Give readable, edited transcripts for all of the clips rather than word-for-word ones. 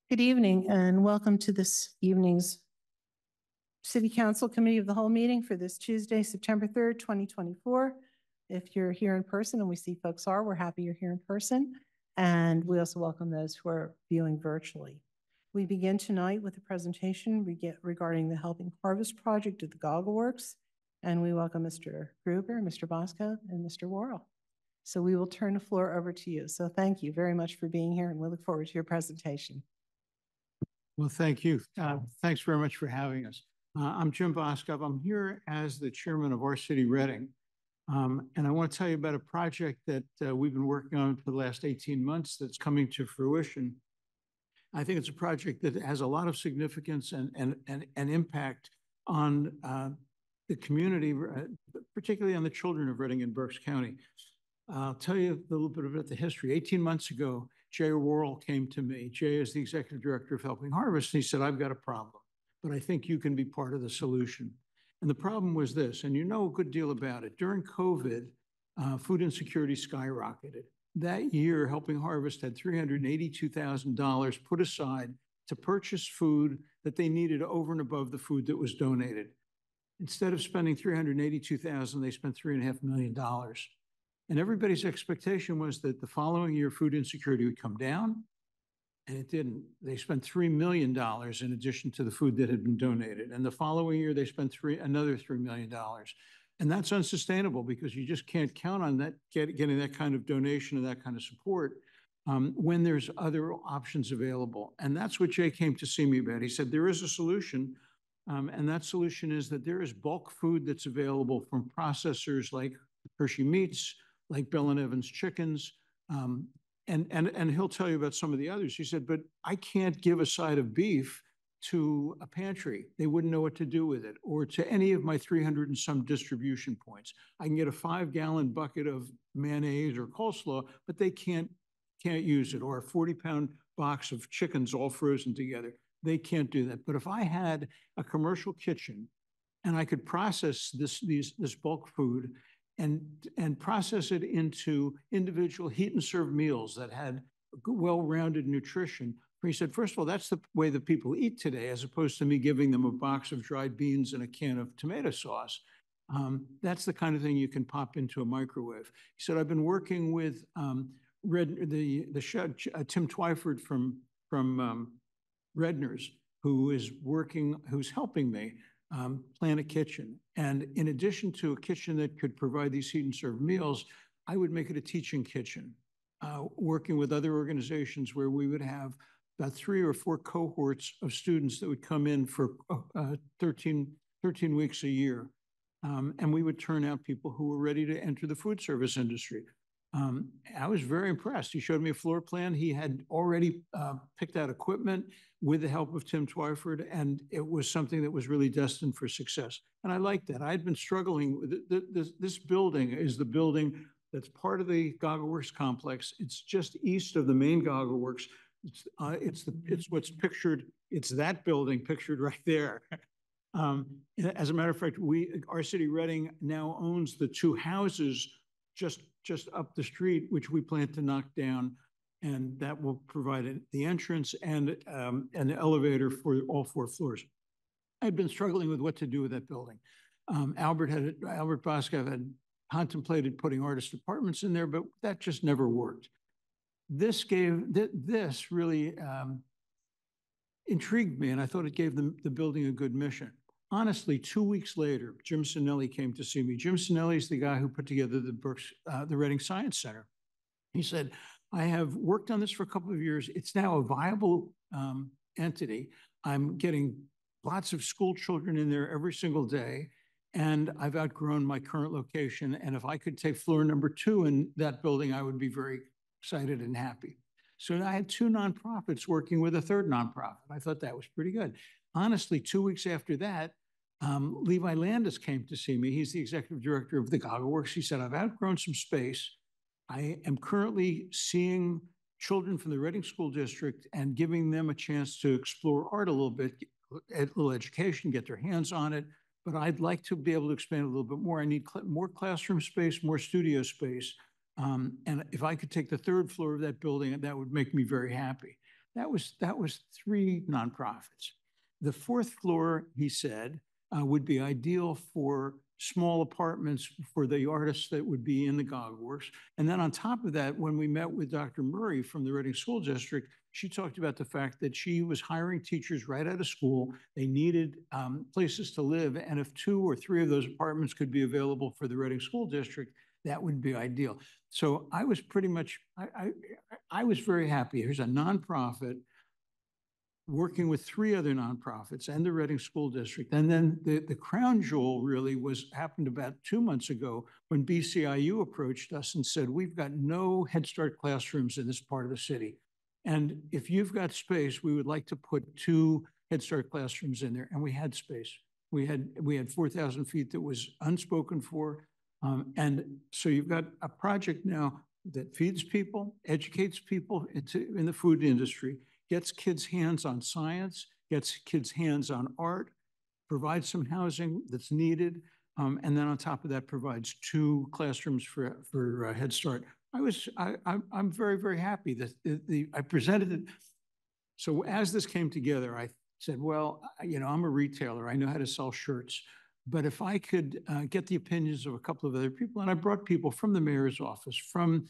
Good evening and welcome to this evening's City Council Committee of the Whole meeting for this Tuesday, September 3rd, 2024. If you're here in person, and we see folks are, we're happy you're here in person. And we also welcome those who are viewing virtually. We begin tonight with a presentation regarding the Helping Harvest project at the Goggle Works. And we welcome Mr. Gruber, Mr. Bosco, and Mr. Worrell. So we will turn the floor over to you. So thank you very much for being here, and we look forward to your presentation. Well, thank you. Thanks very much for having us. I'm Jim Boscov. I'm here as the chairman of Our City Reading. And I want to tell you about a project that we've been working on for the last 18 months that's coming to fruition. I think it's a project that has a lot of significance and impact on the community, particularly on the children of Reading and Berks County. I'll tell you a little bit about the history. 18 months ago, Jay Worrell came to me. Jay is the executive director of Helping Harvest. And he said, I've got a problem, but I think you can be part of the solution. And the problem was this, and you know a good deal about it. During COVID, food insecurity skyrocketed. That year, Helping Harvest had $382,000 put aside to purchase food that they needed over and above the food that was donated. Instead of spending $382,000, they spent $3.5 million. And everybody's expectation was that the following year, food insecurity would come down, and it didn't. They spent $3 million in addition to the food that had been donated. And the following year, they spent another $3 million. And that's unsustainable because you just can't count on that, getting that kind of donation and that kind of support when there's other options available. And that's what Jay came to see me about. He said, there is a solution, and that solution is that there is bulk food that's available from processors like Hershey Meats, like Bell & Evans Chickens, and he'll tell you about some of the others. He said, but I can't give a side of beef to a pantry. They wouldn't know what to do with it, or to any of my 300 and some distribution points. I can get a 5-gallon bucket of mayonnaise or coleslaw, but they can't use it, or a 40-pound box of chickens all frozen together. They can't do that. But if I had a commercial kitchen and I could process this bulk food and process it into individual heat and serve meals that had well-rounded nutrition. He said, first of all, that's the way that people eat today, as opposed to me giving them a box of dried beans and a can of tomato sauce. That's the kind of thing you can pop into a microwave. He said, I've been working with the chef, Tim Twyford from Redner's, who's helping me plan a kitchen. And in addition to a kitchen that could provide these heat and serve meals, I would make it a teaching kitchen, working with other organizations where we would have about 3 or 4 cohorts of students that would come in for 13 weeks a year. And we would turn out people who were ready to enter the food service industry. I was very impressed. He showed me a floor plan. He had already picked out equipment with the help of Tim Twyford, and it was something that was really destined for success. And I liked that. I'd been struggling with this building is the building that's part of the Goggle Works complex. It's just east of the main Goggle Works. It's what's pictured. It's that building pictured right there. As a matter of fact, Our City Reading now owns the 2 houses just up the street, which we plan to knock down, and that will provide the entrance and an elevator for all 4 floors. I'd been struggling with what to do with that building. Albert Boscov had contemplated putting artist apartments in there, but that just never worked. This really intrigued me, and I thought it gave the building a good mission. Honestly, 2 weeks later, Jim Sinelli came to see me. Jim Sinelli is the guy who put together the Reading Science Center. He said, I have worked on this for a couple of years. It's now a viable entity. I'm getting lots of school children in there every single day, and I've outgrown my current location. And if I could take floor number 2 in that building, I would be very excited and happy. So I had 2 nonprofits working with a 3rd nonprofit. I thought that was pretty good. Honestly, 2 weeks after that, Levi Landis came to see me. He's the executive director of the Goggle Works. He said, I've outgrown some space. I am currently seeing children from the Reading School District and giving them a chance to explore art a little bit, a little education, get their hands on it. But I'd like to be able to expand a little bit more. I need more classroom space, more studio space. And if I could take the 3rd floor of that building, that would make me very happy. That was 3 nonprofits. The 4th floor, he said, would be ideal for small apartments for the artists that would be in the Gog Works. And then on top of that, when we met with Dr. Murray from the Reading School District, she talked about the fact that she was hiring teachers right out of school. They needed places to live. And if 2 or 3 of those apartments could be available for the Reading School District, that would be ideal. So I was pretty much, I was very happy. Here's a nonprofit working with 3 other nonprofits and the Reading School District. And then the crown jewel really happened about 2 months ago when BCIU approached us and said, we've got no Head Start classrooms in this part of the city. And if you've got space, we would like to put 2 Head Start classrooms in there. And we had space. We had 4,000 feet that was unspoken for. And so you've got a project now that feeds people, educates people in the food industry, gets kids' hands on science, gets kids' hands on art, provides some housing that's needed, and then on top of that provides 2 classrooms for Head Start. I'm very, very happy that I presented it. So as this came together, I said, well, I'm a retailer. I know how to sell shirts. But if I could get the opinions of a couple of other people, and I brought people from the mayor's office, from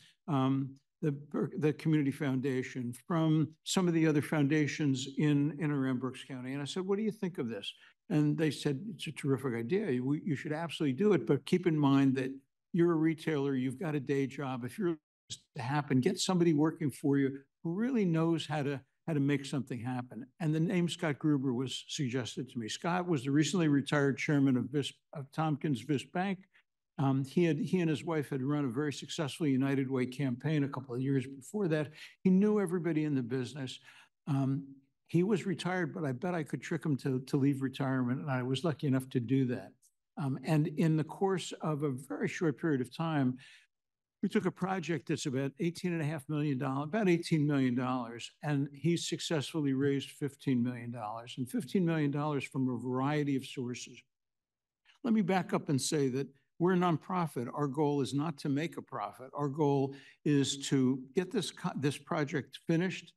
the community foundation, from some of the other foundations in around Berks County. And I said, what do you think of this? And they said, it's a terrific idea. You should absolutely do it. But keep in mind that you're a retailer, you've got a day job. If you're to happen, get somebody working for you who really knows how to make something happen. And the name Scott Gruber was suggested to me. Scott was the recently retired chairman of Tompkins Vis Bank. He and his wife had run a very successful United Way campaign a couple of years before that. He knew everybody in the business. He was retired, but I bet I could trick him to leave retirement, and I was lucky enough to do that. And in the course of a very short period of time, we took a project that's about $18.5 million, about $18 million, and he successfully raised $15 million, and $15 million from a variety of sources. Let me back up and say that we're a nonprofit. Our goal is not to make a profit. Our goal is to get this project finished,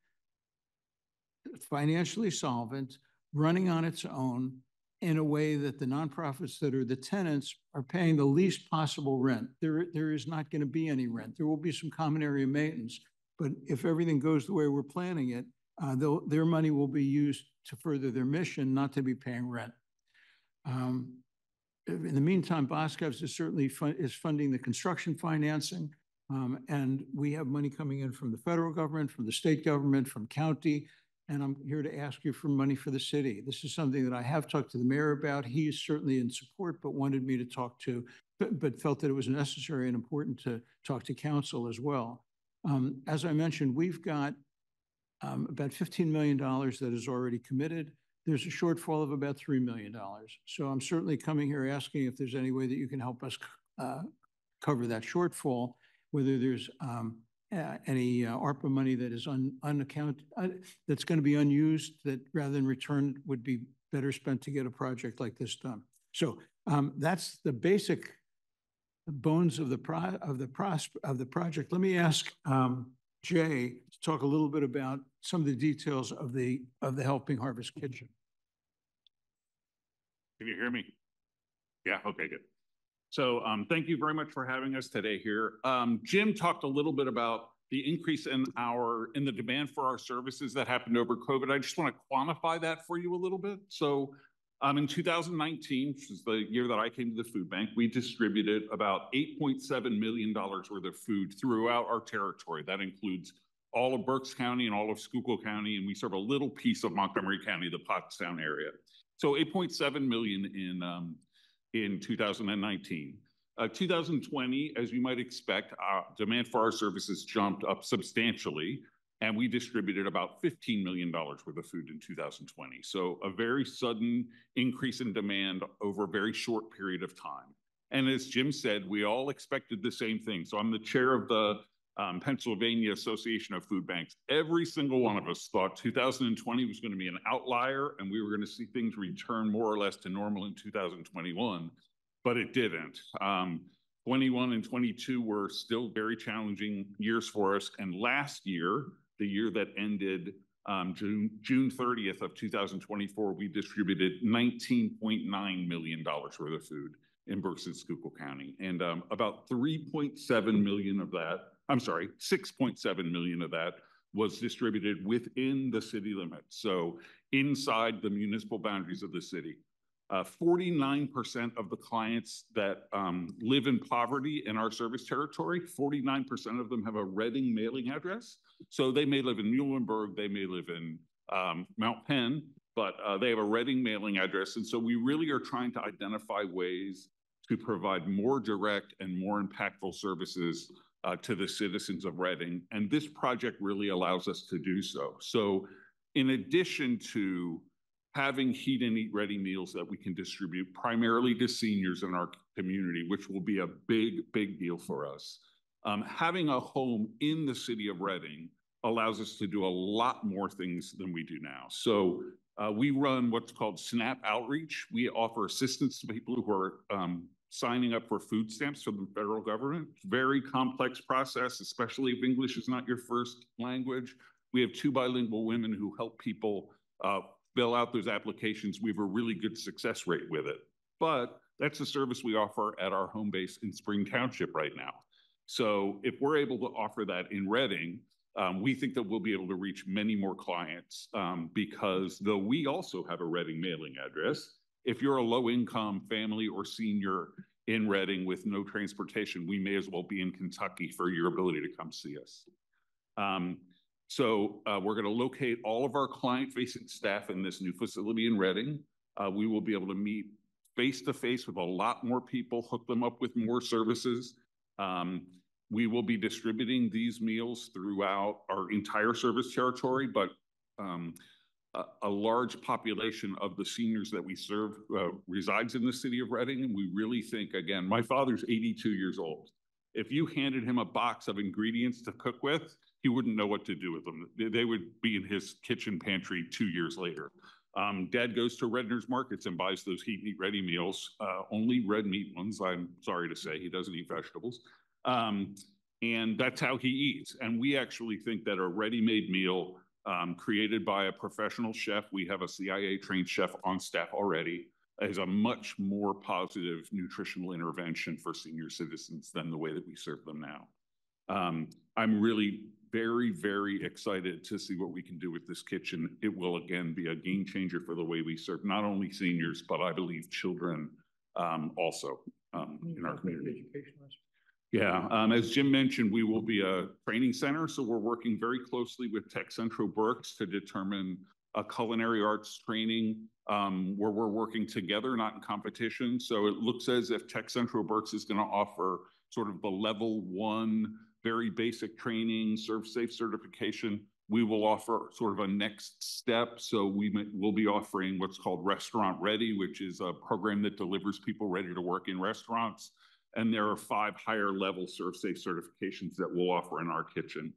financially solvent, running on its own, in a way that the nonprofits that are the tenants are paying the least possible rent. There is not going to be any rent. There will be some common area maintenance, but if everything goes the way we're planning it, their money will be used to further their mission, not to be paying rent. In the meantime, Boscov's is certainly funding the construction financing, and we have money coming in from the federal government, from the state government, from county, and I'm here to ask you for money for the city. This is something that I have talked to the mayor about. He is certainly in support, but wanted me to talk to, but felt that it was necessary and important to talk to council as well. As I mentioned, we've got about $15 million that is already committed. There's a shortfall of about $3 million. So I'm certainly coming here asking if there's any way that you can help us cover that shortfall, whether there's any ARPA money that is unaccounted, that's going to be unused, that rather than returned would be better spent to get a project like this done. So that's the basic bones of the project. Let me ask Jay to talk a little bit about some of the details of the Helping Harvest Kitchen. Can you hear me? Yeah, okay, good. So thank you very much for having us today here. Jim talked a little bit about the increase in the demand for our services that happened over COVID. I just want to quantify that for you a little bit. So in 2019, which is the year that I came to the food bank, we distributed about $8.7 million worth of food throughout our territory. That includes all of Berks County and all of Schuylkill County, and we serve a little piece of Montgomery County, the Pottstown area. So 8.7 million in 2019. 2020, as you might expect, demand for our services jumped up substantially, and we distributed about $15 million worth of food in 2020. So a very sudden increase in demand over a very short period of time. And as Jim said, we all expected the same thing. So I'm the chair of the Pennsylvania Association of Food Banks. Every single one of us thought 2020 was going to be an outlier and we were going to see things return more or less to normal in 2021, but it didn't. 21 and 22 were still very challenging years for us. And last year, the year that ended June 30th of 2024, we distributed $19.9 million worth of food in Berks and Schuylkill County. And about 3.7 million of that, I'm sorry, 6.7 million of that was distributed within the city limits. So inside the municipal boundaries of the city. 49% of the clients that live in poverty in our service territory, 49% of them have a Reading mailing address. So they may live in Muhlenberg, they may live in Mount Penn, but they have a Reading mailing address. And so we really are trying to identify ways to provide more direct and more impactful services to the citizens of Reading. And this project really allows us to do so. So in addition to having Heat and Eat ready meals that we can distribute primarily to seniors in our community, which will be a big deal for us. Having a home in the city of Reading allows us to do a lot more things than we do now. So we run what's called SNAP outreach. We offer assistance to people who are signing up for food stamps from the federal government. Very complex process, especially if English is not your first language. We have 2 bilingual women who help people fill out those applications. We have a really good success rate with it. But that's a service we offer at our home base in Spring Township right now. So if we're able to offer that in Reading, we think that we'll be able to reach many more clients because though we also have a Reading mailing address, if you're a low-income family or senior in Reading with no transportation, we may as well be in Kentucky for your ability to come see us. So we're going to locate all of our client-facing staff in this new facility in Reading. We will be able to meet face-to-face with a lot more people, hook them up with more services. We will be distributing these meals throughout our entire service territory, but a large population of the seniors that we serve resides in the city of Reading. And we really think, again, my father's 82 years old. If you handed him a box of ingredients to cook with, he wouldn't know what to do with them. They would be in his kitchen pantry 2 years later. Dad goes to Redner's Markets and buys those Heat and Eat ready meals, only red meat ones, I'm sorry to say. He doesn't eat vegetables. And that's how he eats. And we actually think that a ready-made meal created by a professional chef, we have a CIA-trained chef on staff already, is a much more positive nutritional intervention for senior citizens than the way that we serve them now. I'm really very excited to see what we can do with this kitchen. It will, again, be a game changer for the way we serve not only seniors, but I believe children also in our community. Yeah, as Jim mentioned, we will be a training center. So we're working very closely with Tech Central Berks to determine a culinary arts training where we're working together, not in competition. So it looks as if Tech Central Berks is going to offer sort of the level 1, very basic training, ServSafe certification. We will offer sort of a next step. So we'll be offering what's called Restaurant Ready, which is a program that delivers people ready to work in restaurants. And there are 5 higher level ServSafe certifications that we'll offer in our kitchen.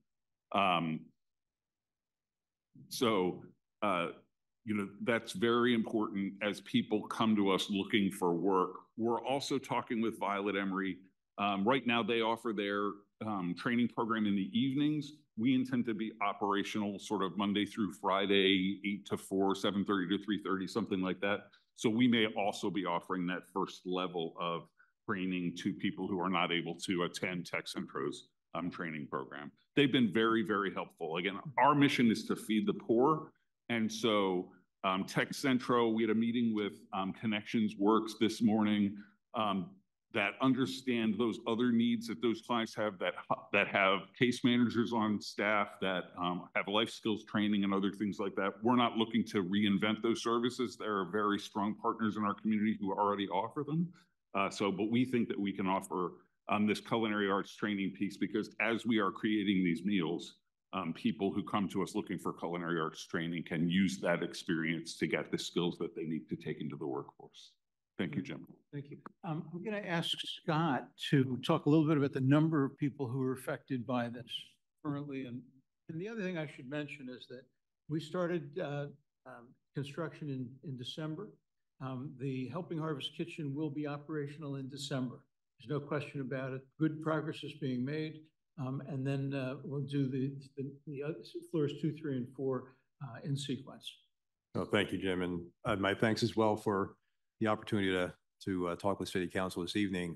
You know, that's very important as people come to us looking for work. We're also talking with Violet Emery. Right now they offer their training program in the evenings. We intend to be operational sort of Monday through Friday, 8 to 4, 7:30 to 3:30, something like that. So we may also be offering that first level of training to people who are not able to attend Tech Centro's training program. They've been very helpful. Again, our mission is to feed the poor. And so Tech Centro, we had a meeting with Connections Works this morning that understand those other needs that those clients have that have case managers on staff, that have life skills training and other things like that. We're not looking to reinvent those services. There are very strong partners in our community who already offer them. But we think that we can offer this culinary arts training piece because as we are creating these meals, people who come to us looking for culinary arts training can use that experience to get the skills that they need to take into the workforce. Thank you, Jim. Thank you. I'm going to ask Scott to talk a little bit about the number of people who are affected by this currently. And the other thing I should mention is that we started construction in December. The Helping Harvest Kitchen will be operational in December. There's no question about it. Good progress is being made. And then we'll do the other floors 2, 3, and 4 in sequence. Oh, thank you, Jim. And my thanks as well for the opportunity to talk with City Council this evening.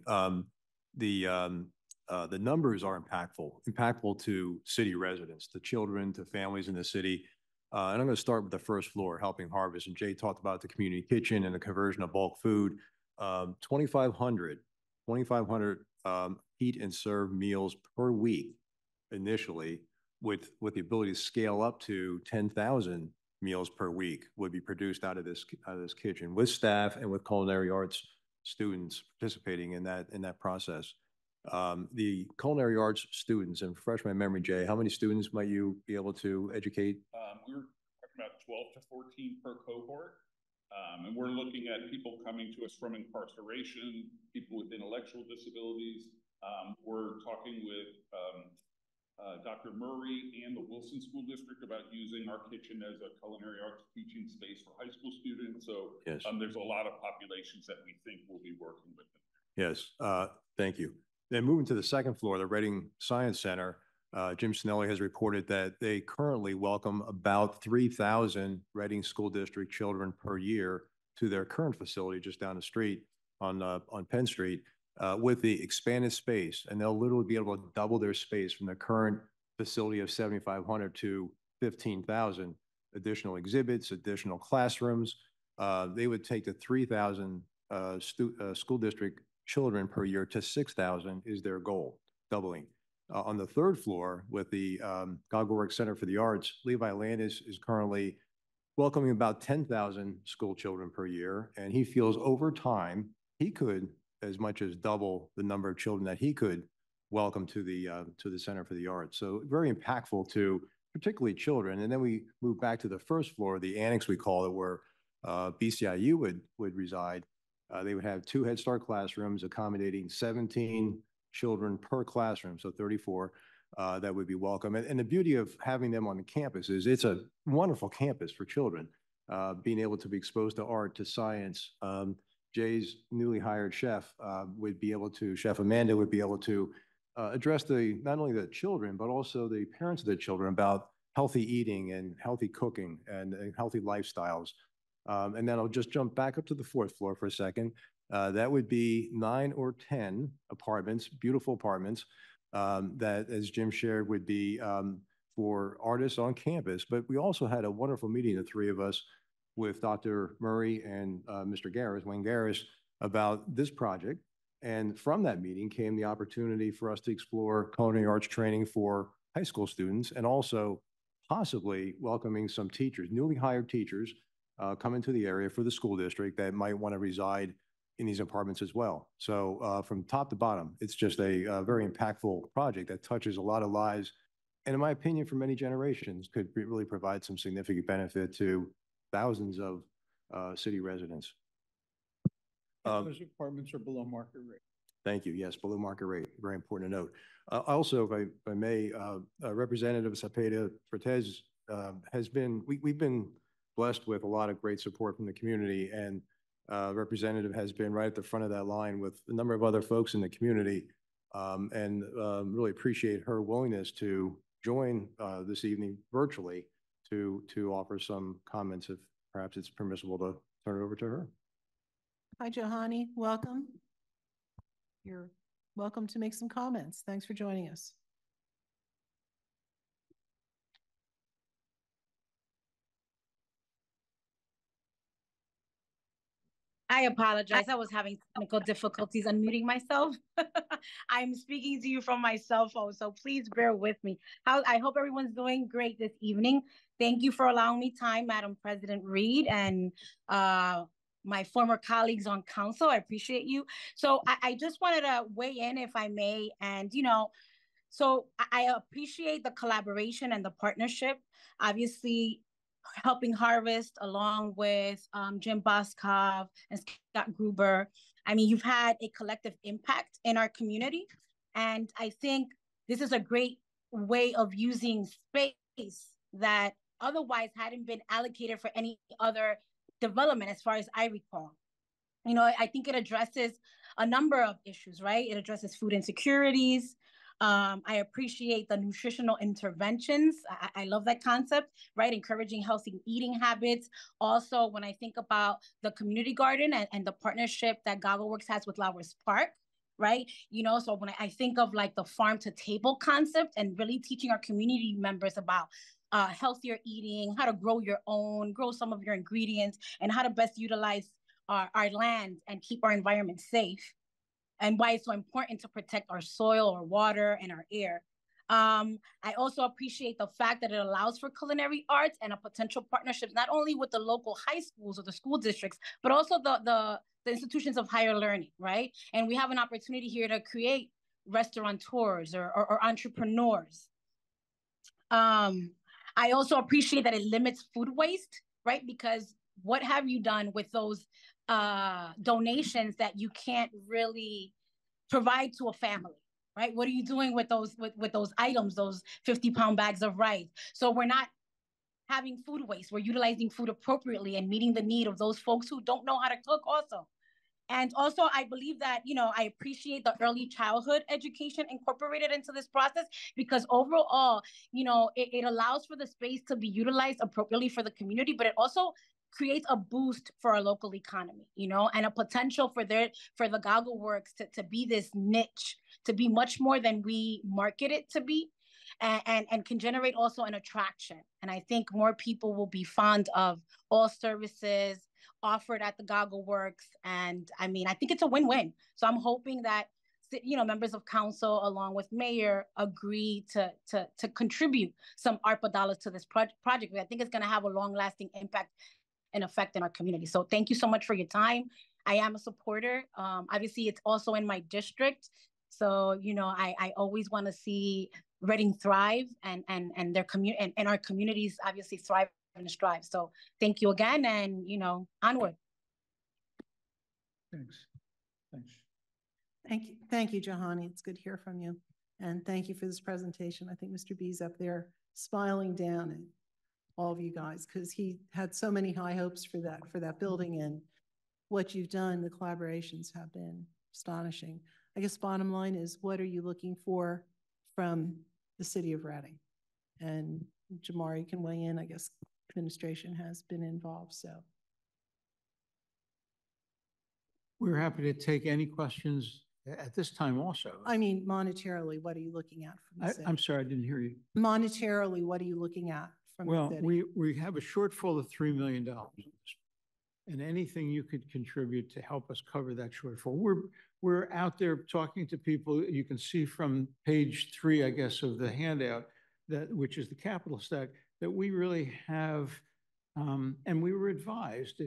The numbers are impactful to city residents, to children, to families in the city. And I'm going to start with the first floor, Helping Harvest. And Jay talked about the community kitchen and the conversion of bulk food. 2,500 eat and serve meals per week initially, with the ability to scale up to 10,000 meals per week would be produced out of this kitchen, with staff and with culinary arts students participating in that process. The culinary arts students, and refresh my memory, Jay, how many students might you be able to educate? We're talking about 12 to 14 per cohort. And we're looking at people coming to us from incarceration, people with intellectual disabilities. We're talking with Dr. Murray and the Wilson School District about using our kitchen as a culinary arts teaching space for high school students. So yes. There's a lot of populations that we think will be working with them. Yes, thank you. Then moving to the second floor, the Reading Science Center, Jim Sinelli has reported that they currently welcome about 3,000 Reading School District children per year to their current facility just down the street on Penn Street with the expanded space. And they'll literally be able to double their space from the current facility of 7,500 to 15,000, additional exhibits, additional classrooms. They would take the 3,000 school district children per year to 6,000 is their goal, doubling. On the third floor with the Goggleword Center for the Arts, Levi Landis is currently welcoming about 10,000 school children per year. And he feels over time, he could as much as double the number of children that he could welcome to the Center for the Arts. So very impactful to particularly children. And then we move back to the first floor, the annex we call it, where BCIU would reside. They would have 2 Head Start classrooms accommodating 17 children per classroom, so 34 that would be welcome. And the beauty of having them on the campus is it's a wonderful campus for children, being able to be exposed to art, to science. Jay's newly hired chef would be able to, Chef Amanda would be able to address not only the children, but also the parents of the children about healthy eating and healthy cooking and healthy lifestyles. And then I'll just jump back up to the fourth floor for a second. That would be 9 or 10 apartments, beautiful apartments, that, as Jim shared, would be for artists on campus. But we also had a wonderful meeting, the three of us, with Dr. Murray and Mr. Garris, Wayne Garris, about this project. And from that meeting came the opportunity for us to explore culinary arts training for high school students, and also possibly welcoming some teachers, newly hired teachers, come into the area for the school district that might want to reside in these apartments as well. So from top to bottom, it's just a very impactful project that touches a lot of lives, and in my opinion, for many generations, could really provide some significant benefit to thousands of city residents. Those apartments are below market rate. Thank you. Yes, below market rate. Very important to note. Also, if I may, Representative Cepeda Fortes has been, we've been blessed with a lot of great support from the community, and Representative has been right at the front of that line with a number of other folks in the community, and really appreciate her willingness to join this evening virtually to offer some comments, if perhaps it's permissible to turn it over to her. Hi, Johanny. Welcome. You're welcome to make some comments. Thanks for joining us. I apologize. I was having technical difficulties unmuting myself. I'm speaking to you from my cell phone, so please bear with me. I hope everyone's doing great this evening. Thank you for allowing me time, Madam President Reed, and my former colleagues on council. I appreciate you. So I just wanted to weigh in, if I may, and so I appreciate the collaboration and the partnership. Obviously, Helping Harvest, along with Jim Boskov and Scott Gruber. I mean, you've had a collective impact in our community. And I think this is a great way of using space that otherwise hadn't been allocated for any other development, as far as I recall. I think it addresses a number of issues, right? It addresses food insecurities. I appreciate the nutritional interventions. I love that concept, right? Encouraging healthy eating habits. Also, when I think about the community garden and the partnership that GoggleWorks has with Lowers Park, right? You know, so when I think of like the farm to table concept and really teaching our community members about healthier eating, how to grow some of your ingredients, and how to best utilize our land and keep our environment safe, and why it's so important to protect our soil, our water, and our air. I also appreciate the fact that it allows for culinary arts and a potential partnerships, not only with the local high schools or the school districts, but also the institutions of higher learning, right? And we have an opportunity here to create restaurateurs or entrepreneurs. I also appreciate that it limits food waste, right? Because what have you done with those donations that you can't really provide to a family, right? What are you doing with those with those items, those 50-pound bags of rice? So we're not having food waste. We're utilizing food appropriately and meeting the need of those folks who don't know how to cook also. And also, I believe that, you know, I appreciate the early childhood education incorporated into this process, because overall, you know, it allows for the space to be utilized appropriately for the community, but it also creates a boost for our local economy, you know, and a potential for the GoggleWorks to be this niche, to be much more than we market it to be, and can generate also an attraction. And I think more people will be fond of all services offered at the GoggleWorks. And I mean, I think it's a win-win. So I'm hoping that, you know, members of council along with mayor agree to contribute some ARPA dollars to this project. I think it's going to have a long-lasting impact and effect in our community. So thank you so much for your time. I am a supporter. Obviously, it's also in my district. So, you know, I always want to see Reading thrive and their community and our communities obviously thrive and strive. So thank you again, and, you know, onward. Thanks. Thanks. Thank you, Jahani. It's good to hear from you. And thank you for this presentation. I think Mr. B's up there smiling down at all of you guys, because he had so many high hopes for that building, and what you've done, the collaborations have been astonishing. I guess bottom line is, what are you looking for from the city of Reading? And Jamari can weigh in. I guess administration has been involved, so. We're happy to take any questions at this time also. I mean, monetarily, what are you looking at from the city? I'm sorry, I didn't hear you. Monetarily, what are you looking at from the city? Well, we have a shortfall of $3 million. And anything you could contribute to help us cover that shortfall. We're out there talking to people. You can see from page 3, I guess, of the handout, which is the capital stack, that we really have, and we were advised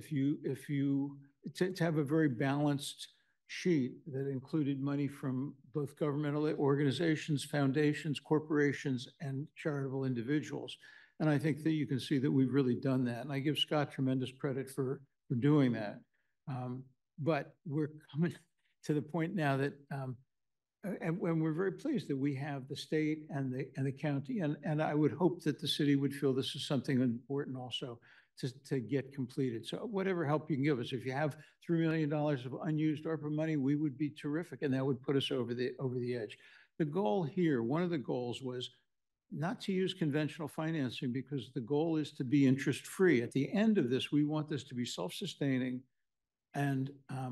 to have a very balanced sheet that included money from both governmental organizations, foundations, corporations, and charitable individuals. And I think that you can see that we've really done that. And I give Scott tremendous credit for doing that. But we're coming to the point now that, and we're very pleased that we have the state and the county, and I would hope that the city would feel this is something important also to get completed. So whatever help you can give us, if you have $3 million of unused ARPA money, we would be terrific, and that would put us over the edge. The goal here, one of the goals was not to use conventional financing, because the goal is to be interest-free. At the end of this, we want this to be self-sustaining and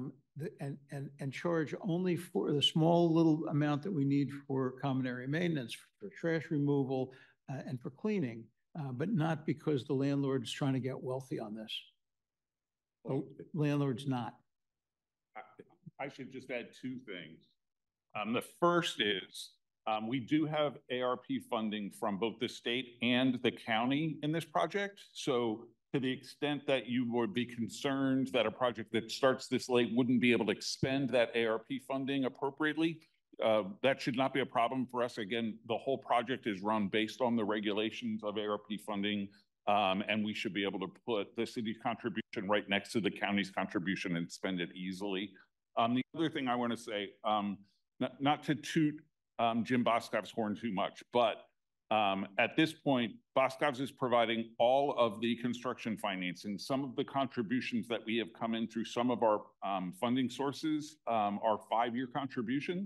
charge only for the small little amount that we need for common area maintenance, for trash removal, and for cleaning, but not because the landlord is trying to get wealthy on this. The landlord's not. I should just add 2 things. The first is, we do have ARP funding from both the state and the county in this project. So to the extent that you would be concerned that a project that starts this late wouldn't be able to expend that ARP funding appropriately, that should not be a problem for us. Again, the whole project is run based on the regulations of ARP funding, and we should be able to put the city's contribution right next to the county's contribution and spend it easily. The other thing I want to say, not to toot Jim Boscov's horn too much, but at this point, Boscov's is providing all of the construction financing. Some of the contributions that we have come in through some of our funding sources are 5-year contributions.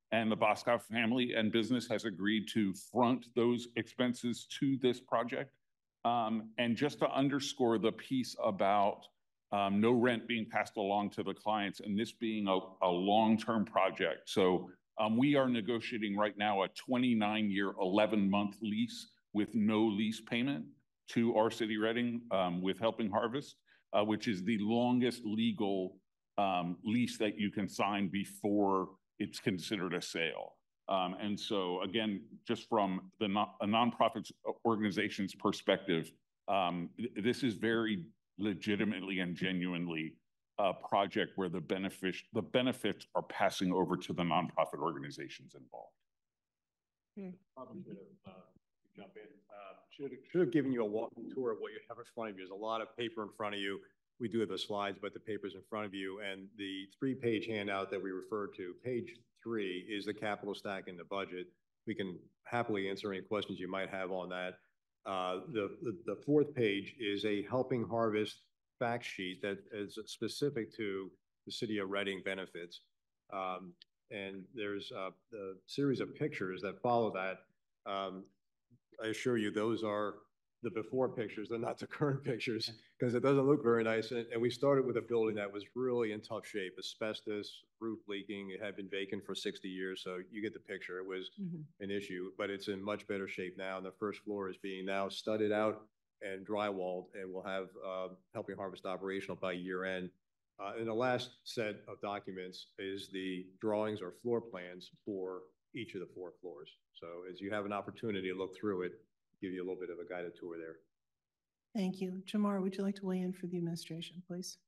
And the Boscoff family and business has agreed to front those expenses to this project. And just to underscore the piece about no rent being passed along to the clients and this being a long-term project. So we are negotiating right now a 29-year, 11-month lease with no lease payment to our city Reading with Helping Harvest, which is the longest legal lease that you can sign before it's considered a sale. And so again, just from a nonprofit organization's perspective, this is very legitimately and genuinely a project where the benefits are passing over to the nonprofit organizations involved. Probably should have jump in. Should have given you a walking tour of what you have in front of you. There's a lot of paper in front of you. We do have the slides, but the paper's in front of you. And the 3-page handout that we referred to, page 3, is the capital stack in the budget. We can happily answer any questions you might have on that. The 4th page is a Helping Harvest fact sheet that is specific to the city of Reading benefits. And there's a series of pictures that follow that. I assure you, those are the before pictures. They're not the current pictures because it doesn't look very nice. And we started with a building that was really in tough shape, asbestos, roof leaking. It had been vacant for 60 years. So you get the picture. It was an issue, but it's in much better shape now. And the first floor is being now studded out and drywalled, and we'll have Helping Harvest operational by year end. And the last set of documents is the drawings or floor plans for each of the 4 floors. So as you have an opportunity to look through it, give you a little bit of a guided tour there. Thank you. Jamar, would you like to weigh in for the administration, please?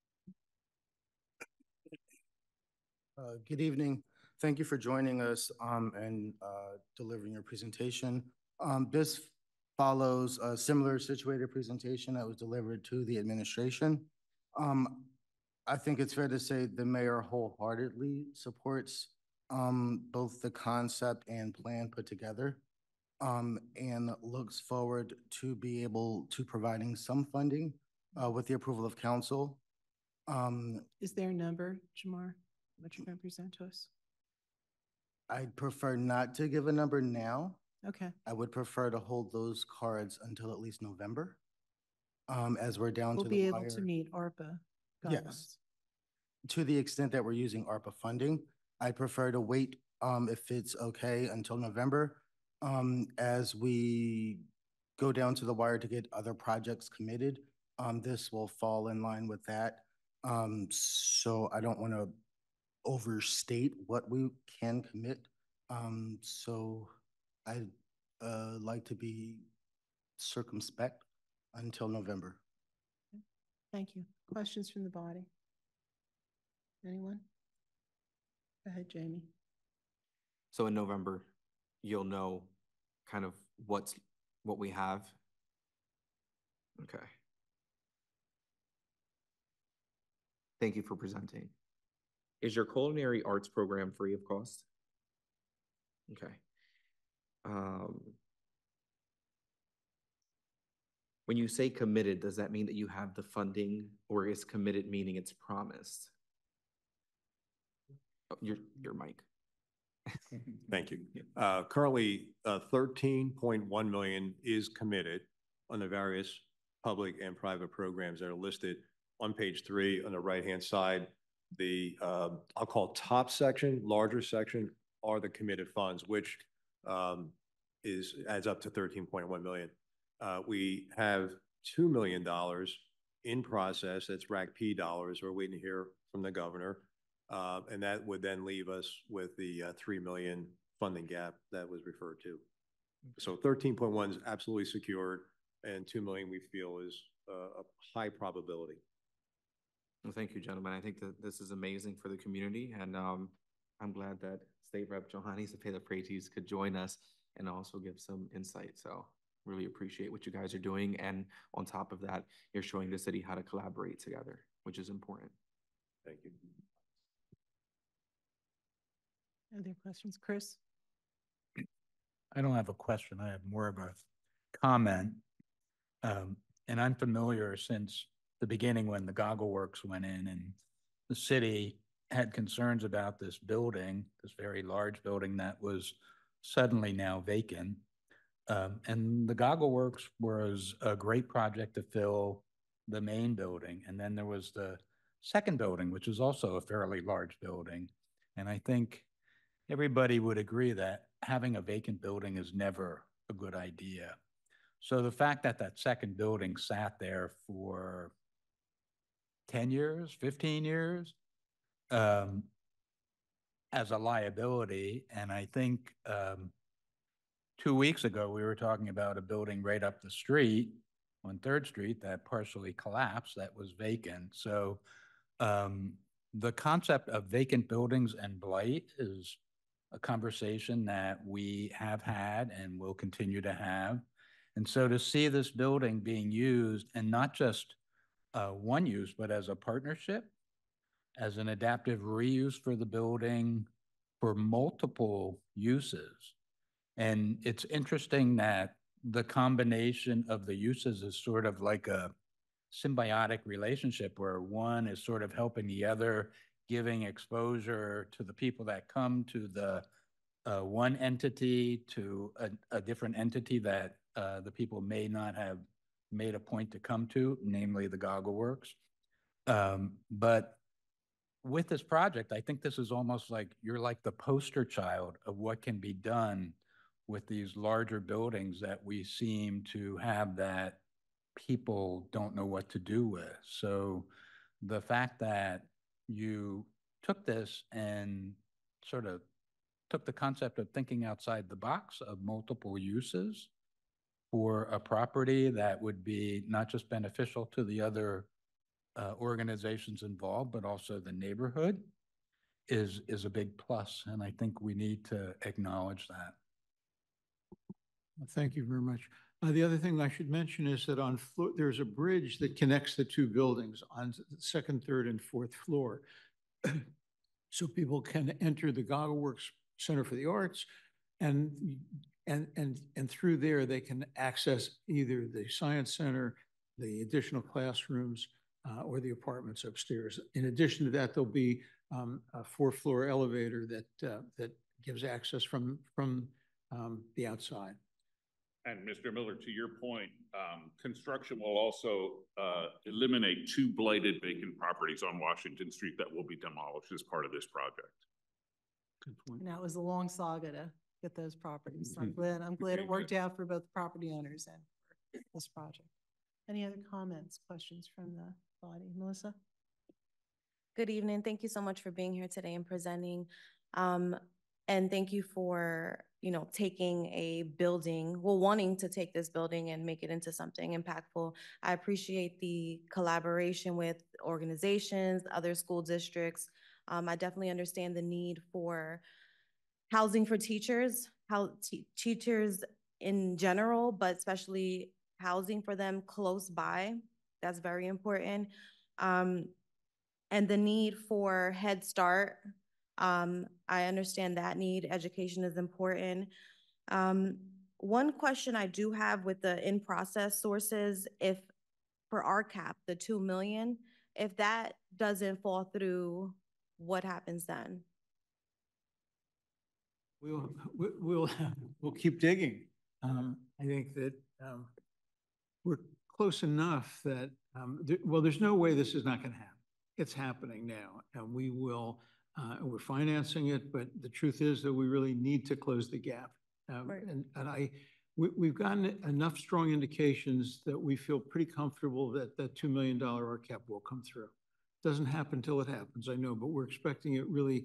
Good evening. Thank you for joining us and delivering your presentation. This follows a similar situated presentation that was delivered to the administration. I think it's fair to say the mayor wholeheartedly supports both the concept and plan put together, and looks forward to be able to providing some funding with the approval of council. Is there a number, Jamar, what you're going to present to us? I'd prefer not to give a number now. Okay. I would prefer to hold those cards until at least November, as we're down We'll to be the able wire. to meet ARPA guidelines. Yes. To the extent that we're using ARPA funding, I'd prefer to wait, if it's okay, until November, as we go down to the wire to get other projects committed. This will fall in line with that. So I don't want to overstate what we can commit. So I'd like to be circumspect until November. Thank you. Questions from the body? Anyone? Go ahead, Jamie. So in November, you'll know kind of what we have. Okay. Thank you for presenting. Is your culinary arts program free of cost? Okay. When you say committed, does that mean that you have the funding, or is committed meaning it's promised? Oh, your mic. Thank you. Currently, 13.1 million is committed on the various public and private programs that are listed on page 3 on the right-hand side. The I'll call top section, larger section, are the committed funds, which adds up to 13.1 million. We have $2 million in process. That's RACP dollars. We're waiting to hear from the governor. And that would then leave us with the 3 million funding gap that was referred to. So 13.1 is absolutely secured, and 2 million we feel is a high probability. Well, thank you, gentlemen. I think that this is amazing for the community, and I'm glad that State Rep Johannes Cepeda-Freitas could join us and also give some insight. So really appreciate what you guys are doing, and on top of that, you're showing the city how to collaborate together, which is important. Thank you. Other questions? Chris? I don't have a question. I have more of a comment. And I'm familiar since the beginning when the Goggle Works went in, and the city had concerns about this building, this very large building that was suddenly now vacant. And the Goggle Works was a great project to fill the main building. And then there was the second building, which is also a fairly large building. And I think everybody would agree that having a vacant building is never a good idea. So the fact that that second building sat there for 10 years, 15 years, as a liability, and I think 2 weeks ago, we were talking about a building right up the street on Third Street that partially collapsed, that was vacant. So the concept of vacant buildings and blight is a conversation that we have had and will continue to have. And so to see this building being used, and not just one use, but as a partnership, as an adaptive reuse for the building for multiple uses. And it's interesting that the combination of the uses is sort of like a symbiotic relationship where one is sort of helping the other, giving exposure to the people that come to the one entity, to a different entity that the people may not have made a point to come to, namely the Goggle Works. But with this project, I think this is almost like you're like the poster child of what can be done with these larger buildings that we seem to have that people don't know what to do with. So the fact that you took this and sort of took the concept of thinking outside the box of multiple uses for a property that would be not just beneficial to the other organizations involved, but also the neighborhood is a big plus. And I think we need to acknowledge that. Thank you very much. The other thing I should mention is that there's a bridge that connects the two buildings on the second, third, and fourth floor. So people can enter the Goggle Works Center for the Arts, and through there they can access either the Science Center, the additional classrooms, or the apartments upstairs. In addition to that, there'll be a four-floor elevator that gives access from the outside. And Mr. Miller, to your point, construction will also eliminate two blighted vacant properties on Washington Street that will be demolished as part of this project. Good point. And that was a long saga to get those properties. So I'm Mhm. glad it worked out for both property owners and for this project. Any other comments, questions from the body? Melissa? Good evening. Thank you so much for being here today and presenting. And thank you for, taking a building, wanting to take this building and make it into something impactful. I appreciate the collaboration with organizations, other school districts. I definitely understand the need for housing for teachers, teachers in general, but especially housing for them close by. That's very important. And the need for Head Start. I understand that need. Education is important. One question I do have with the in-process sources, if for RCAP, the 2 million, if that doesn't fall through, what happens then? We'll keep digging. I think that we're close enough that, there's no way this is not going to happen. It's happening now, and we will, we're financing it, but the truth is that we really need to close the gap. Right. We've gotten enough strong indications that we feel pretty comfortable that that $2 million RCAP will come through. Doesn't happen until it happens, I know, but we're expecting it really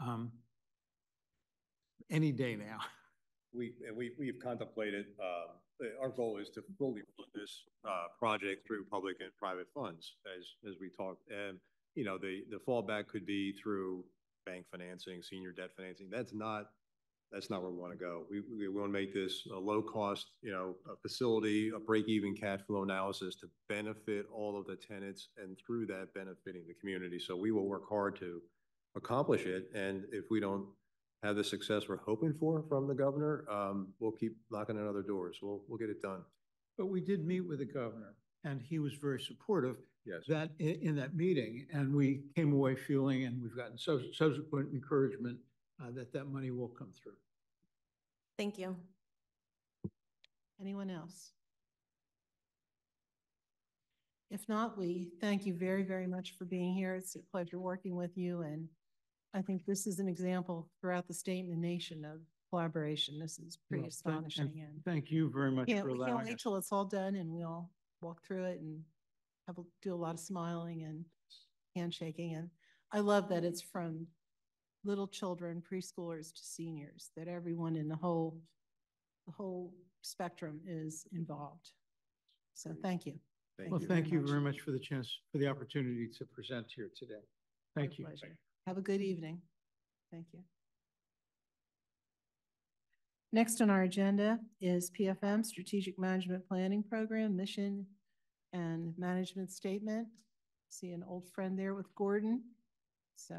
any day now. We've contemplated, our goal is to fully fund this project through public and private funds, as we talked. And, the fallback could be through bank financing, senior debt financing. That's not where we want to go. We want to make this a low cost, a facility, a break-even cash flow analysis to benefit all of the tenants, and through that benefiting the community. So we will work hard to accomplish it. And if we don't have the success we're hoping for from the governor, we'll keep knocking on other doors. We'll get it done. But we did meet with the governor, and he was very supportive. Yes. That in that meeting, and we came away feeling, and we've gotten subsequent encouragement that money will come through. Thank you. Anyone else? If not, we thank you very, very much for being here. It's a pleasure working with you, and I think this is an example throughout the state and the nation of collaboration. This is pretty Well, astonishing, and Thank you very much for we can't allowing wait us. till it's all done and we all walk through it and do a lot of smiling and handshaking. And I love that it's from little children, preschoolers to seniors, that everyone in the whole spectrum is involved. So thank you. Well, thank you very much for the chance, for the opportunity to present here today. Thank you. Pleasure. Have a good evening. Thank you. Next on our agenda is PFM, Strategic Management Planning Program, Mission and Management Statement. See an old friend there with Gordon. So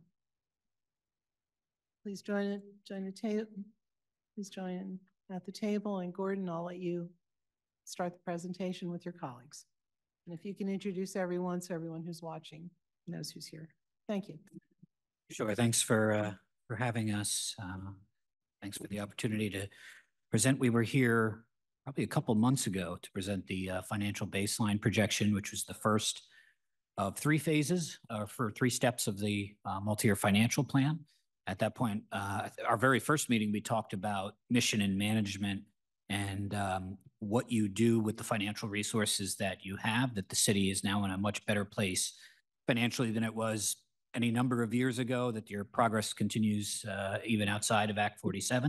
please join the table. Please join at the table, and Gordon, I'll let you start the presentation with your colleagues. And if you can introduce everyone so everyone who's watching knows who's here. Thank you. Sure. Thanks for having us. Thanks for the opportunity to present. We were here probably a couple months ago to present the financial baseline projection, which was the first of three phases for three steps of the multi-year financial plan. At that point, our very first meeting, we talked about mission and management and what you do with the financial resources that you have, that the city is now in a much better place financially than it was any number of years ago, that your progress continues even outside of Act 47,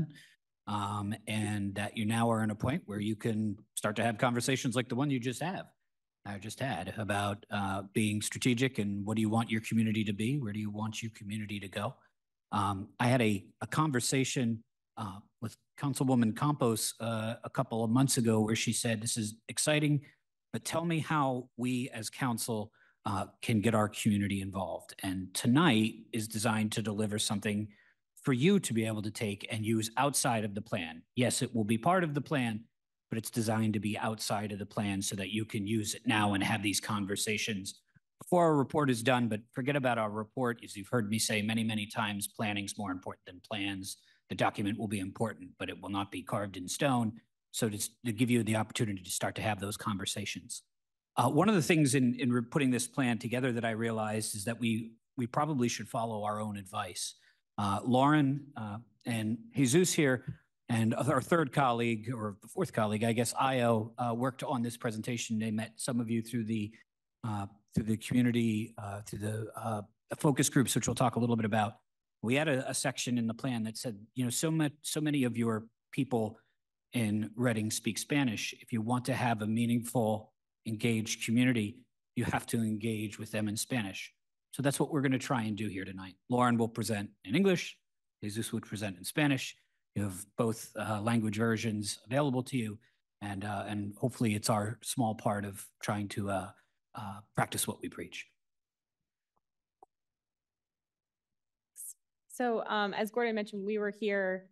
and that you now are in a point where you can start to have conversations like the one I just had about being strategic and what do you want your community to be? Where do you want your community to go? I had a conversation with Councilwoman Campos a couple of months ago where she said, this is exciting, but tell me how we as council can get our community involved. And tonight is designed to deliver something for you to be able to take and use outside of the plan. Yes, it will be part of the plan, but it's designed to be outside of the plan so that you can use it now and have these conversations before our report is done. But forget about our report. As you've heard me say many, many times, planning's more important than plans. The document will be important, but it will not be carved in stone. So to give you the opportunity to start to have those conversations. One of the things in putting this plan together that I realized is that we probably should follow our own advice. Lauren and Jesus here and our third colleague, or the fourth colleague, I guess, Io, worked on this presentation. They met some of you through the community, through the focus groups, which we'll talk a little bit about. We had a section in the plan that said, you know, so many of your people in Reading speak Spanish. If you want to have a meaningful, engaged community, you have to engage with them in Spanish. So that's what we're going to try and do here tonight. Lauren will present in English. Jesus would present in Spanish. You have both language versions available to you, and hopefully it's our small part of trying to practice what we preach. So as Gordon mentioned, we were here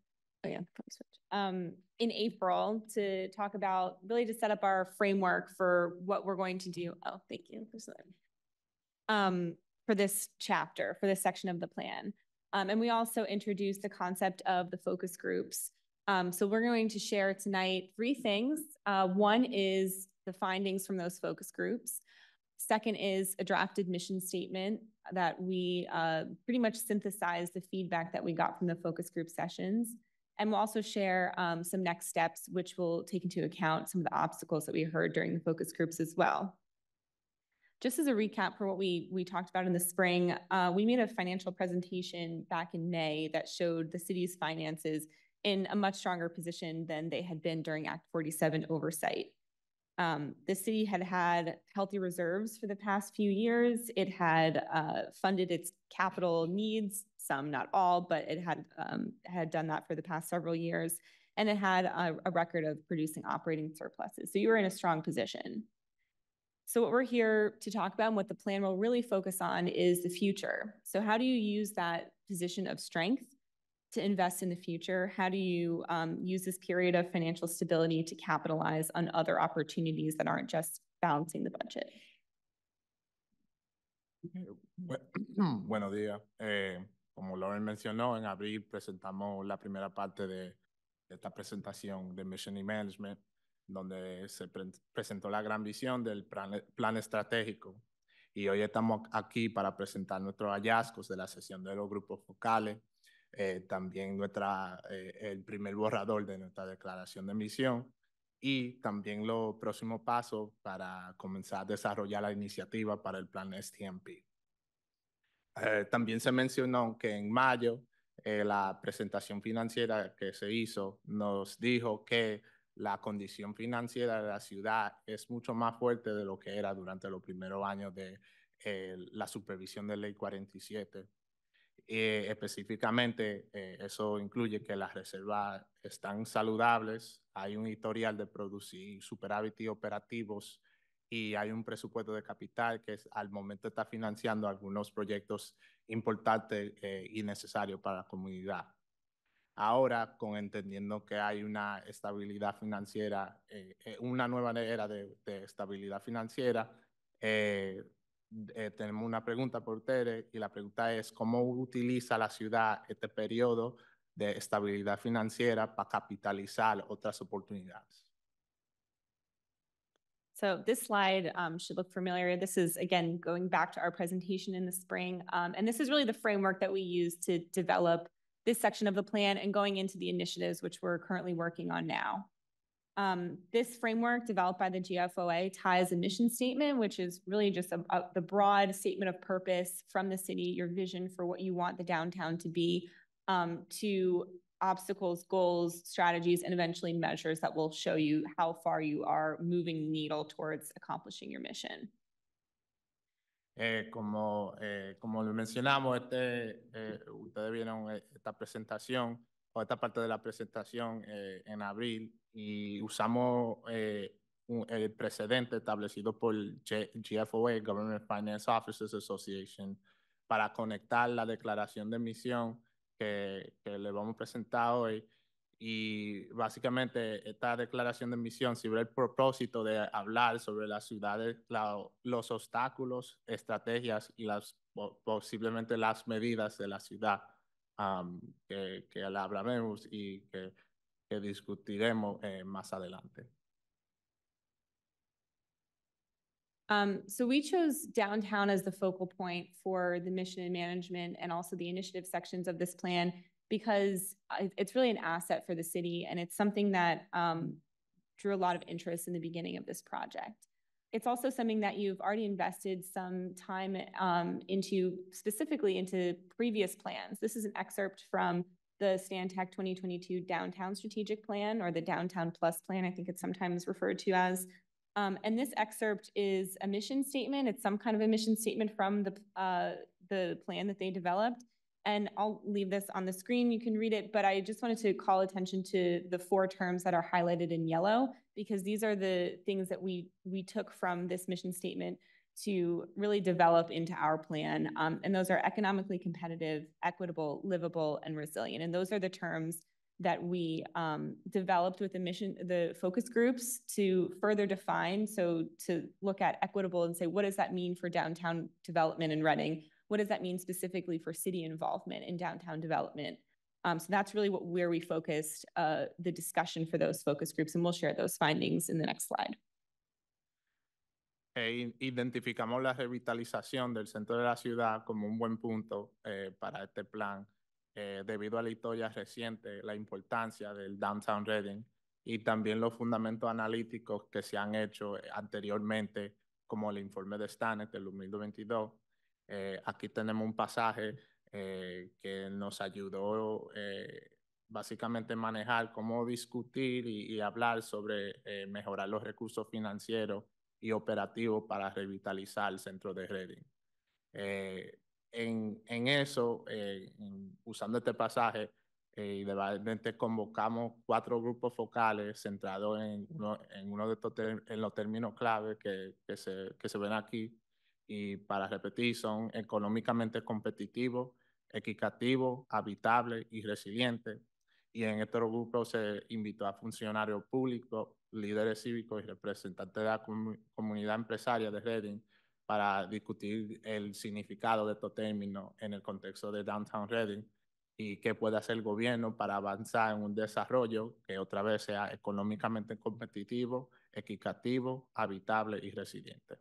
in April to talk about, really to set up our framework for what we're going to do. Oh, thank you. For this chapter, for this section of the plan. And we also introduced the concept of the focus groups. So we're going to share tonight three things. One is the findings from those focus groups. Second is a drafted mission statement that we pretty much synthesized the feedback that we got from the focus group sessions. And we'll also share some next steps, which will take into account some of the obstacles that we heard during the focus groups as well. Just as a recap for what we talked about in the spring, we made a financial presentation back in May that showed the city's finances in a much stronger position than they had been during Act 47 oversight. The city had had healthy reserves for the past few years. It had funded its capital needs, some, not all, but it had done that for the past several years. And it had a record of producing operating surpluses. So you were in a strong position. So what we're here to talk about and what the plan will really focus on is the future. So how do you use that position of strength to invest in the future? How do you use this period of financial stability to capitalize on other opportunities that aren't just balancing the budget. Buenos días. Como Lauren mencionó, en abril presentamos la primera parte de esta presentación de Mission y Management, donde se presentó la gran visión del plan estratégico. Y hoy estamos aquí para presentar nuestros hallazgos de la sesión de los grupos focales, también el primer borrador de nuestra declaración de misión y también los próximos pasos para comenzar a desarrollar la iniciativa para el plan STMP. También se mencionó que en mayo la presentación financiera que se hizo nos dijo que la condición financiera de la ciudad es mucho más fuerte de lo que era durante los primeros años de la supervisión de Ley 47. Específicamente, eso incluye que las reservas están saludables, hay un historial de producir superávit operativos y hay un presupuesto de capital que al momento está financiando algunos proyectos importantes y necesarios para la comunidad. Ahora, entendiendo que hay una estabilidad financiera, una nueva era de estabilidad financiera, tenemos una pregunta por Tere y la pregunta es ¿cómo utiliza la ciudad este periodo de estabilidad financiera para capitalizar otras oportunidades? So this slide should look familiar. This is, again, going back to our presentation in the spring. And this is really the framework that we use to develop this section of the plan and going into the initiatives which we're currently working on now. This framework developed by the GFOA ties a mission statement, which is really just the broad statement of purpose from the city, your vision for what you want the downtown to be, to obstacles, goals, strategies, and eventually measures that will show you how far you are moving the needle towards accomplishing your mission. Como lo mencionamos, ustedes vieron esta presentación o esta parte de la presentación en abril y usamos el precedente establecido por GFOA, Government Finance Officers Association, para conectar la declaración de misión que le vamos a presentar hoy. Y básicamente esta declaración de misión sirve el propósito de hablar sobre las ciudades, los obstáculos, estrategias y posiblemente las medidas de la ciudad que la hablaremos y que discutiremos más adelante. So we chose downtown as the focal point for the mission and management and also the initiative sections of this plan because it's really an asset for the city and it's something that drew a lot of interest in the beginning of this project. It's also something that you've already invested some time specifically into previous plans. This is an excerpt from the Stantec 2022 Downtown Strategic Plan or the Downtown Plus Plan, I think it's sometimes referred to as. And this excerpt is a mission statement. It's some kind of a mission statement from the plan that they developed. And I'll leave this on the screen. You can read it, but I just wanted to call attention to the 4 terms that are highlighted in yellow, because these are the things that we took from this mission statement to really develop into our plan. And those are economically competitive, equitable, livable, and resilient. And those are the terms that we developed with the focus groups to further define. So to look at equitable and say, what does that mean for downtown development in Reading? What does that mean specifically for city involvement in downtown development? So that's really where we focused the discussion for those focus groups, and we'll share those findings in the next slide. Identificamos la revitalización del centro de la ciudad como un buen punto para este plan, debido a la historia reciente, la importancia del Downtown Reading y también los fundamentos analíticos que se han hecho anteriormente, como el informe de Stannett del 2022. Aquí tenemos un pasaje que nos ayudó básicamente a manejar cómo discutir y hablar sobre mejorar los recursos financieros y operativos para revitalizar el centro de Reading. En eso, usando este pasaje, idealmente convocamos 4 grupos focales centrados en uno de estos en los términos clave que se ven aquí. Y para repetir, son económicamente competitivos, equitativos, habitables y resilientes. Y en estos grupos se invitó a funcionarios públicos, líderes cívicos y representantes de la comunidad empresaria de Reading para discutir el significado de estos términos en el contexto de Downtown Reading y qué puede hacer el gobierno para avanzar en un desarrollo que otra vez sea económicamente competitivo, equitativo, habitable y resiliente.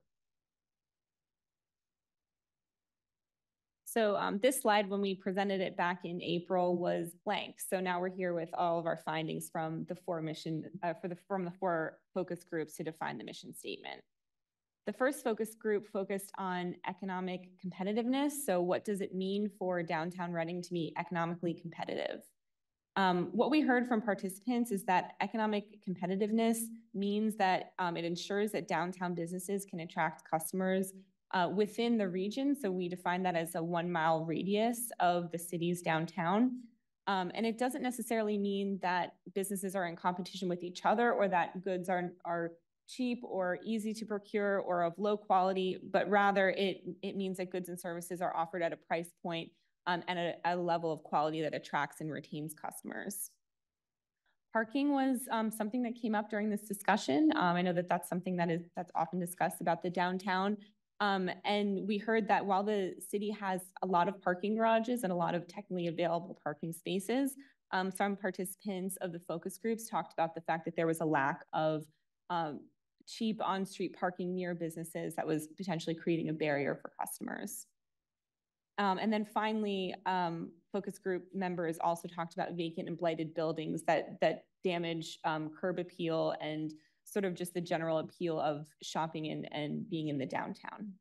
So this slide, when we presented it back in April, was blank. So now we're here with all of our findings from the from the four focus groups to define the mission statement. The first focus group focused on economic competitiveness. So what does it mean for downtown Reading to be economically competitive? What we heard from participants is that economic competitiveness means that it ensures that downtown businesses can attract customers within the region. So we define that as a 1 mile radius of the city's downtown. And it doesn't necessarily mean that businesses are in competition with each other or that goods are cheap or easy to procure or of low quality, but rather it means that goods and services are offered at a price point and at a level of quality that attracts and retains customers. Parking was something that came up during this discussion. I know that that's something that's often discussed about the downtown. And we heard that while the city has a lot of parking garages and a lot of technically available parking spaces, some participants of the focus groups talked about the fact that there was a lack of cheap on-street parking near businesses that was potentially creating a barrier for customers. And then finally, focus group members also talked about vacant and blighted buildings that damage curb appeal and sort of just the general appeal of shopping and being in the downtown.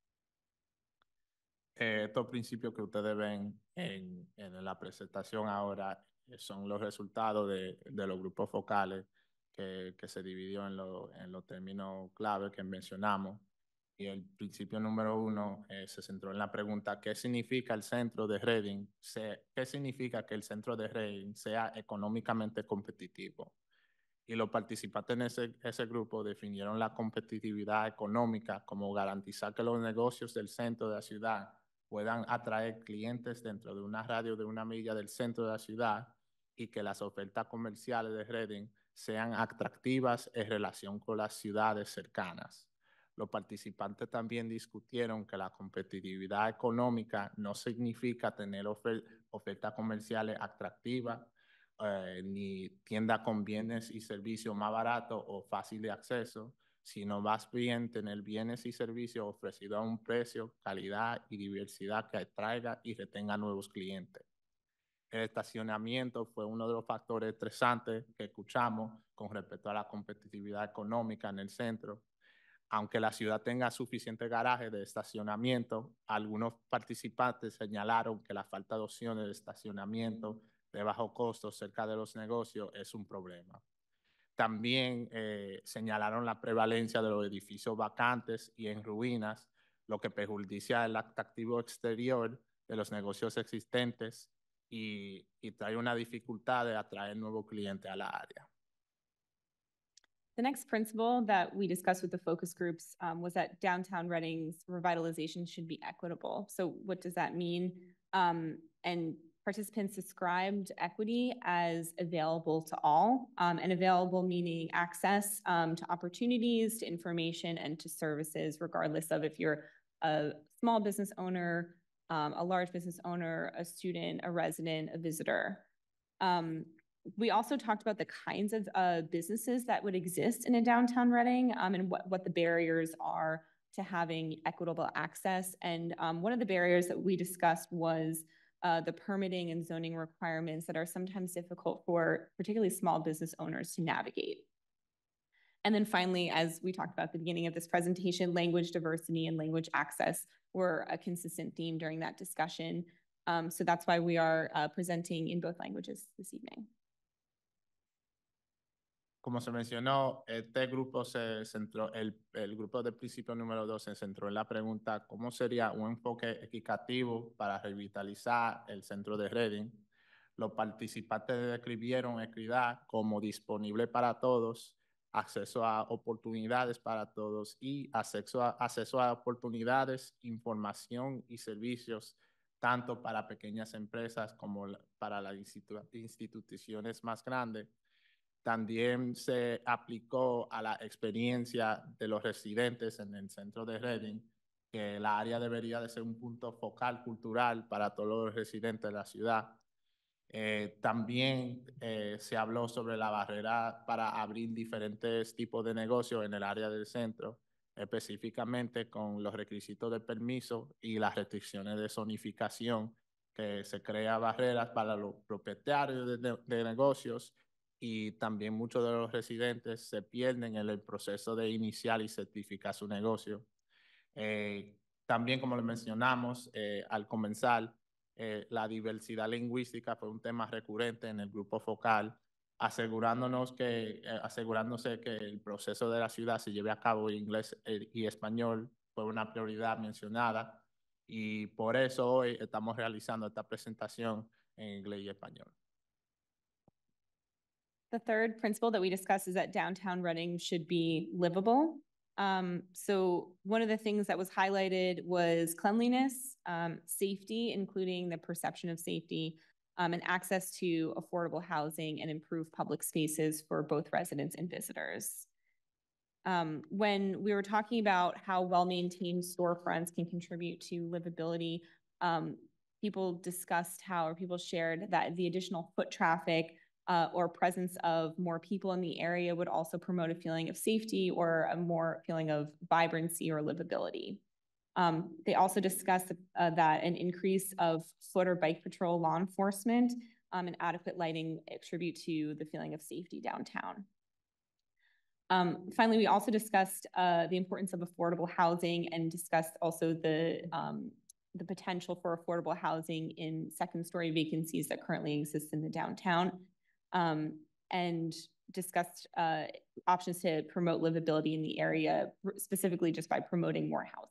Estos principios que ustedes ven en la presentación ahora son los resultados de los grupos focales que se dividió en los términos clave que mencionamos. Y el principio número 1 se centró en la pregunta: ¿qué significa el centro de Reading? ¿Qué significa que el centro de Reading sea económicamente competitivo? Y los participantes en ese grupo definieron la competitividad económica como garantizar que los negocios del centro de la ciudad puedan atraer clientes dentro de una radio de 1 milla del centro de la ciudad y que las ofertas comerciales de Reading sean atractivas en relación con las ciudades cercanas. Los participantes también discutieron que la competitividad económica no significa tener ofertas comerciales atractivas, ni tiendas con bienes y servicios más baratos o fácil de acceso, sino más bien tener bienes y servicios ofrecidos a un precio, calidad y diversidad que atraiga y retenga nuevos clientes. El estacionamiento fue uno de los factores estresantes que escuchamos con respecto a la competitividad económica en el centro. Aunque la ciudad tenga suficientes garajes de estacionamiento, algunos participantes señalaron que la falta de opciones de estacionamiento de bajo costo cerca de los negocios es un problema. También señalaron la prevalencia de los edificios vacantes y en ruinas, lo que perjudica el atractivo exterior de los negocios existentes y trae una dificultad de atraer nuevos clientes a la área. The next principle that we discussed with the focus groups was that downtown Reading's revitalization should be equitable. So what does that mean? And participants described equity as available to all, and available meaning access to opportunities, to information, and to services, regardless of if you're a small business owner, a large business owner, a student, a resident, a visitor. We also talked about the kinds of businesses that would exist in a downtown Reading and what the barriers are to having equitable access. And one of the barriers that we discussed was the permitting and zoning requirements that are sometimes difficult for particularly small business owners to navigate. And then finally, as we talked about at the beginning of this presentation, language diversity and language access were a consistent theme during that discussion. So that's why we are presenting in both languages this evening. Como se mencionó, este grupo se centró, el grupo del principio número 2 se centró en la pregunta: ¿cómo sería un enfoque equitativo para revitalizar el centro de Reading? Los participantes describieron equidad como disponible para todos, acceso a oportunidades para todos y acceso a oportunidades, información y servicios, tanto para pequeñas empresas como para las instituciones más grandes. También se aplicó a la experiencia de los residentes en el centro de Reading, que el área debería de ser un punto focal cultural para todos los residentes de la ciudad. También se habló sobre la barrera para abrir diferentes tipos de negocios en el área del centro, específicamente con los requisitos de permiso y las restricciones de zonificación, que se crea barreras para los propietarios de negocios, y también muchos de los residentes se pierden en el proceso de iniciar y certificar su negocio. También, como le mencionamos al comenzar, la diversidad lingüística fue un tema recurrente en el grupo focal, asegurándose que el proceso de la ciudad se lleve a cabo en inglés y español fue una prioridad mencionada, y por eso hoy estamos realizando esta presentación en inglés y español. The third principle that we discussed is that downtown Reading should be livable. So one of the things that was highlighted was cleanliness, safety, including the perception of safety, and access to affordable housing and improved public spaces for both residents and visitors. When we were talking about how well-maintained storefronts can contribute to livability, people shared that the additional foot traffic or presence of more people in the area would also promote a feeling of safety or a more feeling of vibrancy or livability. They also discussed that an increase of foot or bike patrol law enforcement and adequate lighting attribute to the feeling of safety downtown. Finally, we also discussed the importance of affordable housing and discussed also the potential for affordable housing in second-story vacancies that currently exist in the downtown, and discussed options to promote livability in the area, specifically just by promoting more housing.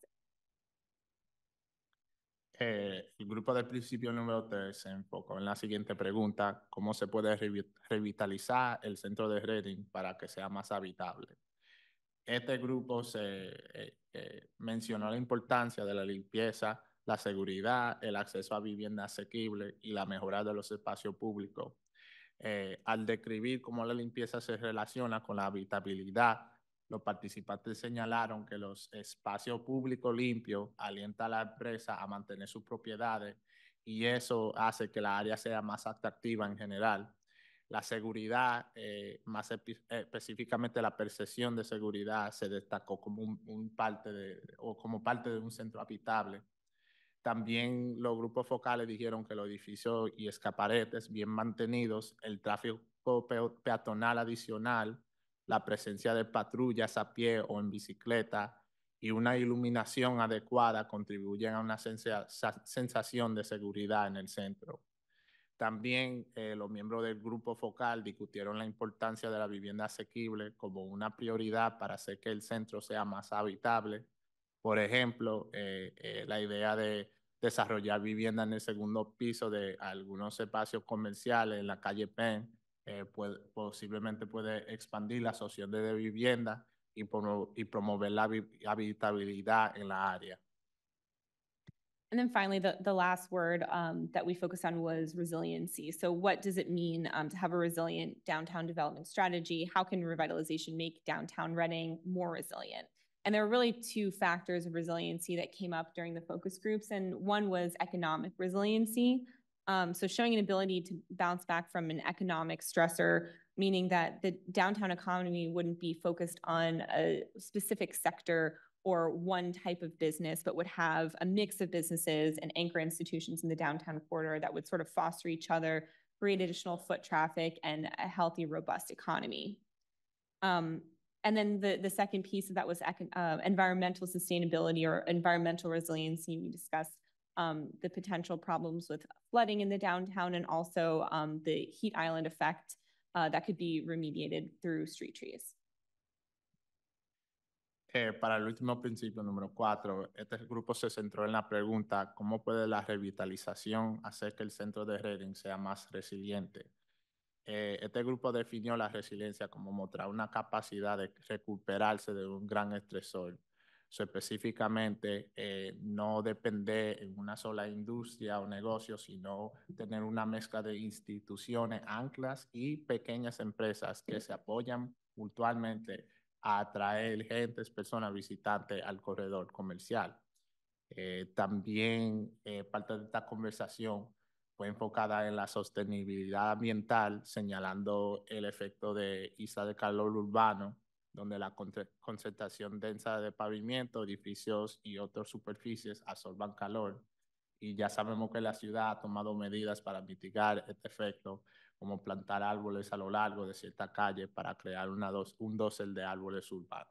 El grupo del principio número 3 se enfocó en la siguiente pregunta: ¿cómo se puede revitalizar el centro de Reading para que sea más habitable? Este grupo mencionó la importancia de la limpieza, la seguridad, el acceso a vivienda asequible y la mejora de los espacios públicos. Al describir cómo la limpieza se relaciona con la habitabilidad, los participantes señalaron que los espacios públicos limpios alientan a la empresa a mantener sus propiedades, y eso hace que la área sea más atractiva en general. La seguridad, más específicamente la percepción de seguridad, se destacó como parte de un centro habitable. También los grupos focales dijeron que los edificios y escaparates bien mantenidos, el tráfico peatonal adicional, la presencia de patrullas a pie o en bicicleta y una iluminación adecuada contribuyen a una sensación de seguridad en el centro. También los miembros del grupo focal discutieron la importancia de la vivienda asequible como una prioridad para hacer que el centro sea más habitable. Por ejemplo, la idea de desarrollar vivienda en el segundo piso de algunos espacios comerciales en la calle Penn posiblemente puede expandir la asociación de vivienda y promover la habitabilidad en la área. And then finally, the last word that we focused on was resiliency. So what does it mean to have a resilient downtown development strategy? How can revitalization make downtown Reading more resilient? And there were really two factors of resiliency that came up during the focus groups. And one was economic resiliency. So showing an ability to bounce back from an economic stressor, meaning that the downtown economy wouldn't be focused on a specific sector or one type of business, but would have a mix of businesses and anchor institutions in the downtown corridor that would sort of foster each other, create additional foot traffic, and a healthy, robust economy. And then the second piece of that was environmental sustainability or environmental resiliency. We discussed the potential problems with flooding in the downtown and also the heat island effect that could be remediated through street trees. Para el último principio, número 4, este grupo se centró en la pregunta: ¿cómo puede la revitalización hacer que el centro de Reading sea más resiliente? Este grupo definió la resiliencia como mostrar una capacidad de recuperarse de un gran estresor. específicamente, no depender en una sola industria o negocio, sino tener una mezcla de instituciones, anclas y pequeñas empresas que se apoyan mutuamente a atraer gentes, personas, visitantes al corredor comercial. También parte de esta conversación fue enfocada en la sostenibilidad ambiental, señalando el efecto de isla de calor urbano, donde la concentración densa de pavimento, edificios y otras superficies absorban calor. Y ya sabemos que la ciudad ha tomado medidas para mitigar este efecto, como plantar árboles a lo largo de cierta calle para crear un dosel de árboles urbanos.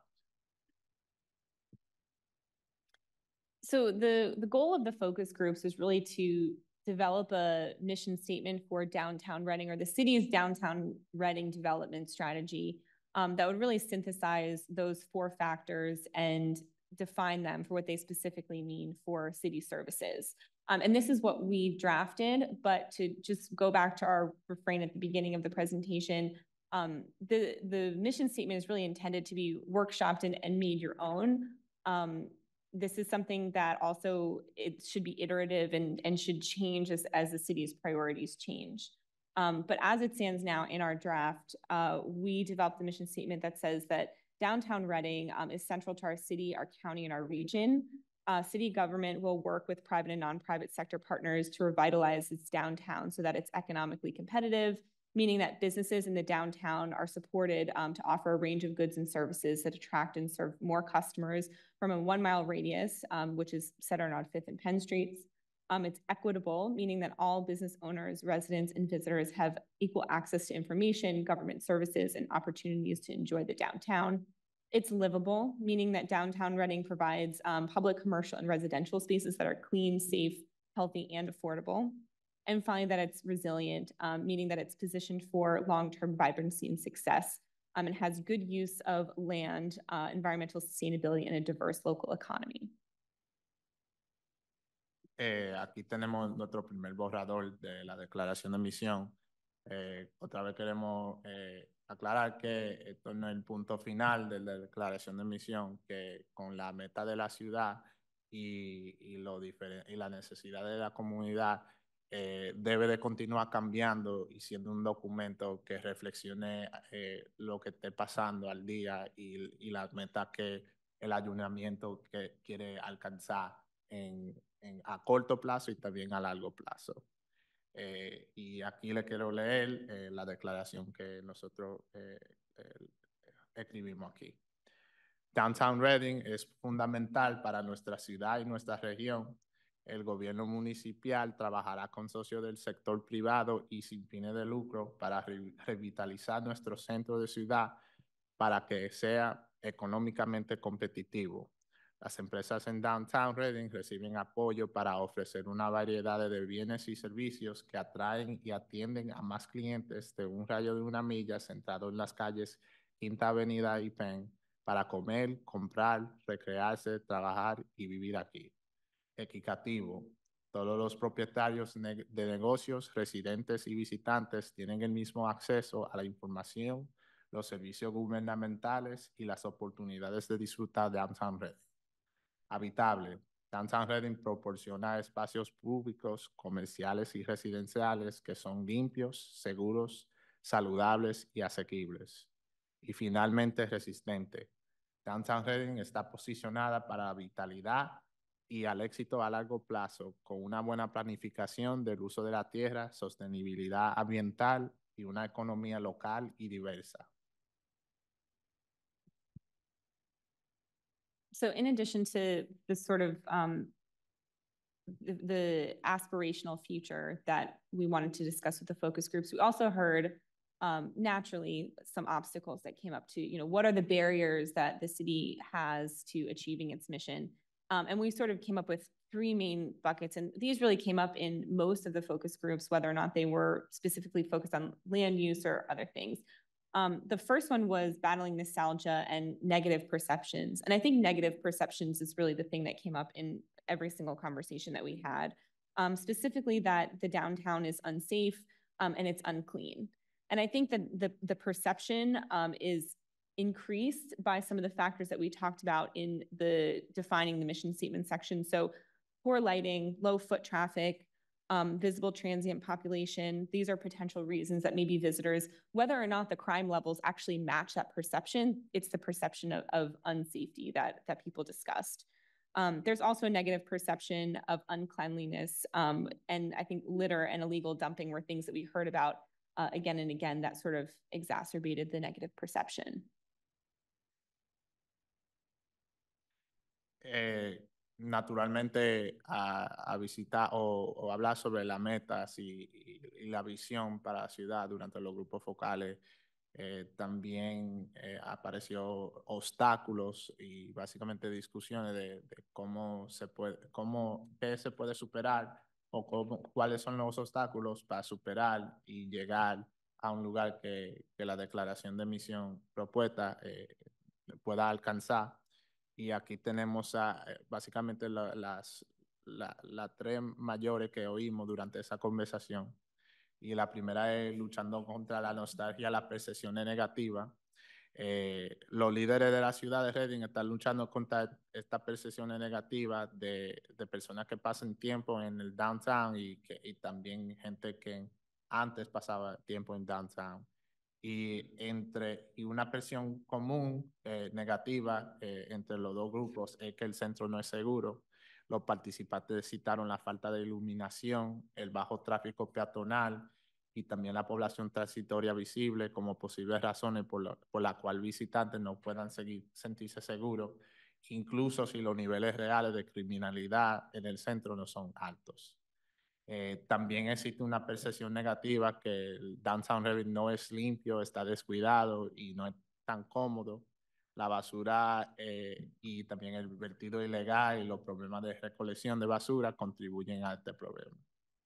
So the goal of the focus groups is really to develop a mission statement for downtown Reading, or the city's downtown Reading development strategy, that would really synthesize those 4 factors and define them for what they specifically mean for city services. And this is what we drafted, but to just go back to our refrain at the beginning of the presentation, the mission statement is really intended to be workshopped and made your own. This is something that also it should be iterative and should change as the city's priorities change. But as it stands now in our draft, we developed the mission statement that says that downtown Reading is central to our city, our county, and our region. City government will work with private and non-private sector partners to revitalize its downtown so that it's economically competitive, meaning that businesses in the downtown are supported to offer a range of goods and services that attract and serve more customers from a 1-mile radius, which is centered on 5th and Penn Streets. It's equitable, meaning that all business owners, residents, and visitors have equal access to information, government services, and opportunities to enjoy the downtown. It's livable, meaning that downtown Reading provides public, commercial, and residential spaces that are clean, safe, healthy, and affordable. And finally, that it's resilient, meaning that it's positioned for long-term vibrancy and success. It has good use of land, environmental sustainability, and a diverse local economy. Aquí tenemos nuestro primer borrador de la declaración de misión. Otra vez queremos aclarar que esto no es el punto final de la declaración de misión, que con la meta de la ciudad y la necesidad de la comunidad, debe de continuar cambiando y siendo un documento que reflexione lo que esté pasando al día y las metas que el ayuntamiento que quiere alcanzar a corto plazo y también a largo plazo. Y aquí le quiero leer la declaración que nosotros escribimos aquí. Downtown Reading es fundamental para nuestra ciudad y nuestra región. El gobierno municipal trabajará con socios del sector privado y sin fines de lucro para revitalizar nuestro centro de ciudad para que sea económicamente competitivo. Las empresas en Downtown Reading reciben apoyo para ofrecer una variedad de bienes y servicios que atraen y atienden a más clientes de un rayo de 1 milla centrado en las calles Quinta Avenida y Penn para comer, comprar, recrearse, trabajar y vivir aquí. Equitativo. Todos los propietarios de negocios, residentes y visitantes tienen el mismo acceso a la información, los servicios gubernamentales y las oportunidades de disfrutar de Downtown Reading. Habitable. Downtown Reading proporciona espacios públicos, comerciales y residenciales que son limpios, seguros, saludables y asequibles. Y finalmente, resistente. Downtown Reading está posicionada para la vitalidad y al éxito a largo plazo con una buena planificación del uso de la tierra, sostenibilidad ambiental y una economía local y diversa. So in addition to this sort of the aspirational future that we wanted to discuss with the focus groups, we also heard naturally some obstacles that came up to, what are the barriers that the city has to achieving its mission? And we sort of came up with 3 main buckets, and these really came up in most of the focus groups, whether or not they were specifically focused on land use or other things. The first one was battling nostalgia and negative perceptions. And I think negative perceptions is really the thing that came up in every single conversation that we had, specifically that the downtown is unsafe and it's unclean. And I think that the perception is increased by some of the factors that we talked about in the defining the mission statement section. So poor lighting, low foot traffic, visible transient population. These are potential reasons that maybe visitors, whether or not the crime levels actually match that perception, it's the perception of unsafety that people discussed. There's also a negative perception of uncleanliness, and I think litter and illegal dumping were things that we heard about again and again that sort of exacerbated the negative perception. Naturalmente a visitar o hablar sobre las metas y la visión para la ciudad durante los grupos focales. También apareció obstáculos y básicamente discusiones de cómo qué se puede superar o cuáles son los obstáculos para superar y llegar a un lugar que la declaración de misión propuesta pueda alcanzar. Y aquí tenemos básicamente las tres mayores que oímos durante esa conversación. Y la primera es luchando contra la nostalgia, las percepciones negativas. Los líderes de la ciudad de Reading están luchando contra estas percepciones negativas de personas que pasan tiempo en el downtown y también gente que antes pasaba tiempo en downtown. Y una presión común negativa entre los dos grupos es que el centro no es seguro. Los participantes citaron la falta de iluminación, el bajo tráfico peatonal y también la población transitoria visible como posibles razones por la cual visitantes no puedan sentirse seguros, incluso si los niveles reales de criminalidad en el centro no son altos. También existe una percepción negativa que el Downtown Reading no es limpio, está descuidado y no es tan cómodo. La basura y también el vertido ilegal y los problemas de recolección de basura contribuyen a este problema.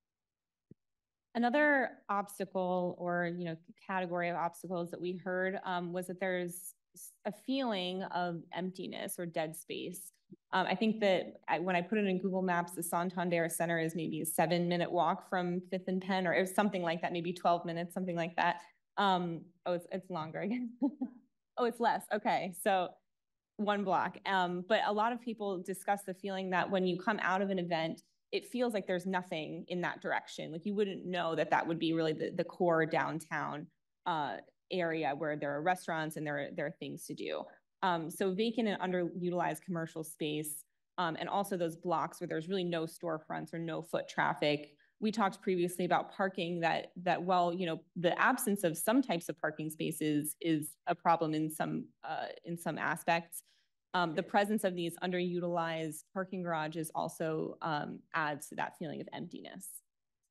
Another obstacle or category of obstacles that we heard was that there's a feeling of emptiness or dead space. I think that when I put it in Google Maps, the Santander Center is maybe a 7-minute walk from 5th and Penn, or it was something like that, maybe 12 minutes, something like that. Oh, it's longer again. Oh, it's less. Okay, so 1 block. But a lot of people discuss the feeling that when you come out of an event, it feels like there's nothing in that direction. Like you wouldn't know that that would be really the core downtown area where there are restaurants and there are things to do. So vacant and underutilized commercial space, and also those blocks where there's really no storefronts or no foot traffic. We talked previously about parking that while, the absence of some types of parking spaces is a problem in some aspects. The presence of these underutilized parking garages also adds to that feeling of emptiness.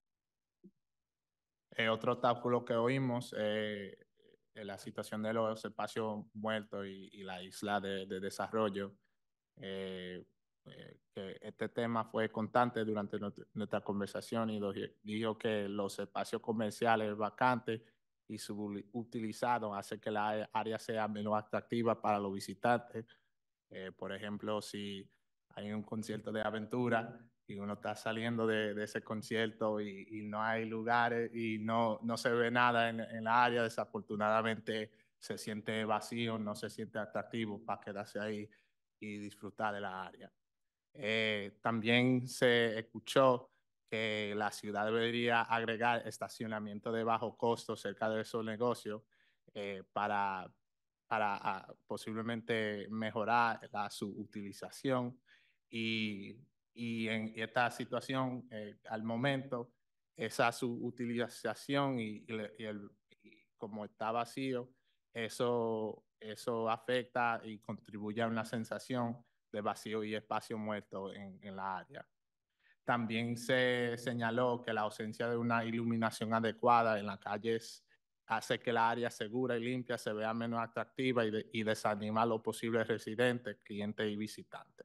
Otro obstáculo que oímos la situación de los espacios muertos y la isla de desarrollo. Que este tema fue constante durante nuestra conversación y dijo que los espacios comerciales vacantes y subutilizados hacen que la área sea menos atractiva para los visitantes. Por ejemplo, si hay un concierto de aventura y uno está saliendo de ese concierto y no hay lugares y no se ve nada en la área, desafortunadamente se siente vacío, no se siente atractivo para quedarse ahí y disfrutar de la área. También se escuchó que la ciudad debería agregar estacionamiento de bajo costo cerca de esos negocios para posiblemente mejorar su utilización y en esta situación al momento esa subutilización y como está vacío eso afecta y contribuye a una sensación de vacío y espacio muerto en la área. También se señaló que la ausencia de una iluminación adecuada en las calles hace que la área segura y limpia se vea menos atractiva y desanima a los posibles residentes, clientes y visitantes.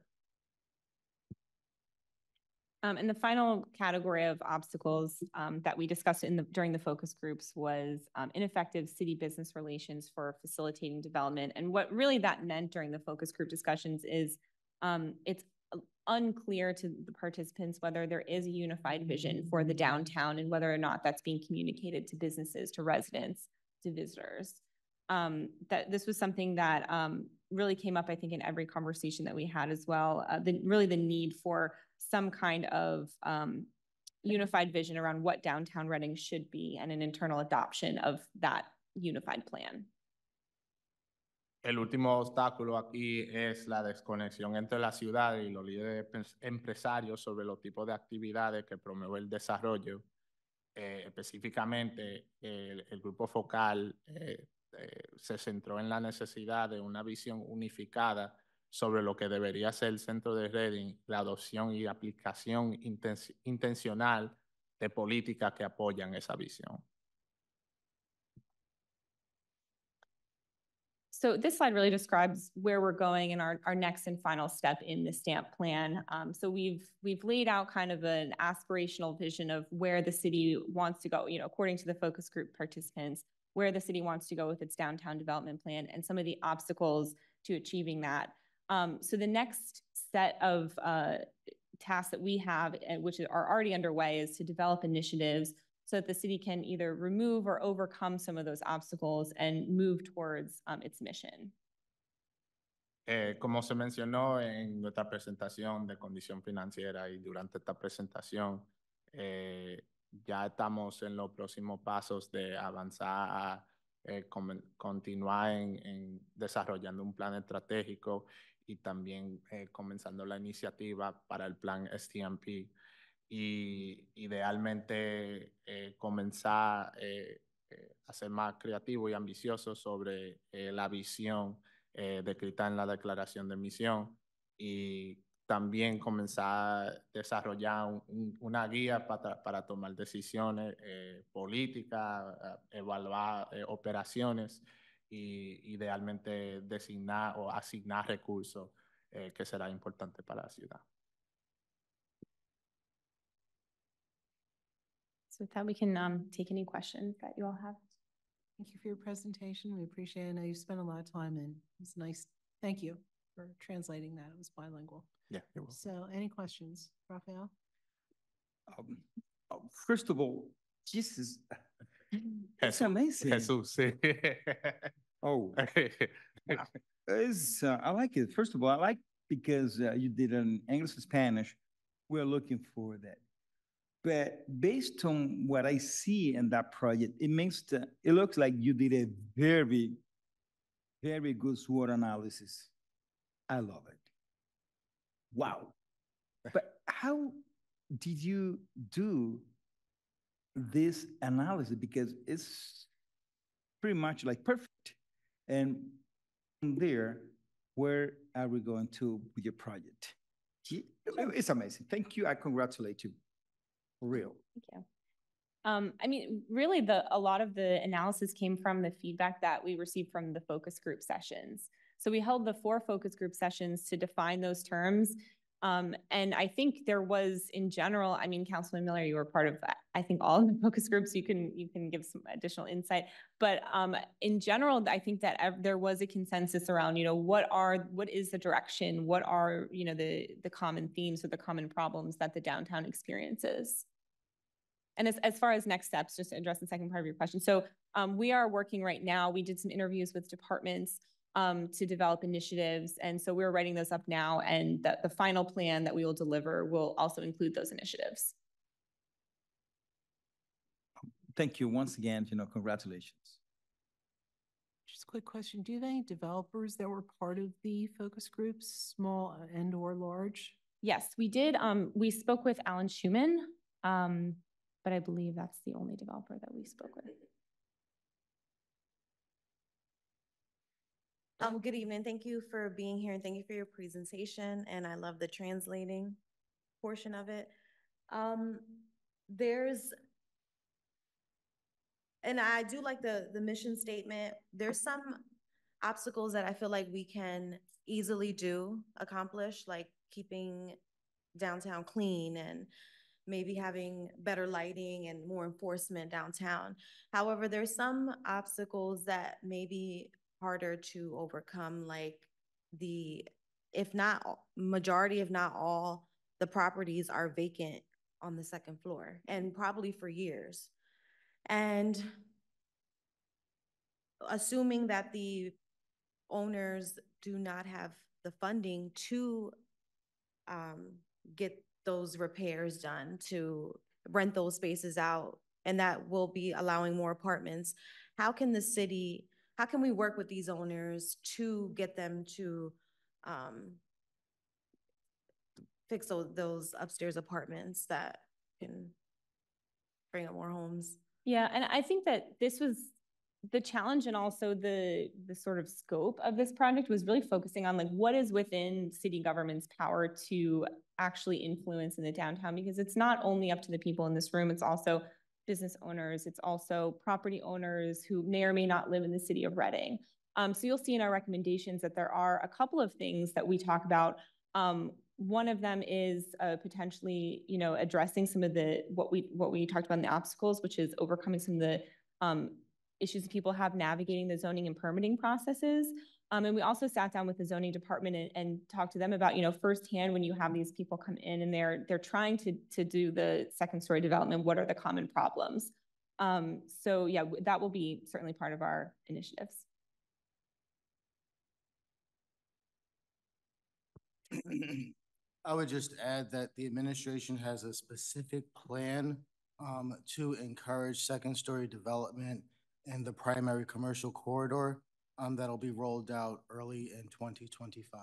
And the final category of obstacles that we discussed during the focus groups was ineffective city business relations for facilitating development. And what really that meant during the focus group discussions is it's unclear to the participants whether there is a unified vision for the downtown and whether or not that's being communicated to businesses, to residents, to visitors. That this was something that really came up, I think, in every conversation that we had as well. Really the need for some kind of unified vision around what downtown Reading should be and an internal adoption of that unified plan. El último obstáculo aquí es la desconexión entre la ciudad y los líderes empresarios sobre los tipos de actividades que promueve el desarrollo. Específicamente, el grupo focal se centró en la necesidad de una visión unificada sobre lo que debería ser el centro de Reading, la adopción y aplicación intencional de políticas que apoyan esa visión. So this slide really describes where we're going in our next and final step in the STAMP plan. So we've laid out kind of an aspirational vision of where the city wants to go, according to the focus group participants, where the city wants to go with its downtown development plan and some of the obstacles to achieving that. So the next set of tasks that we have, which are already underway, is to develop initiatives so that the city can either remove or overcome some of those obstacles and move towards its mission. Como se mencionó en nuestra presentación de condición financiera y durante esta presentación, ya estamos en los próximos pasos de avanzar a continuar en desarrollando un plan estratégico y también comenzando la iniciativa para el plan STMP. Y idealmente comenzar a ser más creativo y ambicioso sobre la visión descrita en la declaración de misión y también comenzar a desarrollar una guía para tomar decisiones políticas, evaluar operaciones y idealmente designar o asignar recursos que será importante para la ciudad. So with that, we can take any questions that you all have. Thank you for your presentation. We appreciate it. I know you spent a lot of time and it's nice. Thank you for translating that. It was bilingual. Yeah, you're welcome. So any questions, Rafael? First of all, Jesus, it's amazing. Jesus. Oh, I like it. First of all, I like because you did an English and Spanish. We're looking for that. But based on what I see in that project, it looks like you did a very, very good SWOT analysis. I love it. Wow. But how did you do this analysis? Because it's pretty much like perfect. And from there, where are we going to with your project? It's amazing. Thank you. I congratulate you. For real. Thank you. I mean, really, a lot of the analysis came from the feedback that we received from the focus group sessions. So we held the 4 focus group sessions to define those terms. And I think there was, in general, I mean, Councilman Miller, you were part of, I think, all of the focus groups. You can give some additional insight. But in general, I think that there was a consensus around, what is the direction? What are, the common themes or the common problems that the downtown experiences? And as far as next steps, just to address the second part of your question. So we are working right now. We did some interviews with departments to develop initiatives. And so we're writing those up now. And the final plan that we will deliver will also include those initiatives. Thank you once again, congratulations. Just a quick question. Do you have any developers that were part of the focus groups, small and or large? Yes, we did. We spoke with Alan Schuman, but I believe that's the only developer that we spoke with. Good evening. Thank you for being here and thank you for your presentation. And I love the translating portion of it. And I do like the mission statement. There's some obstacles that I feel like we can easily accomplish, like keeping downtown clean and maybe having better lighting and more enforcement downtown. However, there's some obstacles that may be harder to overcome, like if not majority, if not all, the properties are vacant on the second floor and probably for years. And assuming that the owners do not have the funding to get those repairs done, to rent those spaces out, and that will be allowing more apartments. How can we work with these owners to get them to fix those upstairs apartments that can bring up more homes? Yeah, and I think that this was the challenge, and also the sort of scope of this project was really focusing on like what is within city government's power to actually influence in the downtown, because it's not only up to the people in this room, it's also business owners, it's also property owners who may or may not live in the city of Reading. So you'll see in our recommendations that there are a couple of things that we talk about. One of them is potentially, addressing some of what we talked about in the obstacles, which is overcoming some of the issues that people have navigating the zoning and permitting processes. And we also sat down with the zoning department and talked to them about, firsthand, when you have these people come in and they're trying to do the second story development, what are the common problems? So yeah, that will be certainly part of our initiatives. I would just add that the administration has a specific plan to encourage second story development in the primary commercial corridor that'll be rolled out early in 2025.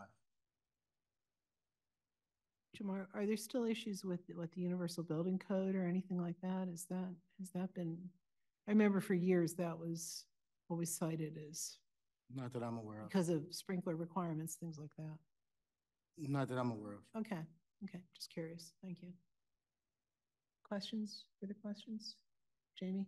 Jamar, are there still issues with the Universal Building Code or anything like that? Has that been, I remember for years that was always cited as. Not that I'm aware of. Because of sprinkler requirements, things like that. Not that I'm aware of. Okay, just curious. Thank you. Questions? Further questions? Jamie?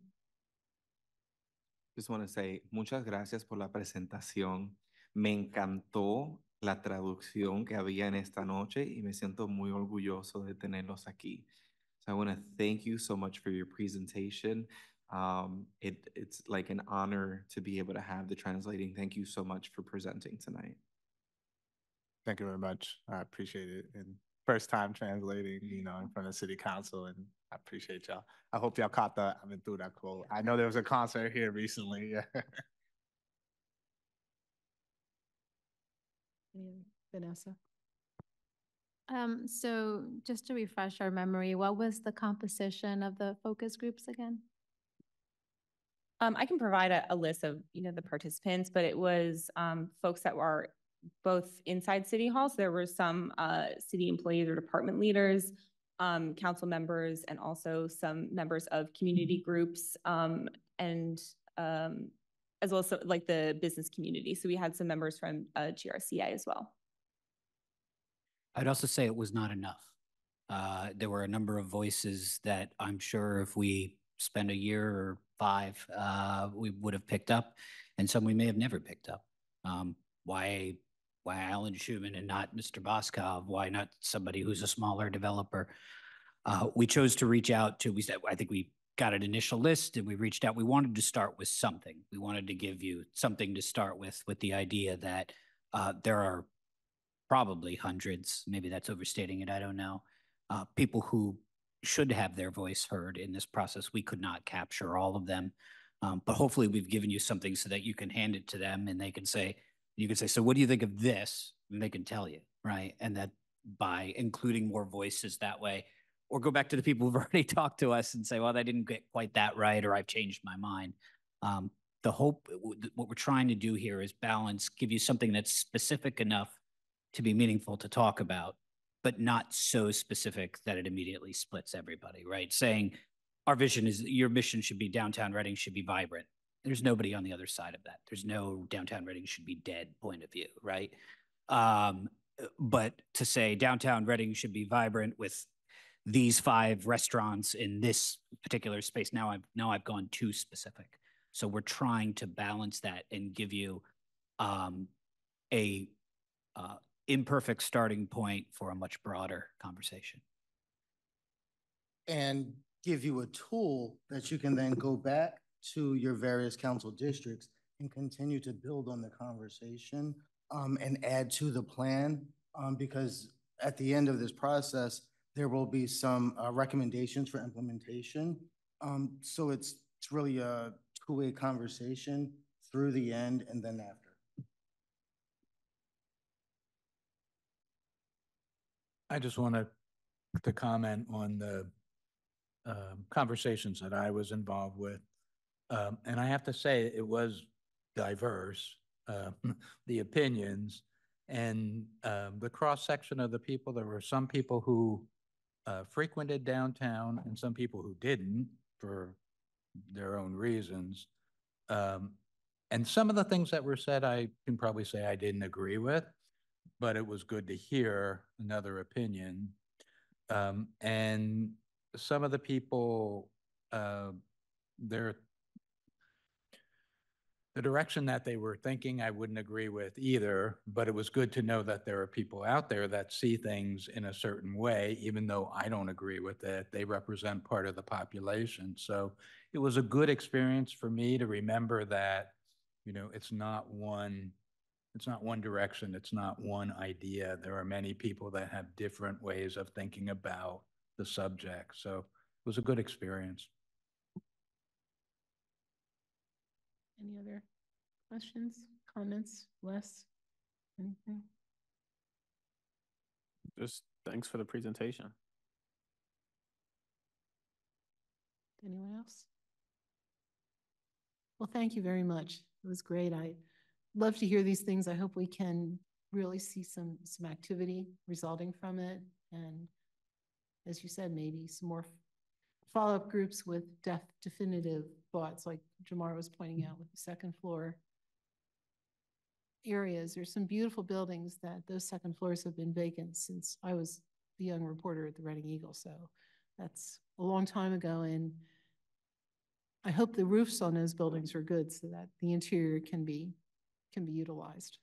Just want to say muchas gracias por la presentación. Me encantó la traducción que había en esta noche y me siento muy orgulloso de tenerlos aquí. So I want to thank you so much for your presentation. It's like an honor to be able to have the translating. Thank you so much for presenting tonight. Thank you very much. I appreciate it. And first time translating, in front of City Council, and I appreciate y'all. I hope y'all caught the Aventura quote. I know there was a concert here recently. Vanessa? So just to refresh our memory, what was the composition of the focus groups again? I can provide a list of, the participants, but it was folks that were both inside City Hall. So there were some city employees or department leaders, council members, and also some members of community groups, and as well as like the business community. So we had some members from GRCI as well. I'd also say it was not enough. There were a number of voices that I'm sure if we spend a year or 5, we would have picked up, and some we may have never picked up. Why Alan Schuman and not Mr. Boskov? Why not somebody who's a smaller developer? We chose to reach out to, I think we got an initial list and we reached out. We wanted to start with something. We wanted to give you something to start with the idea that there are probably hundreds, maybe that's overstating it, I don't know, people who should have their voice heard in this process. We could not capture all of them, but hopefully we've given you something so that you can hand it to them and they can say, so what do you think of this? And they can tell you, right? And that by including more voices that way, or go back to the people who've already talked to us and say, well, that didn't get quite that right, or I've changed my mind. The hope, what we're trying to do here is balance, give you something that's specific enough to be meaningful to talk about, but not so specific that it immediately splits everybody, right? Saying our vision is your mission should be downtown Reading should be vibrant. There's nobody on the other side of that. There's no downtown Reading should be dead point of view, right? But to say downtown Reading should be vibrant with these 5 restaurants in this particular space, now I've gone too specific. So we're trying to balance that and give you a imperfect starting point for a much broader conversation. And give you a tool that you can then go back to your various council districts and continue to build on the conversation and add to the plan, because at the end of this process, there will be some recommendations for implementation. So it's really a two-way conversation through the end and then after. I just wanted to comment on the conversations that I was involved with. And I have to say, it was diverse, the opinions and the cross-section of the people. There were some people who frequented downtown and some people who didn't for their own reasons. And some of the things that were said, I can probably say I didn't agree with, but it was good to hear another opinion. And some of the people, the direction that they were thinking, I wouldn't agree with either, but it was good to know that there are people out there that see things in a certain way, even though I don't agree with it. They represent part of the population. So it was a good experience for me to remember that, you know, it's not one direction, it's not one idea. There are many people that have different ways of thinking about the subject. So it was a good experience. Any other questions, comments, Wes? Anything? Just thanks for the presentation. Anyone else? Well, thank you very much. It was great. I love to hear these things. I hope we can really see some activity resulting from it. And as you said, maybe some more follow-up groups with definitive thoughts, like Jamar was pointing out with the second floor areas. There's some beautiful buildings that those second floors have been vacant since I was the young reporter at the Reading Eagle. So that's a long time ago. And I hope the roofs on those buildings are good so that the interior can be utilized.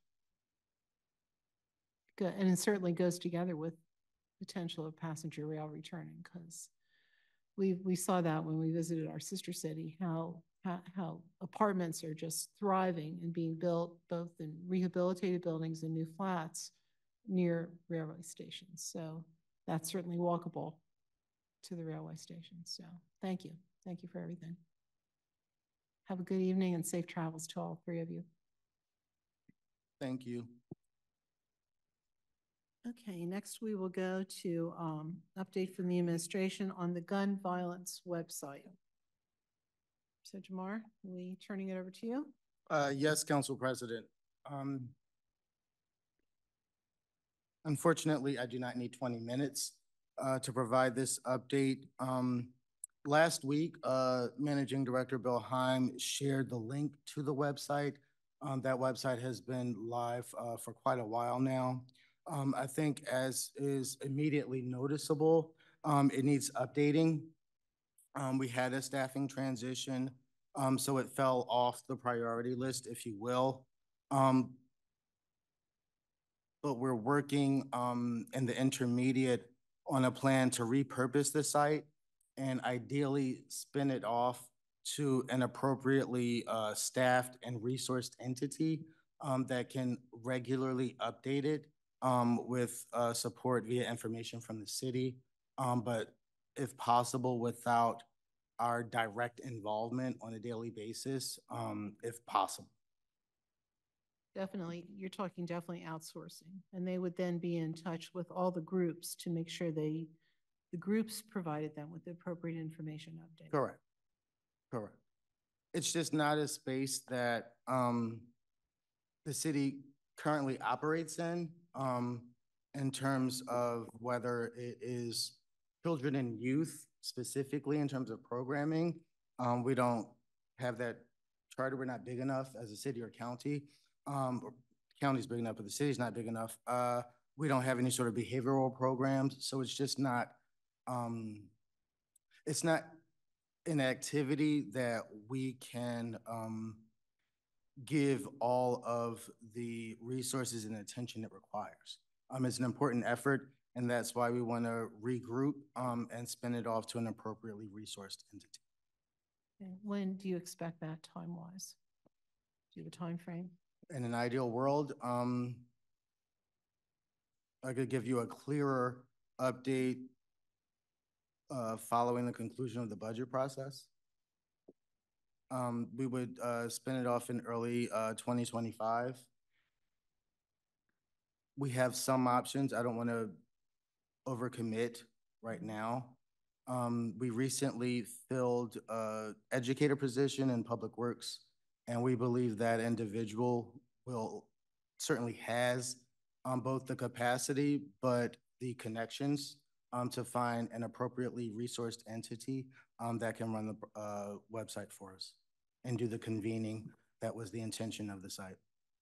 Good. And it certainly goes together with potential of passenger rail returning, because we saw that when we visited our sister city, how apartments are just thriving and being built both in rehabilitated buildings and new flats near railway stations. So that's certainly walkable to the railway station. So thank you. Thank you for everything. Have a good evening and safe travels to all three of you. Thank you. Okay, next we will go to update from the administration on the gun violence website. So Jamar, are we turning it over to you? Yes, Council President. Unfortunately, I do not need 20 minutes to provide this update. Last week, Managing Director Bill Heim shared the link to the website. That website has been live for quite a while now. I think as is immediately noticeable, it needs updating. We had a staffing transition, so it fell off the priority list, if you will. But we're working in the intermediate on a plan to repurpose the site and ideally spin it off to an appropriately staffed and resourced entity that can regularly update it with support via information from the city, but if possible, without our direct involvement on a daily basis, if possible. Definitely, you're talking definitely outsourcing, and they would then be in touch with all the groups to make sure the groups provided them with the appropriate information update. Correct. Correct. It's just not a space that the city currently operates in terms of whether it is children and youth specifically in terms of programming. We don't have that charter. We're not big enough as a city or county. County's big enough, but the city's not big enough. We don't have any sort of behavioral programs, so it's just not, it's not an activity that we can give all of the resources and attention it requires. It's an important effort, and that's why we want to regroup and spin it off to an appropriately resourced entity. Okay. When do you expect that time-wise? Do you have a time frame? In an ideal world, I could give you a clearer update following the conclusion of the budget process. We would spin it off in early 2025. We have some options. I don't want to overcommit right now. We recently filled a educator position in Public Works, and we believe that individual will certainly has both the capacity but the connections to find an appropriately resourced entity that can run the website for us and do the convening. That was the intention of the site.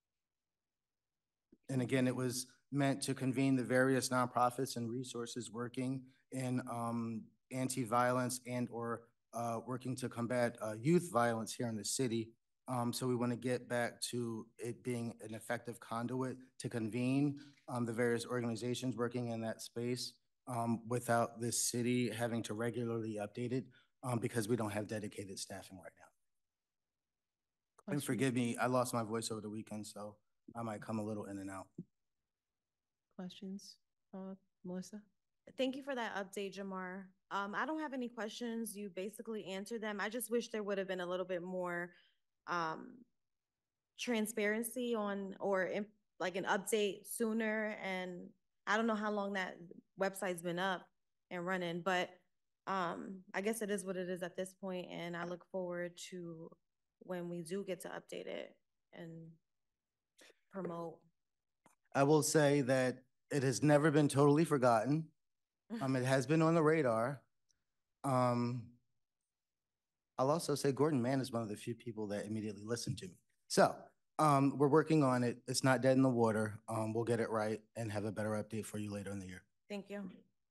And again, it was meant to convene the various nonprofits and resources working in anti-violence and or working to combat youth violence here in the city. So we want to get back to it being an effective conduit to convene the various organizations working in that space without this city having to regularly update it because we don't have dedicated staffing right now. And forgive me, I lost my voice over the weekend, so I might come a little in and out. Questions? Melissa? Thank you for that update, Jamar. I don't have any questions. You basically answered them. I just wish there would have been a little bit more transparency on, or like an update sooner. And I don't know how long that website's been up and running, but I guess it is what it is at this point, and I look forward to when we do get to update it and promote. I will say that it has never been totally forgotten. It has been on the radar. I'll also say Gordon Mann is one of the few people that immediately listened to me. So we're working on it. It's not dead in the water. We'll get it right and have a better update for you later in the year. Thank you.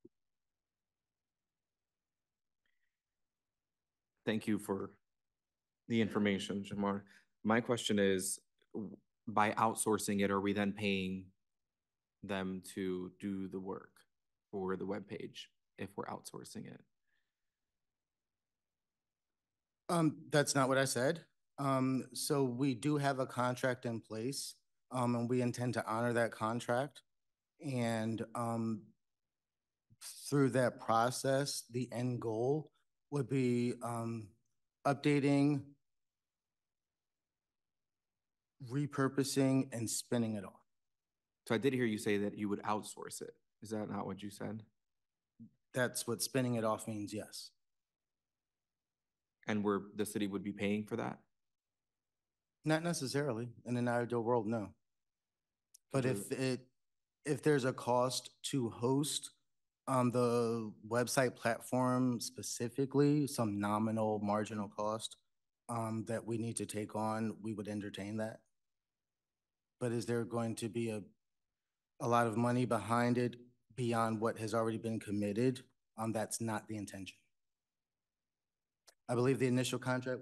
Thank you for the information, Jamar. My question is, by outsourcing it, are we then paying them to do the work for the webpage if we're outsourcing it? That's not what I said. So we do have a contract in place, and we intend to honor that contract. And through that process, the end goal would be updating, repurposing, and spinning it off. So I did hear you say that you would outsource it. Is that not what you said? That's what spinning it off means, yes. And the city would be paying for that? Not necessarily. In an ideal world, no. But if there's a cost to host the website platform specifically, some nominal marginal cost that we need to take on, we would entertain that. But is there going to be a lot of money behind it beyond what has already been committed? That's not the intention. I believe the initial contract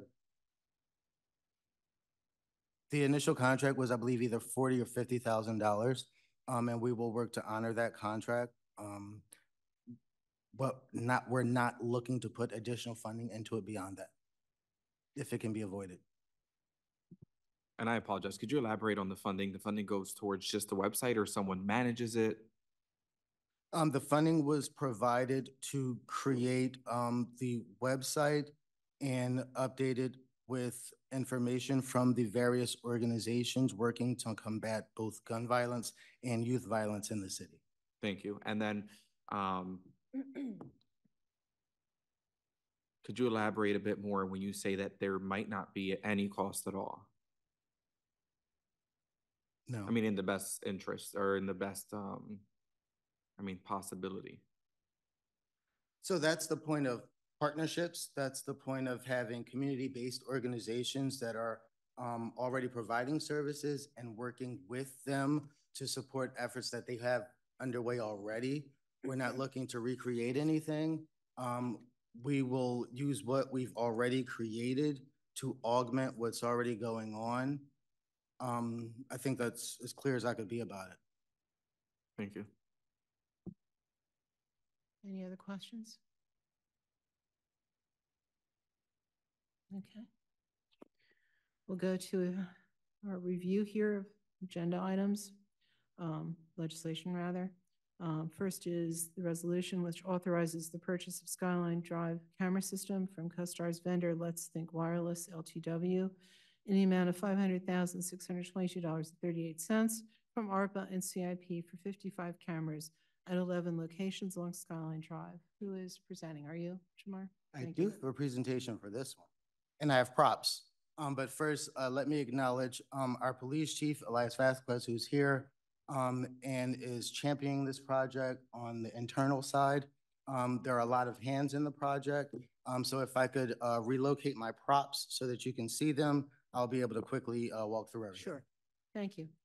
was, I believe, either $40,000 or $50,000, and we will work to honor that contract. But we're not looking to put additional funding into it beyond that, if it can be avoided. And I apologize, could you elaborate on the funding? The funding goes towards just the website, or someone manages it? The funding was provided to create the website and updated with information from the various organizations working to combat both gun violence and youth violence in the city. Thank you. And then could you elaborate a bit more when you say that there might not be any cost at all? No. I mean, in the best interest, or in the best, possibility. So that's the point of partnerships. That's the point of having community-based organizations that are already providing services and working with them to support efforts that they have underway already. We're not looking to recreate anything. We will use what we've already created to augment what's already going on. I think that's as clear as I could be about it. Thank you. Any other questions? Okay. We'll go to our review here of agenda items, legislation rather. First is the resolution which authorizes the purchase of Skyline Drive camera system from CoStar's vendor Let's Think Wireless LTW in the amount of $500,622.38 from ARPA and CIP for 55 cameras at 11 locations along Skyline Drive. Who is presenting? Are you, Jamar? I Thank do you. have a presentation for this one, and I have props. But first, let me acknowledge our police chief, Elias Vasquez, who's here and is championing this project on the internal side. There are a lot of hands in the project. So if I could relocate my props so that you can see them, I'll be able to quickly walk through everything. Sure. Thank you.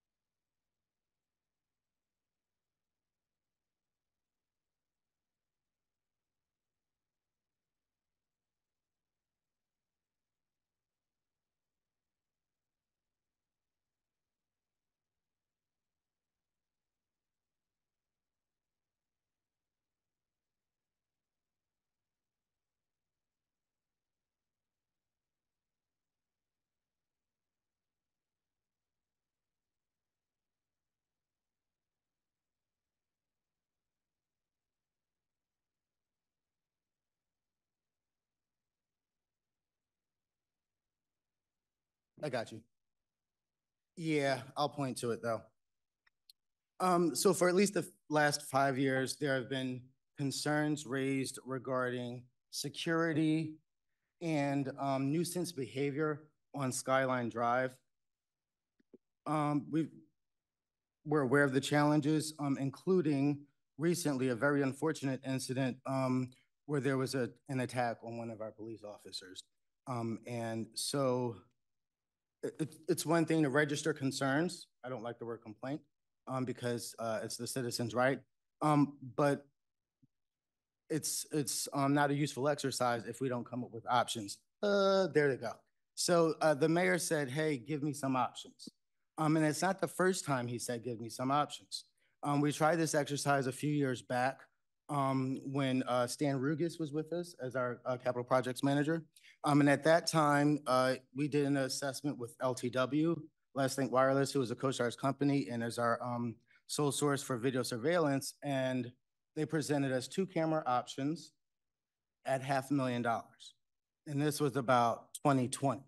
I got you. Yeah, I'll point to it though. So for at least the last 5 years, there have been concerns raised regarding security and nuisance behavior on Skyline Drive. We're aware of the challenges, including recently a very unfortunate incident where there was an attack on one of our police officers. And so it's one thing to register concerns. I don't like the word complaint because it's the citizen's right. But it's not a useful exercise if we don't come up with options. There they go. So the mayor said, hey, give me some options. And it's not the first time he said, give me some options. We tried this exercise a few years back when Stan Rugas was with us as our capital projects manager. And at that time, we did an assessment with LTW, Let's Think Wireless, who is a CoStar's company and is our sole source for video surveillance. And they presented us 2 camera options at $500,000. And this was about 2020.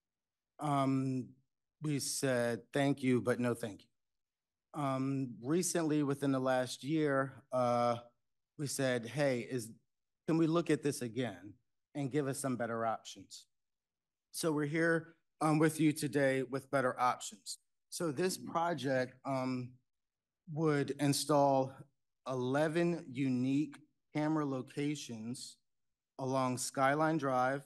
We said, thank you, but no thank you. Recently, within the last year, we said, hey, can we look at this again and give us some better options? So we're here with you today with better options. So this project would install 11 unique camera locations along Skyline Drive,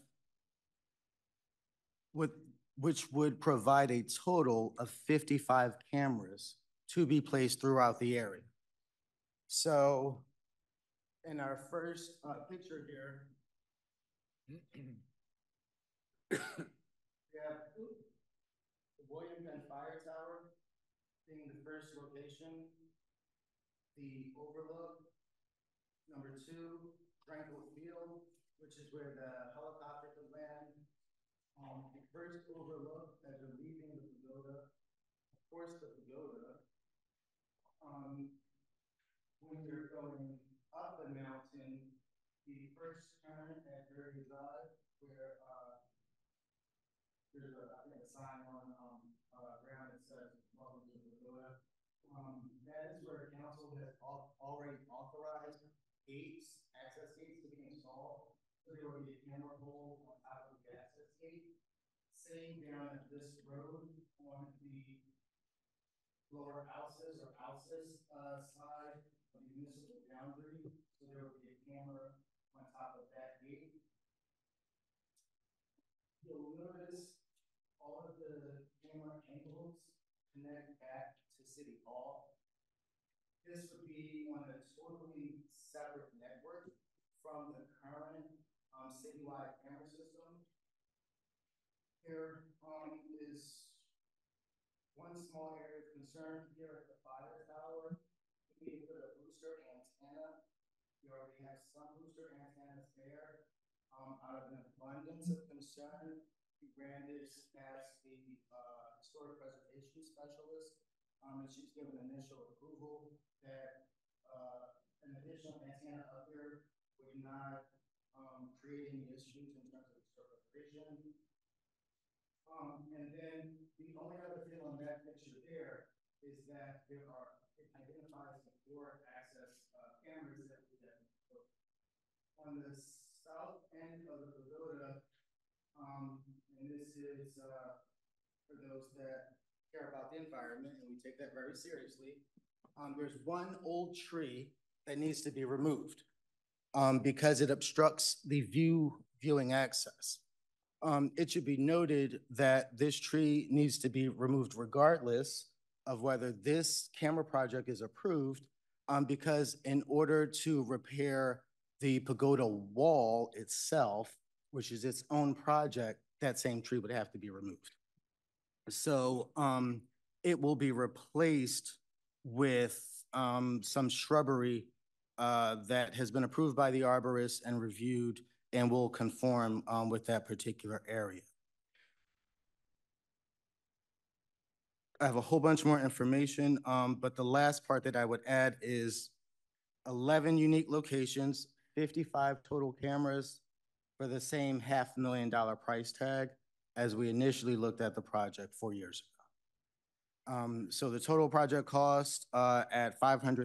which would provide a total of 55 cameras to be placed throughout the area. So in our first picture here, we have the William Penn Fire Tower being the first location, the overlook, number 2, Frankel Field, which is where the helicopter could land. The first overlook as you're leaving the pagoda, of course the pagoda. When you're going up the mountain, the first turn at Derby Drive, where there's I think a sign on ground that says welcome to the pagoda. That is where council has already authorized access gates to be installed. So there will be a camera pole on top of the access gate. Same down at this road on the lower Alces side of the municipal boundary. So there will be a camera on top of that gate. You'll notice all of the camera angles connect back to City Hall. This would be on a totally separate network from the current citywide camera system. Here is one small area of concern here at the fire tower. We need to put a booster antenna. We already have some booster antennas there. Out of an abundance of concern, we ran this past the historic preservation specialist, and she's given initial approval that antenna up there would not create any issues in terms of interpretation. And then the only other thing on that picture there is that there are, it identifies some door access cameras that we have. On the south end of the pagoda, and this is for those that care about the environment, and we take that very seriously. There's one old tree that needs to be removed because it obstructs the viewing access. It should be noted that this tree needs to be removed regardless of whether this camera project is approved, because in order to repair the pagoda wall itself, which is its own project, that same tree would have to be removed. So it will be replaced with some shrubbery that has been approved by the arborist and reviewed and will conform with that particular area. I have a whole bunch more information, but the last part that I would add is 11 unique locations, 55 total cameras for the same $500,000 price tag as we initially looked at the project 4 years ago. So the total project cost at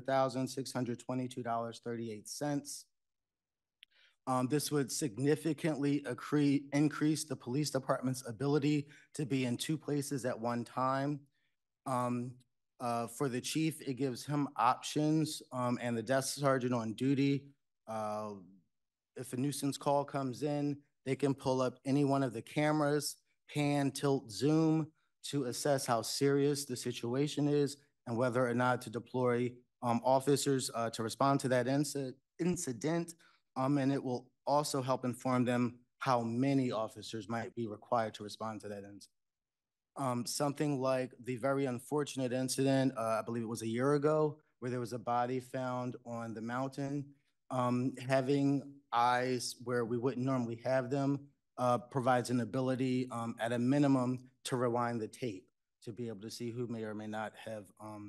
$500,622.38. This would significantly increase the police department's ability to be in 2 places at one time. For the chief, it gives him options, and the desk sergeant on duty. If a nuisance call comes in, they can pull up any one of the cameras, pan, tilt, zoom to assess how serious the situation is and whether or not to deploy officers to respond to that incident. And it will also help inform them how many officers might be required to respond to that incident. Something like the very unfortunate incident, I believe it was a year ago, where there was a body found on the mountain. Having eyes where we wouldn't normally have them provides an ability at a minimum to rewind the tape to be able to see who may or may not have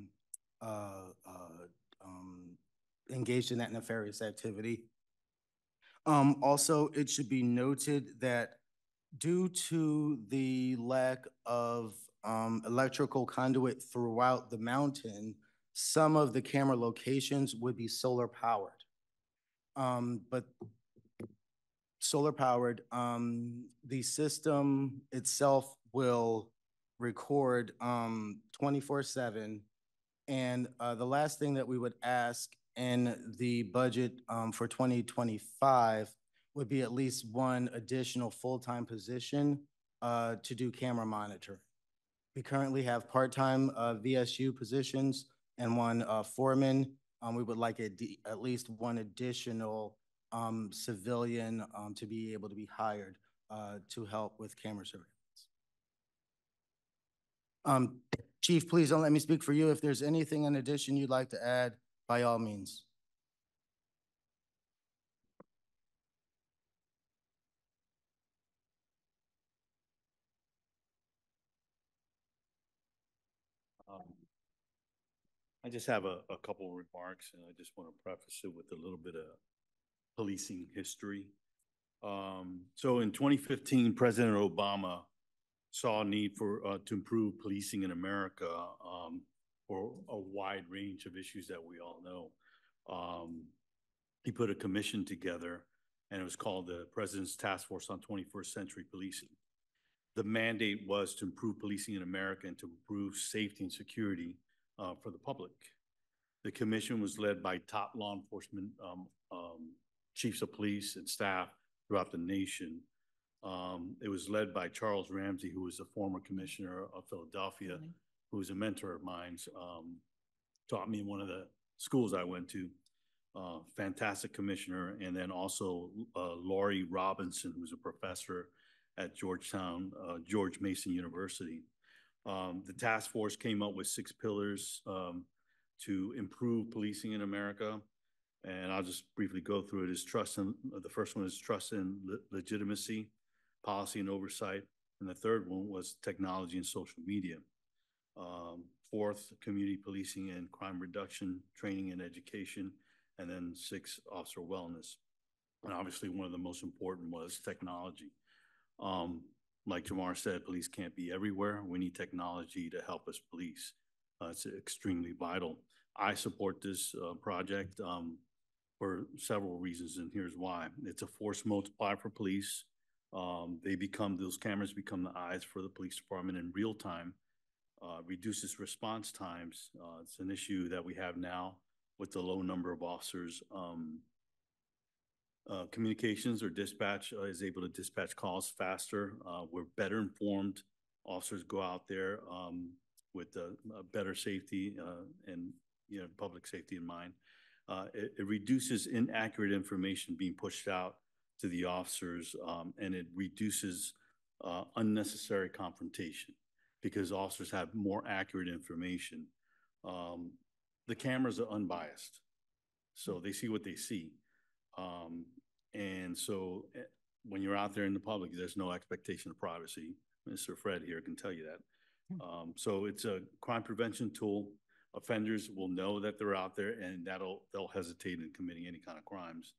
engaged in that nefarious activity. Also, it should be noted that due to the lack of electrical conduit throughout the mountain, some of the camera locations would be solar powered. But solar powered, the system itself will record 24/7. And the last thing that we would ask in the budget for 2025 would be at least one additional full-time position to do camera monitoring. We currently have part-time VSU positions and one foreman. We would like at least one additional civilian to be able to be hired to help with camera surveillance. Chief, please don't let me speak for you. If there's anything in addition you'd like to add, by all means. I just have a couple of remarks, and I just want to preface it with a little bit of policing history. So in 2015, President Obama saw a need for to improve policing in America for a wide range of issues that we all know. He put a commission together, and it was called the President's Task Force on 21st Century Policing. The mandate was to improve policing in America and to improve safety and security for the public. The commission was led by top law enforcement chiefs of police and staff throughout the nation. It was led by Charles Ramsey, who was a former commissioner of Philadelphia, who was a mentor of mine, taught me in one of the schools I went to. Fantastic commissioner. And then also Laurie Robinson, who's a professor at Georgetown, George Mason University. The task force came up with 6 pillars to improve policing in America. And I'll just briefly go through it. Is trust and the first one is trust and legitimacy, policy and oversight. And the third one was technology and social media. Fourth, community policing and crime reduction, training and education. and then 6 officer wellness. And obviously, one of the most important was technology. Like Jamar said, police can't be everywhere. We need technology to help us police. It's extremely vital. I support this project for several reasons, and here's why. It's a force multiplier for police. Those cameras become the eyes for the police department in real time, reduces response times. It's an issue that we have now with the low number of officers. Communications or dispatch is able to dispatch calls faster. We're better informed. Officers go out there with better safety and public safety in mind. It reduces inaccurate information being pushed out to the officers, and it reduces unnecessary confrontation because officers have more accurate information. The cameras are unbiased, so they see what they see. And so when you're out there in the public, there's no expectation of privacy. Mr. Fred here can tell you that. So it's a crime prevention tool. Offenders will know that they're out there, and they'll hesitate in committing any kind of crimes.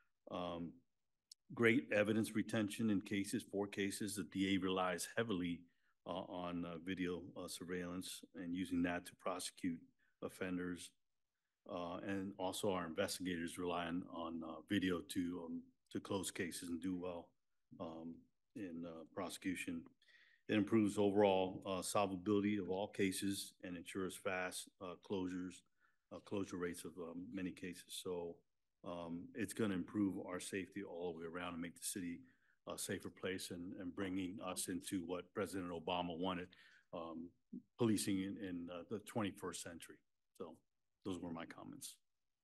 Great evidence retention in cases, 4 cases. The DA relies heavily on video surveillance and using that to prosecute offenders. And also our investigators rely on video to close cases and do well in prosecution. It improves overall solvability of all cases and ensures fast closure rates of many cases. So it's going to improve our safety all the way around and make the city a safer place and bringing us into what President Obama wanted, policing in the 21st century. So those were my comments.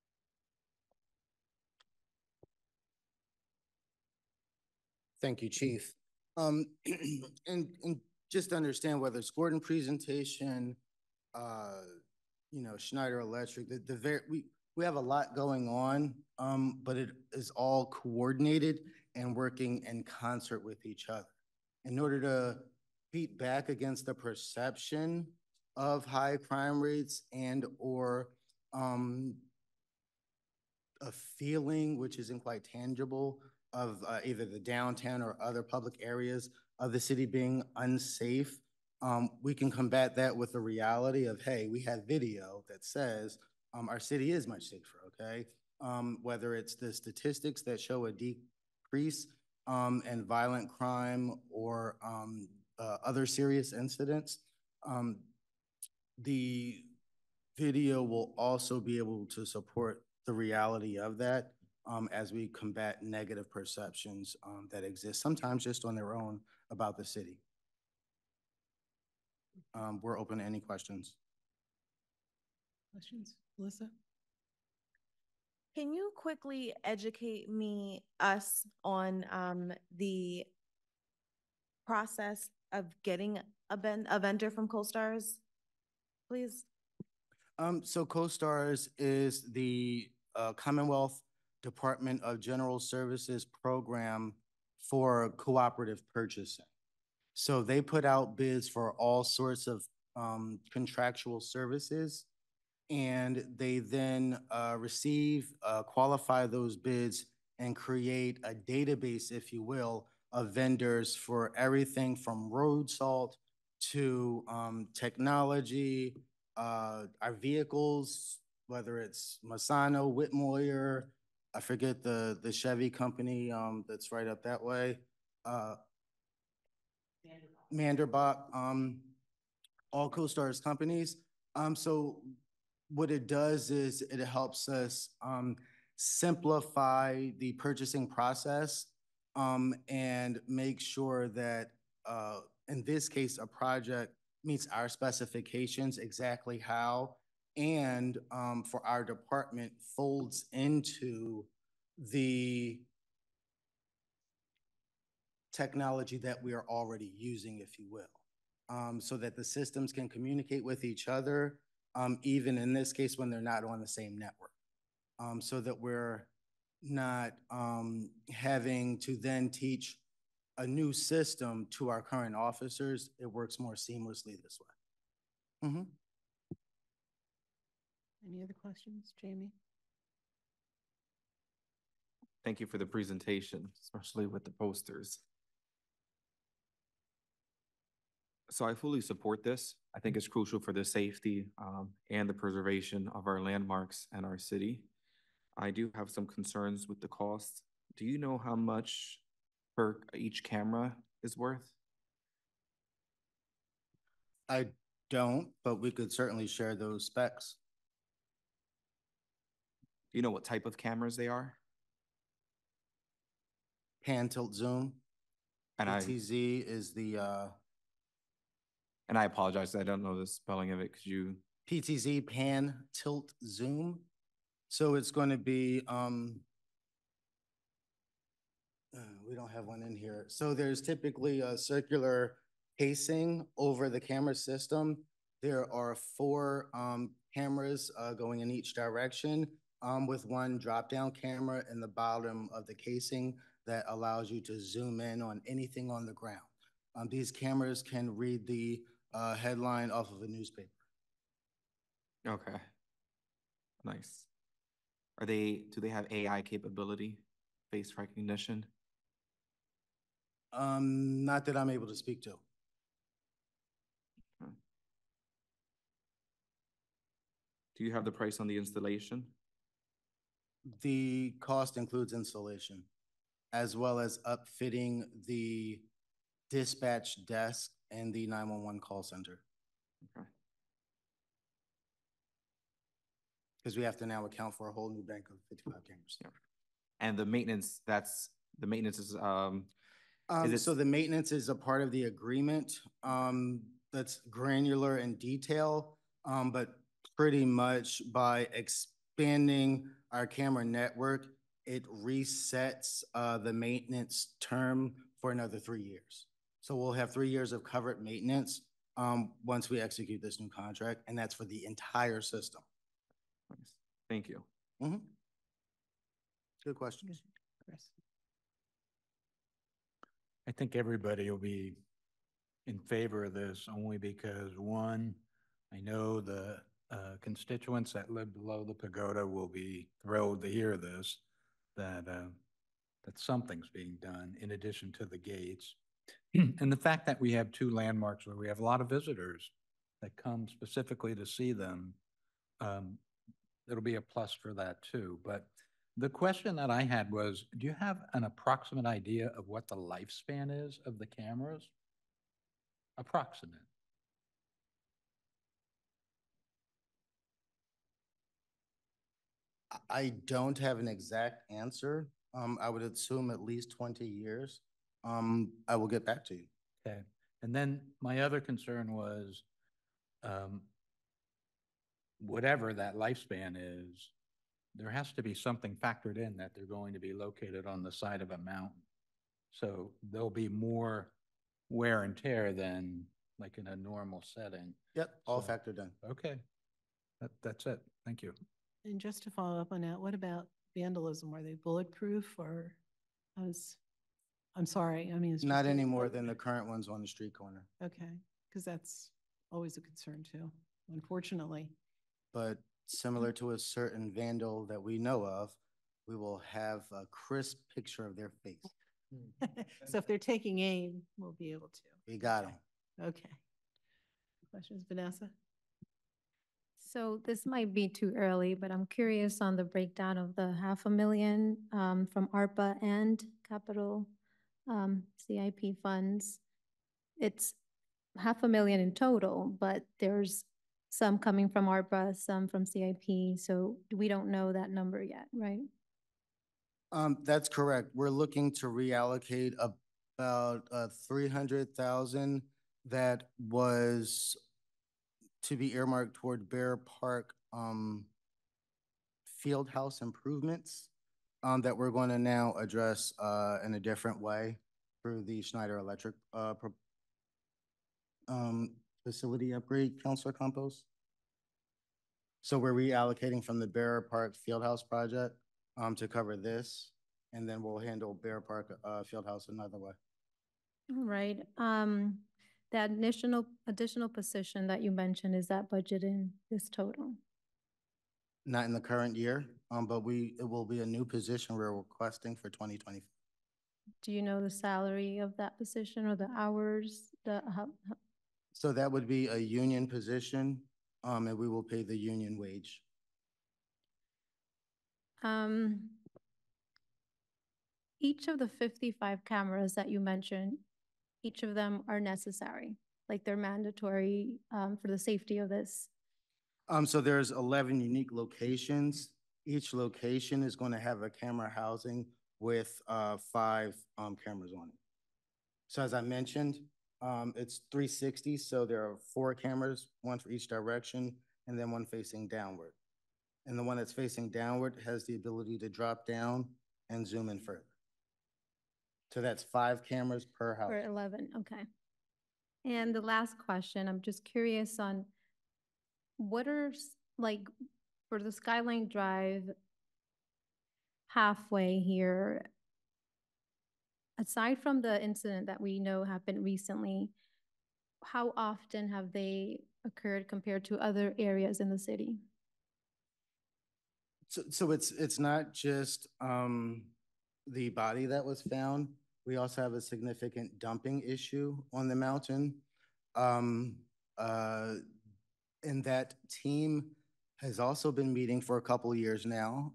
Thank you, Chief. And just to understand whether it's Gordon presentation, Schneider Electric, we have a lot going on, but it is all coordinated and working in concert with each other. In order to beat back against the perception of high crime rates and or a feeling which isn't quite tangible of either the downtown or other public areas of the city being unsafe, we can combat that with the reality of, hey, we have video that says our city is much safer, okay? Whether it's the statistics that show a decrease in violent crime or other serious incidents, the video will also be able to support the reality of that as we combat negative perceptions that exist, sometimes just on their own, about the city. We're open to any questions. Questions, Melissa? Can you quickly educate us on the process of getting a vendor from CoStars, please? So CoStars is the Commonwealth Department of General Services program for cooperative purchasing. So they put out bids for all sorts of contractual services, and they then qualify those bids and create a database, if you will, of vendors for everything from road salt to technology, our vehicles, whether it's Masano, Whitmoyer, I forget the Chevy company that's right up that way, Manderbach, all CoStars companies. So what it does is it helps us simplify the purchasing process and make sure that, in this case, a project meets our specifications exactly how, and for our department folds into the technology that we are already using, if you will, so that the systems can communicate with each other, even in this case when they're not on the same network, so that we're not having to then teach a new system to our current officers. It works more seamlessly this way. Any other questions, Jamie? Thank you for the presentation, especially with the posters. So I fully support this. I think it's crucial for the safety and the preservation of our landmarks and our city. I do have some concerns with the cost. Do you know how much per each camera is worth? I don't, but we could certainly share those specs. Do you know what type of cameras they are? Pan, tilt, zoom. And PTZ is the and I apologize, I don't know the spelling of it. Could you? PTZ, pan, tilt, zoom. So it's going to be we don't have one in here. So there's typically a circular casing over the camera system. There are 4 cameras going in each direction with one drop-down camera in the bottom of the casing that allows you to zoom in on anything on the ground. These cameras can read the headline off of a newspaper. Okay. Nice. Do they have AI capability, face recognition? Not that I'm able to speak to. Do you have the price on the installation? The cost includes installation, as well as upfitting the dispatch desk and the 911 call center. Okay. Because we have to now account for a whole new bank of 55 cameras. Yeah. And the maintenance, is so the maintenance is a part of the agreement that's granular in detail, but pretty much by expanding our camera network, it resets the maintenance term for another 3 years. So we'll have 3 years of covered maintenance once we execute this new contract, and that's for the entire system. Nice. Thank you. Mm-hmm. Good questions. Chris. I think everybody will be in favor of this only because, one, I know the constituents that live below the pagoda will be thrilled to hear this, that something's being done in addition to the gates. And the fact that we have 2 landmarks where we have a lot of visitors that come specifically to see them, it'll be a plus for that too. But the question that I had was, do you have an approximate idea of what the lifespan is of the cameras? Approximate. I don't have an exact answer. I would assume at least 20 years. I will get back to you. Okay. And then my other concern was, whatever that lifespan is, there has to be something factored in that they're going to be located on the side of a mountain. So there'll be more wear and tear than like in a normal setting. Yep, all So, factored in. Okay. That's it. Thank you. And just to follow up on that, what about vandalism? Were they bulletproof or I'm sorry, I mean. It's Not any more than the current ones on the street corner. Okay, because that's always a concern too, unfortunately. But similar to a certain vandal that we know of, we will have a crisp picture of their face. So if they're taking aim, we'll be able to. We got them. Okay. Questions, Vanessa? So this might be too early, but I'm curious on the breakdown of the $500,000 from ARPA and capital CIP funds. It's $500,000 in total, but there's some coming from ARPA, some from CIP. So we don't know that number yet, right? That's correct. We're looking to reallocate about 300,000 that was to be earmarked toward Bear Park field house improvements that we're going to now address in a different way through the Schneider Electric facility upgrade, Councilor Campos. So we're reallocating from the Bear Park Fieldhouse project to cover this, and then we'll handle Bear Park Fieldhouse another way. All right. That additional position that you mentioned, is that budgeted in this total? Not in the current year. but it will be a new position we're requesting for 2020. Do you know the salary of that position or the hours, So that would be a union position, and we will pay the union wage. Each of the 55 cameras that you mentioned, each of them are necessary, like they're mandatory for the safety of this. So there's 11 unique locations. Each location is going to have a camera housing with 5 cameras on it. So as I mentioned, it's 360, so there are 4 cameras, 1 for each direction, and then 1 facing downward. And the one that's facing downward has the ability to drop down and zoom in further. So that's 5 cameras per house. For 11, okay. And the last question, I'm just curious on what are, like, for the Skyline Drive halfway here, aside from the incident that we know happened recently, how often have they occurred compared to other areas in the city? So it's not just the body that was found. We also have a significant dumping issue on the mountain. And that team has also been meeting for a couple of years now.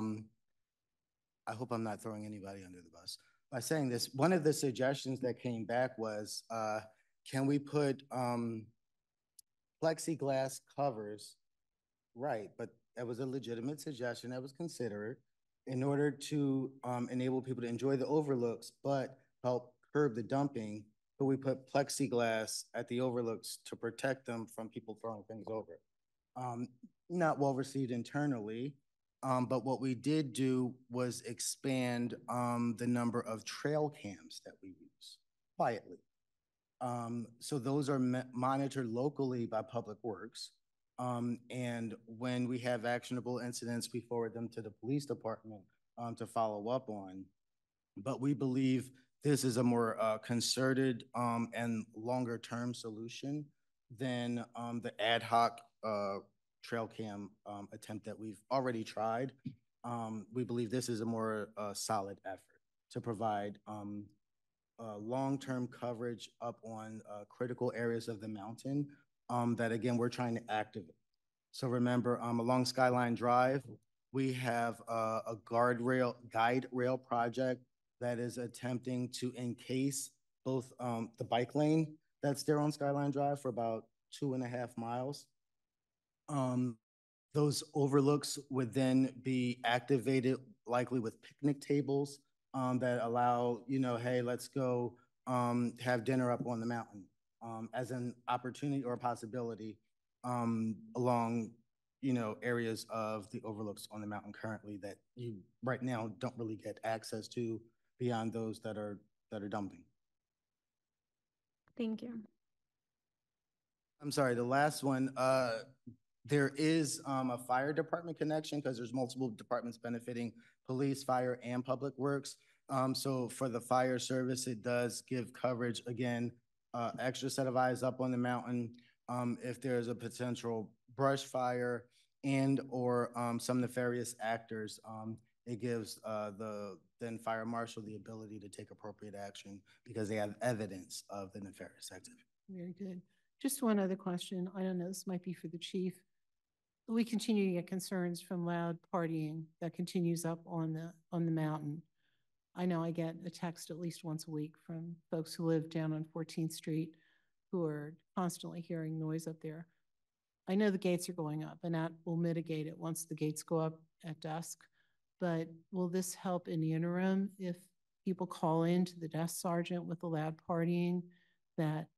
I hope I'm not throwing anybody under the bus by saying this. One of the suggestions that came back was, can we put plexiglass covers? Right, but that was a legitimate suggestion that was considered in order to enable people to enjoy the overlooks, but help curb the dumping. But we put plexiglass at the overlooks to protect them from people throwing things over. Not well received internally, but what we did do was expand the number of trail cams that we use quietly. So those are monitored locally by Public Works. And when we have actionable incidents, we forward them to the police department to follow up on. But we believe this is a more concerted and longer term solution than the ad hoc trail cam attempt that we've already tried. We believe this is a more solid effort to provide long-term coverage up on critical areas of the mountain that, again, we're trying to activate. So remember, along Skyline Drive, we have a guide rail project that is attempting to encase both the bike lane that's there on Skyline Drive for about 2.5 miles. Those overlooks would then be activated likely with picnic tables that allow, hey, let's go have dinner up on the mountain as an opportunity or a possibility along, areas of the overlooks on the mountain currently that you right now don't really get access to beyond those that are dumping. Thank you. I'm sorry, the last one, there is a fire department connection because there's multiple departments benefiting: police, fire, and Public Works. So for the fire service, it does give coverage, again, extra set of eyes up on the mountain. If there's a potential brush fire and or some nefarious actors, it gives the then fire marshal the ability to take appropriate action because they have evidence of the nefarious activity. Very good. Just one other question. I don't know, this might be for the chief. We continue to get concerns from loud partying that continues up on the mountain. I know I get a text at least once a week from folks who live down on 14th Street who are constantly hearing noise up there. I know the gates are going up and that will mitigate it once the gates go up at dusk, but will this help in the interim if people call in to the desk sergeant with the loud partying, that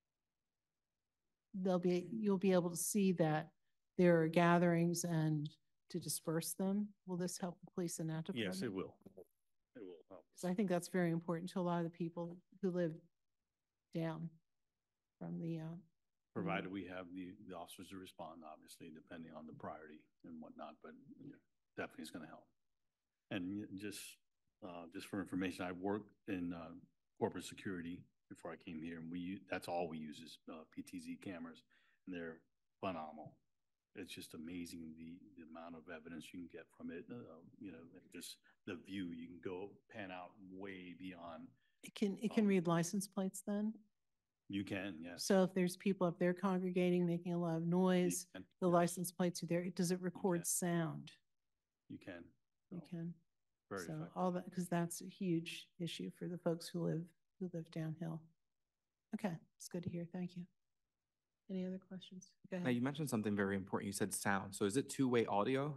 you'll be able to see that there are gatherings and to disperse them? Will this help the police in that department? Yes, it will. It will help. Because I think that's very important to a lot of the people who live down from the Provided we have the officers to respond, obviously, depending on the priority and whatnot, but definitely it's going to help. And just for information, I worked in corporate security before I came here, and that's all we use is PTZ cameras, and they're phenomenal. it's just amazing the amount of evidence you can get from it. You know, and just the view, you can go pan out way beyond. It can read license plates then? You can, yes. So if there's people up there congregating, making a lot of noise, can, the yes. license plates are there, does it record sound? You can. You can. Very So effective. all that, because that's a huge issue for the folks who live downhill. Okay, it's good to hear. Thank you. Any other questions? Go Now, ahead. you mentioned something very important. You said sound. So is it two-way audio?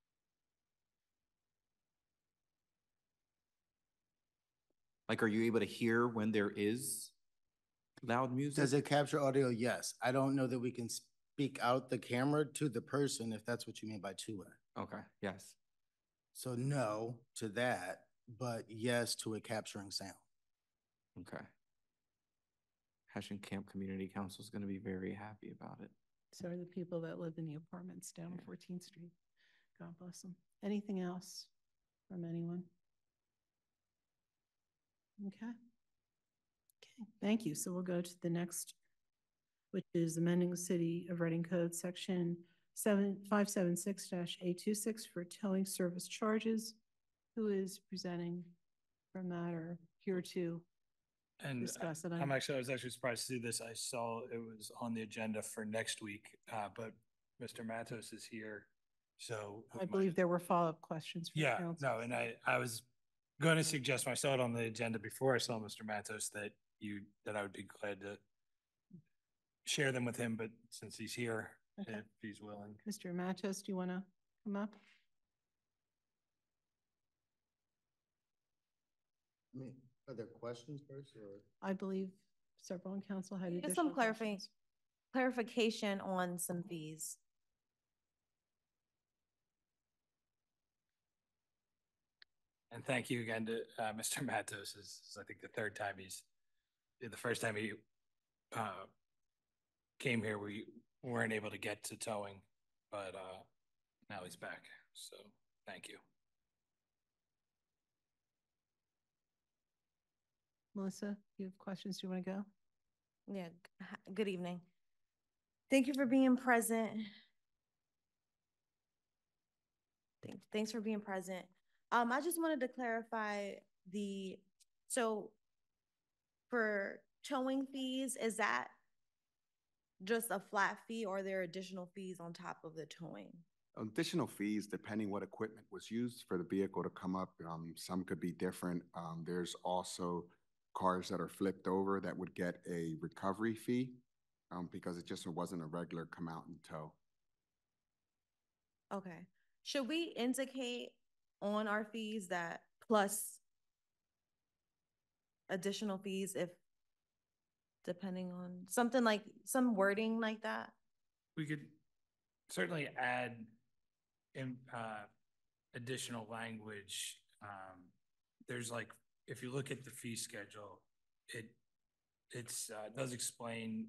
Like, are you able to hear when there is loud music? Does it capture audio? Yes. I don't know that we can speak out the camera to the person if that's what you mean by two-way. Okay, yes. So no to that, but yes to it capturing sound. Okay. Hessian Camp Community Council is going to be very happy about it. So are the people that live in the apartments down 14th Street. God bless them. Anything else from anyone? Okay. Okay, thank you. So we'll go to the next, which is amending the City of Reading Code Section 576-826 for towing service charges. Who is presenting from that or here to discuss it? I was actually surprised to see this. I saw it was on the agenda for next week, but Mr. Matos is here. So I believe there were follow-up questions from council. No, and I was going to suggest when I saw it on the agenda before I saw Mr. Matos that I would be glad to share them with him, but since he's here, Okay. if he's willing. Mr. Matos, do you want to come up? I mean, are there questions first or? I believe several in council had Just additional some questions. clarification on some fees. And thank you again to Mr. Matos. This is, I think, the first time he came here, we weren't able to get to towing, but now he's back. So thank you. Melissa, you have questions? Do you want to go? Yeah, good evening. Thank you for being present. Thanks for being present. I just wanted to clarify so for towing fees, is that just a flat fee or are there additional fees on top of the towing? Additional fees, depending what equipment was used for the vehicle to come up. Some could be different. There's also cars that are flipped over that would get a recovery fee because it just wasn't a regular come out and tow. Okay. Should we indicate on our fees that plus additional fees if depending on something like some wording like that? We could certainly add in additional language. There's like, if you look at the fee schedule, it does explain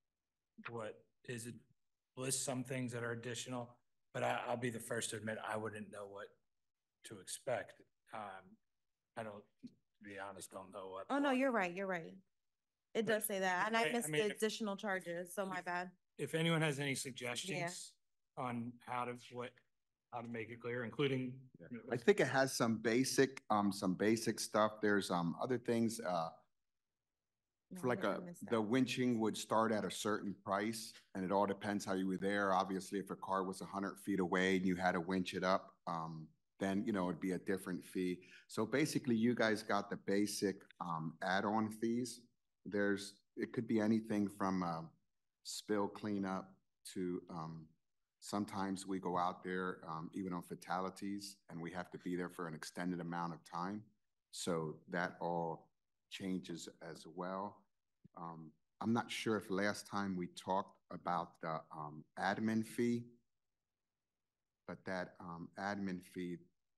lists some things that are additional, but I'll be the first to admit I wouldn't know what to expect. I don't, to be honest, don't know what. Oh, no, you're right. You're right. It does say that. And I missed mean, the additional charges, so my bad. If anyone has any suggestions on how to make it clear, including. I think it has some basic stuff. There's other things. For like the winching would start at a certain price, and it all depends how you were there. Obviously, if a car was 100 feet away and you had to winch it up, then it'd be a different fee. So basically, you guys got the basic add-on fees. It could be anything from spill cleanup to sometimes we go out there even on fatalities, and we have to be there for an extended amount of time. So that all changes as well. I'm not sure if last time we talked about the admin fee, but that admin fee.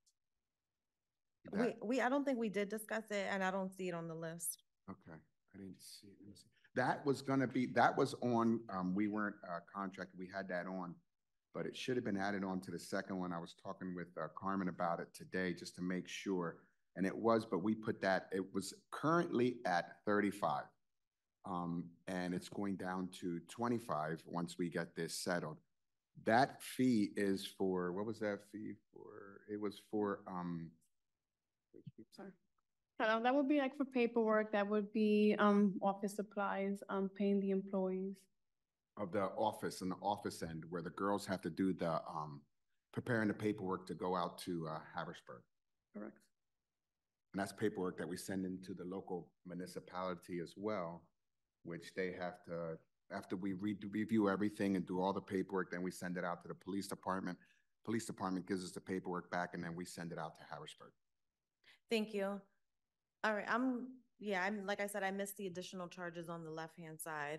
I don't think we did discuss it, and I don't see it on the list. Okay, I didn't see it. Let me see. That was on, we weren't contracted, we had that on, but it should have been added on to the second one. I was talking with Carmen about it today just to make sure. And it was, but we put that, it was currently at 35. And it's going down to 25 once we get this settled. That fee is for, what was that fee for? It was for, Sorry. That would be like for paperwork, that would be office supplies, paying the employees. of the office and the office end where the girls have to do the, preparing the paperwork to go out to, Harrisburg. Correct. And that's paperwork that we send into the local municipality as well, which they have to, after we review everything and do all the paperwork, then we send it out to the police department. Police department gives us the paperwork back and then we send it out to Harrisburg. Thank you. All right, I'm like I said, I missed the additional charges on the left-hand side.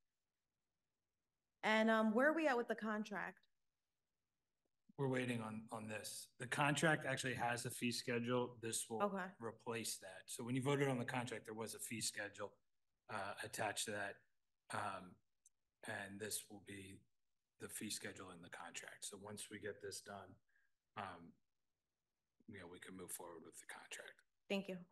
And where are we at with the contract? We're waiting on this. The contract actually has a fee schedule. This will replace that. So when you voted on the contract, there was a fee schedule attached to that. And this will be the fee schedule in the contract. So once we get this done, we can move forward with the contract. Thank you.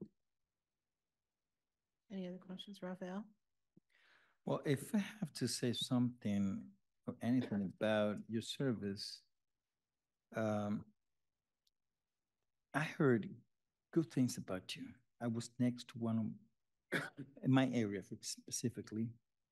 Any other questions, Raphael? Well, if I have to say something or anything about your service, I heard good things about you. I was next to one in my area specifically.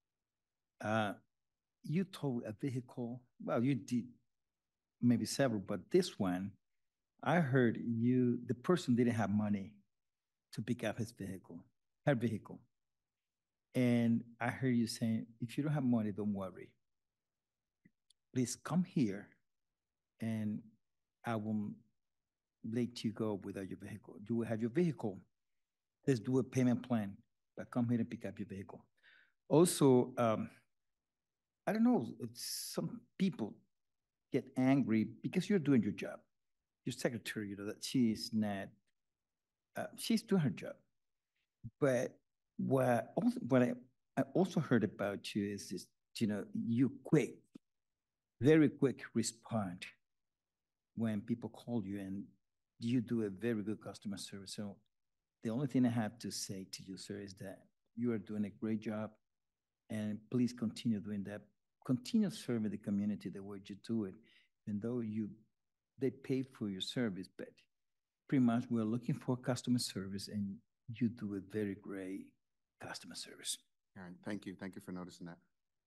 You towed a vehicle. Well, you did maybe several, but this one, I heard the person didn't have money to pick up her vehicle. And I heard you saying, if you don't have money, don't worry. Please come here and I will let you go without your vehicle. You will have your vehicle. Let's do a payment plan, but come here and pick up your vehicle. Also, I don't know, some people get angry because you're doing your job. Your secretary, that she's not, she's doing her job. But what I also heard about you is you very quick respond when people call you, and you do a very good customer service. So the only thing I have to say to you, sir, is that you are doing a great job, and please continue doing that. Continue serving the community the way you do it, even though they pay for your service, but pretty much we're looking for customer service, and you do a very great customer service. Aaron, thank you. Thank you for noticing that.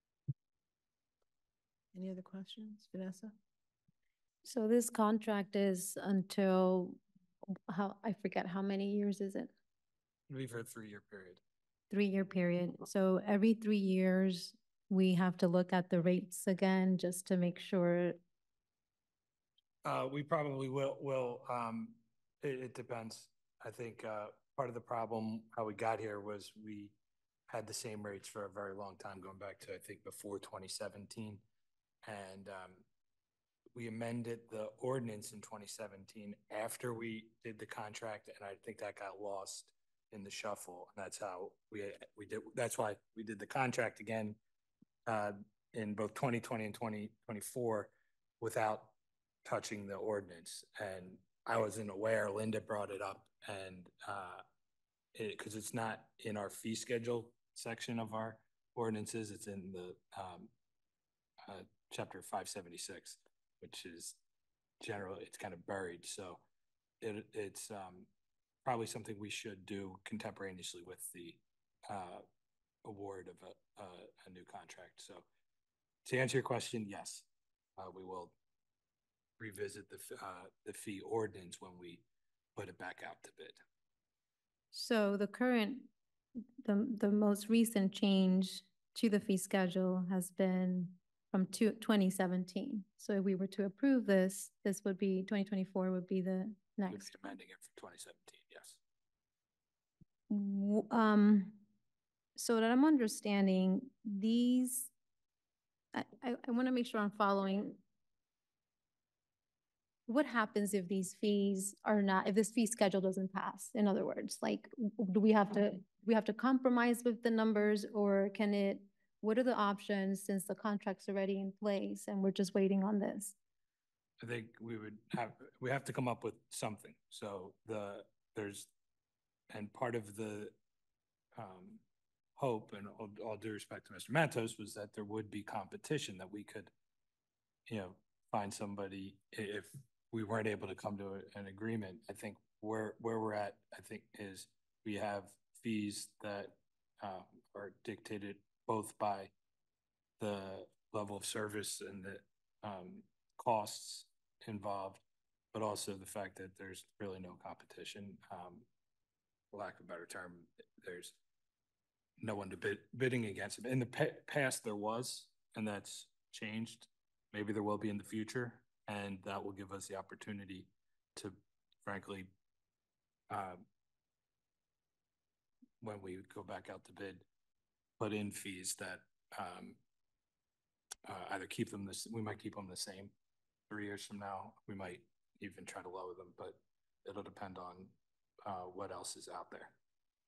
Any other questions, Vanessa? So this contract is until I forget how many years is it? It'll be for a 3-year period. 3-year period. So every 3 years, we have to look at the rates again just to make sure. We probably will. It depends. I think part of the problem, how we got here, was we had the same rates for a very long time, going back to, I think, before 2017. And we amended the ordinance in 2017 after we did the contract, and I think that got lost in the shuffle. And that's how we did. That's why we did the contract again in both 2020 and 2024 without touching the ordinance. And I wasn't aware. Linda brought it up, and because it's not in our fee schedule section of our ordinances, it's in the chapter 576, which is generally, it's kind of buried. So it's probably something we should do contemporaneously with the award of a new contract. So to answer your question, yes, we will revisit the fee ordinance when we put it back out to bid. So the most recent change to the fee schedule has been from 2017. So if we were to approve this would be 2024 would be the next. We'll be amending it for 2017, yes. So that I'm understanding, these, I want to make sure I'm following. What happens if these fees are not, if this fee schedule doesn't pass? In other words, like, do we have to compromise with the numbers, or what are the options since the contract's already in place and we're just waiting on this? I think we have to come up with something. So and part of the hope, and all due respect to Mr. Matos, was that there would be competition, that we could find somebody if we weren't able to come to an agreement. I think where we're at, I think, is we have fees that are dictated both by the level of service and the costs involved, but also the fact that there's really no competition. For lack of a better term, there's no one to bidding against them. In the past, there was, and that's changed. Maybe there will be in the future, and that will give us the opportunity to, frankly, when we go back out to bid, put in fees that either keep them we might keep them the same 3 years from now. We might even try to lower them, but it'll depend on what else is out there.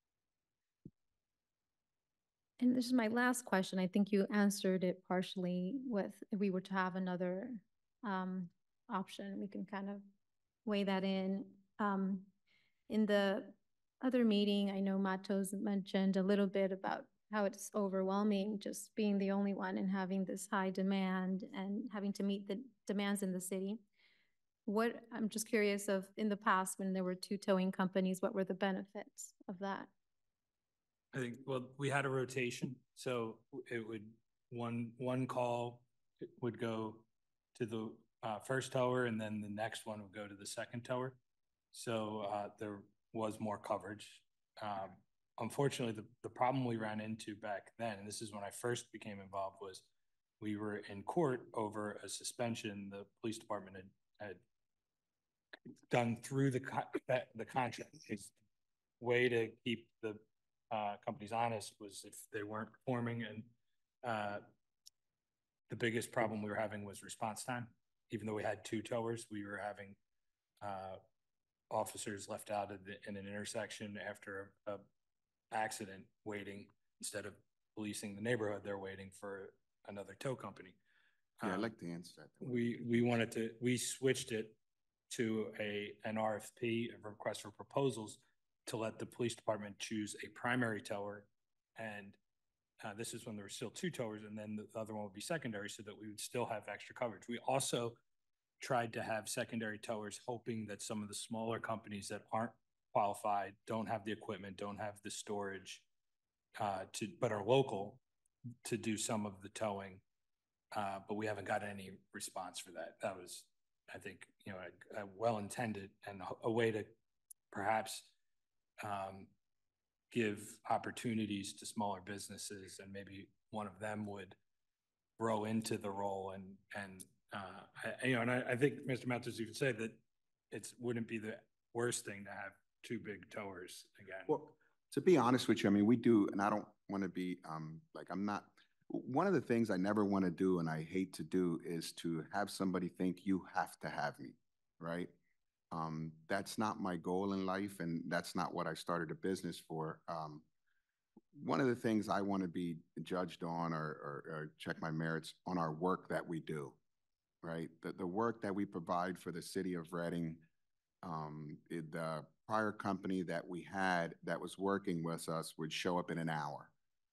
And this is my last question. I think you answered it partially with if we were to have another option, we can kind of weigh that in. In the other meeting, I know Matos mentioned a little bit about how it's overwhelming just being the only one and having this high demand and having to meet the demands in the city. I'm just curious of in the past when there were 2 towing companies, what were the benefits of that? I think, well, we had a rotation, so it would, one call would go to the first tower, and then the next one would go to the second tower. So there was more coverage. Unfortunately, the problem we ran into back then, and this is when I first became involved, was we were in court over a suspension the police department had done through the contract. His way to keep the companies honest was if they weren't performing, and the biggest problem we were having was response time. Even though we had 2 towers, we were having officers left out in an intersection after a accident waiting. Instead of policing the neighborhood, they're waiting for another tow company. Yeah, I'd like to answer that. We switched it to an RFP, a request for proposals, to let the police department choose a primary tower. And this is when there were still 2 towers, and then the other one would be secondary so that we would still have extra coverage. We also tried to have secondary towers, hoping that some of the smaller companies that aren't qualified, don't have the equipment, don't have the storage, but are local, to do some of the towing. But we haven't got any response for that. That was, I think, a well-intended and a way to perhaps give opportunities to smaller businesses, and maybe one of them would grow into the role. And I think Mr. Matos even said that it wouldn't be the worst thing to have 2 big towers again. Well, to be honest with you, I mean, we do, and I don't want to be one of the things I never want to do, and I hate to do, is to have somebody think you have to have me, right? That's not my goal in life, and that's not what I started a business for. One of the things I want to be judged on or check my merits on our work that we do, right? The work that we provide for the city of Reading, the prior company that we had that was working with us would show up in an hour,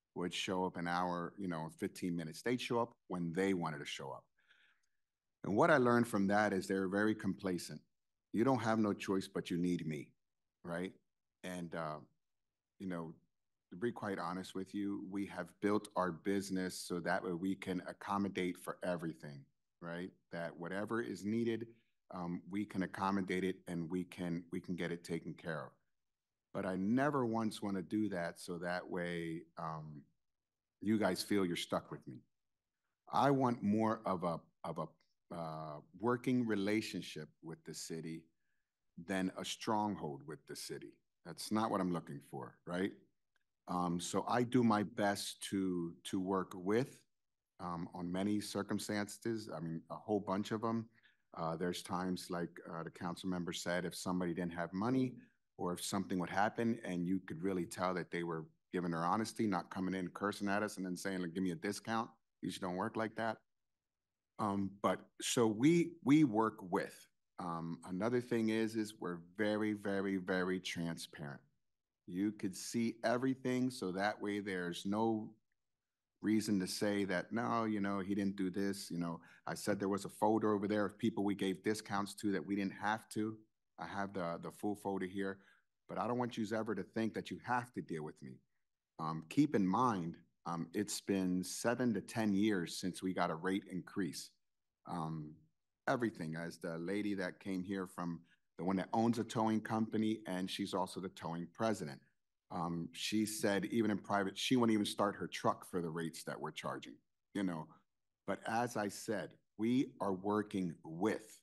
15 minutes. They'd show up when they wanted to show up. And what I learned from that is they're very complacent. You don't have no choice, but you need me, right? And, to be quite honest with you, we have built our business so that way we can accommodate for everything, right? That whatever is needed, we can accommodate it, and we can get it taken care of. But I never once want to do that so that way you guys feel you're stuck with me. I want more of a working relationship with the city than a stronghold with the city. That's not what I'm looking for, right? So I do my best to work with on many circumstances. I mean, a whole bunch of them. There's times like the council member said, if somebody didn't have money or if something would happen and you could really tell that they were giving their honesty, not coming in cursing at us and then saying, like, give me a discount. These don't work like that. But so we work with. Another thing is we're very, very, very transparent. You could see everything, so that way there's no reason to say that, no, you know, he didn't do this. You know, I said there was a folder over there of people we gave discounts to that we didn't have to. I have the full folder here, but I don't want you ever to think that you have to deal with me. Keep in mind, it's been 7 to 10 years since we got a rate increase. Everything, as the lady that came here from the one that owns a towing company, and she's also the towing president. She said even in private, she wouldn't even start her truck for the rates that we're charging, you know. But as I said, we are working with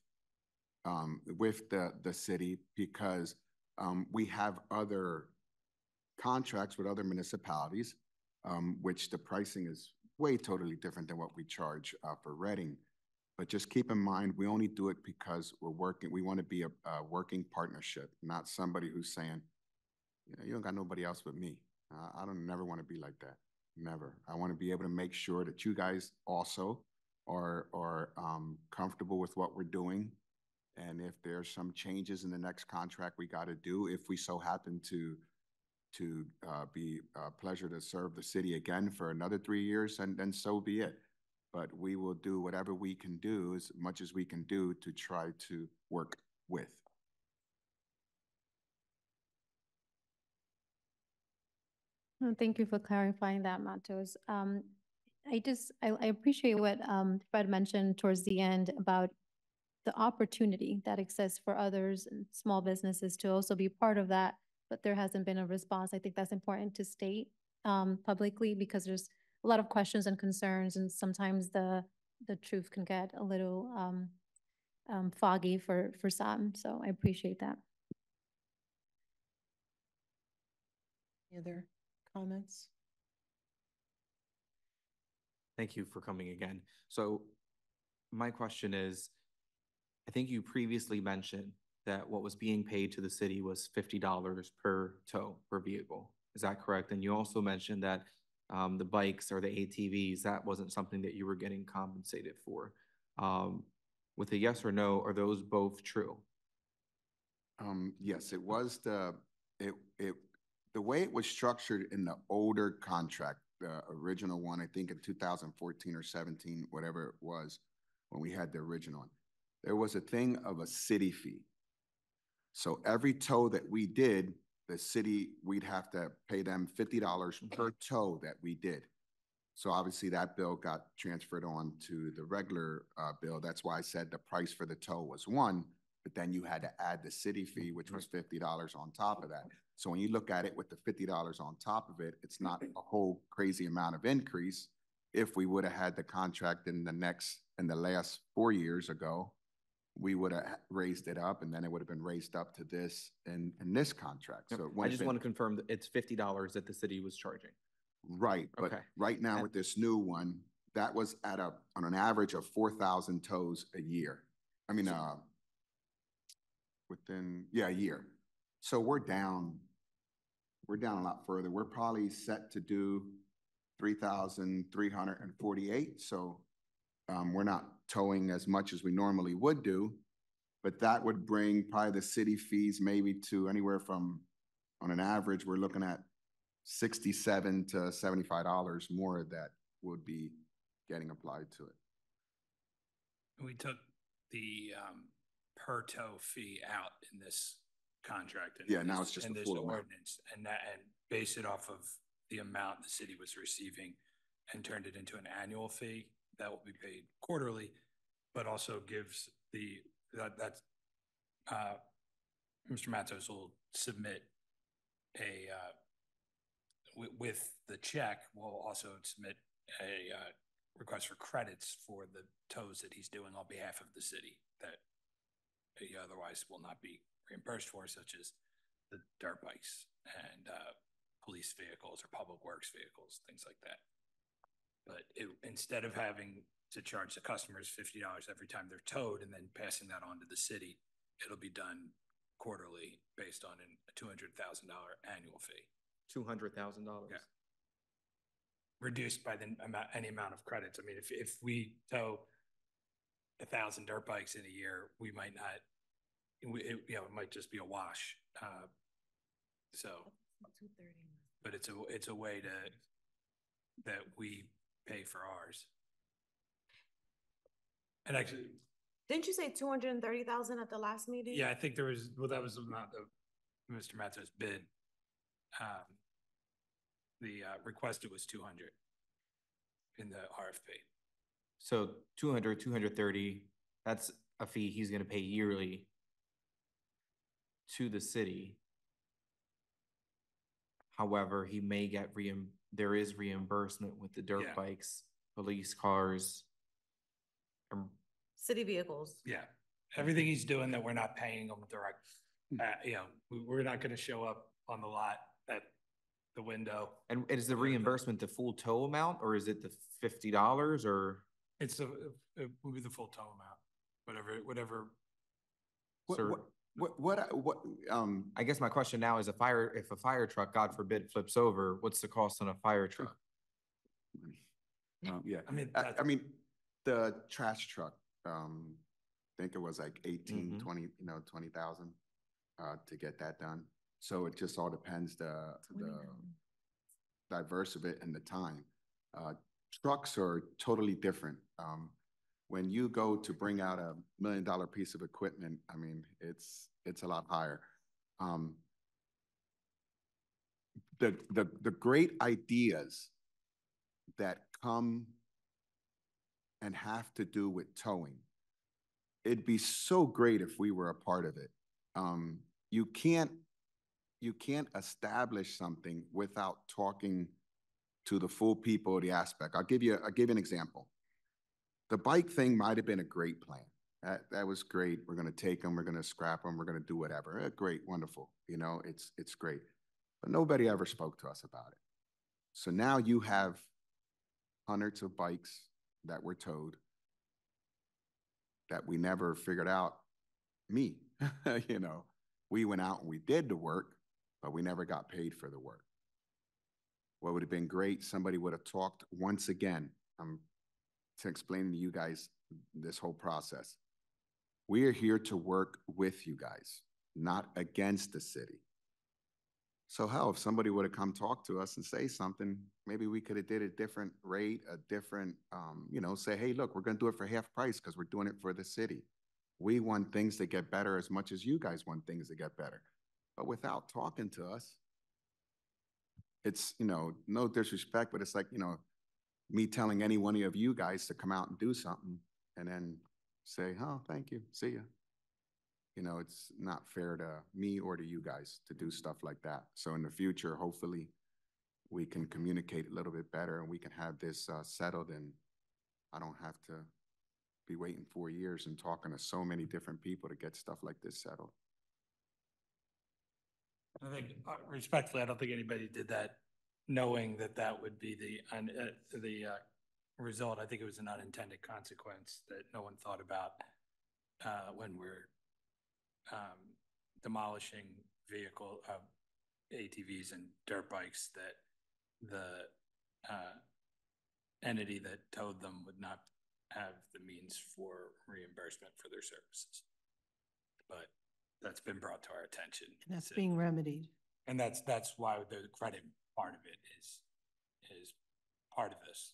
the city because we have other contracts with other municipalities, which the pricing is way totally different than what we charge for Reading. But just keep in mind, we only do it because we're working. We want to be a working partnership, not somebody who's saying, you know, you don't got nobody else but me. I don't never want to be like that. Never. I want to be able to make sure that you guys also are comfortable with what we're doing. And if there's some changes in the next contract we got to do, if we so happen to be a pleasure to serve the city again for another 3 years, and then so be it. But we will do whatever we can do, as much as we can do, to try to work with. Thank you for clarifying that, Matos. I appreciate what Fred mentioned towards the end about the opportunity that exists for others and small businesses to also be part of that, but there hasn't been a response. I think that's important to state publicly, because there's a lot of questions and concerns, and sometimes the truth can get a little foggy for some. So I appreciate that. Any other comments? Thank you for coming again. So my question is, I think you previously mentioned that what was being paid to the city was $50 per tow per vehicle. Is that correct? And you also mentioned that the bikes or the ATVs, that wasn't something that you were getting compensated for. With a yes or no, are those both true? Yes, it was the way it was structured in the older contract, the original one, I think in 2014 or 17, whatever it was, when we had the original one, there was a thing of a city fee. So every tow that we did, the city, we'd have to pay them $50 per tow that we did. So obviously that bill got transferred on to the regular bill. That's why I said the price for the tow was one, but then you had to add the city fee, which was $50 on top of that. So when you look at it with the $50 on top of it, it's not a whole crazy amount of increase. If we would have had the contract in the last 4 years ago, we would have raised it up, and then it would have been raised up to this in this contract. So I just want to confirm that it's $50 that the city was charging. Right, but right now with this new one, that was on an average of 4,000 tows a year. I mean, a year. So we're down a lot further. We're probably set to do 3,348. So we're not towing as much as we normally would do, but that would bring probably the city fees maybe to anywhere from, on an average, we're looking at $67 to $75 more that would be getting applied to it. We took the per tow fee out in this contract. Now it's just a full ordinance, and base it off of the amount the city was receiving and turned it into an annual fee that will be paid quarterly, but also gives Mr. Matos will submit with the check, we'll also submit a request for credits for the tows that he's doing on behalf of the city that he otherwise will not be reimbursed for, such as the dirt bikes and police vehicles or public works vehicles, things like that. But instead of having to charge the customers $50 every time they're towed and then passing that on to the city, it'll be done quarterly based on a $200,000 annual fee. $200,000? Yeah. Reduced by any amount of credits. I mean, if we tow 1,000 dirt bikes in a year, we might not, it might just be a wash. But it's a way that we pay for ours. And actually, Didn't you say 230,000 at the last meeting? yeah, I think there was, well, that was not the Mr. Mazza's bid. The requested was 200 in the RFP. So 200, 230, that's a fee he's gonna pay yearly to the city. However, he may get there is reimbursement with the dirt Yeah. bikes, police cars. City vehicles. Yeah, everything he's doing that we're not paying him direct, you know, we're not gonna show up on the lot at the window. And is the reimbursement the full tow amount, or is it the $50, or? It will be the full total amount, whatever. I guess my question now is if a fire truck, God forbid, flips over, what's the cost on a fire truck? Yeah, I mean, the trash truck, I think it was like 18, Mhm. 20, 20,000, to get that done. So it just all depends the diverse of it and the time. Trucks are totally different. When you go to bring out $1 million piece of equipment, I mean, it's a lot higher. The great ideas that come and have to do with towing, it'd be so great if we were a part of it. You can't establish something without talking to the full people of the aspect. I'll give you an example. The bike thing might have been a great plan. That was great. We're going to take them, we're going to scrap them, we're going to do whatever. Great, wonderful. It's great. But nobody ever spoke to us about it. So now you have hundreds of bikes that were towed that we never figured out. Me, we went out and we did the work, but we never got paid for the work. What would have been great, somebody would have talked once again. To explain to you guys this whole process. We are here to work with you guys, not against the city. So hell, if somebody would have come talk to us and say something, maybe we could have did a different rate, a different, say, hey, look, we're going to do it for half price because we're doing it for the city. We want things to get better as much as you guys want things to get better. But without talking to us, it's, no disrespect, but it's like, me telling any one of you guys to come out and do something and then say, oh, thank you, see ya. It's not fair to me or to you guys to do stuff like that. So in the future, hopefully we can communicate a little bit better and we can have this settled, and I don't have to be waiting 4 years and talking to so many different people to get stuff like this settled. I think respectfully, I don't think anybody did that knowing that would be the result. I think it was an unintended consequence that no one thought about when we're demolishing ATVs and dirt bikes, that the entity that towed them would not have the means for reimbursement for their services. But that's been brought to our attention. And that's being remedied. And that's why the credit part of it is part of this.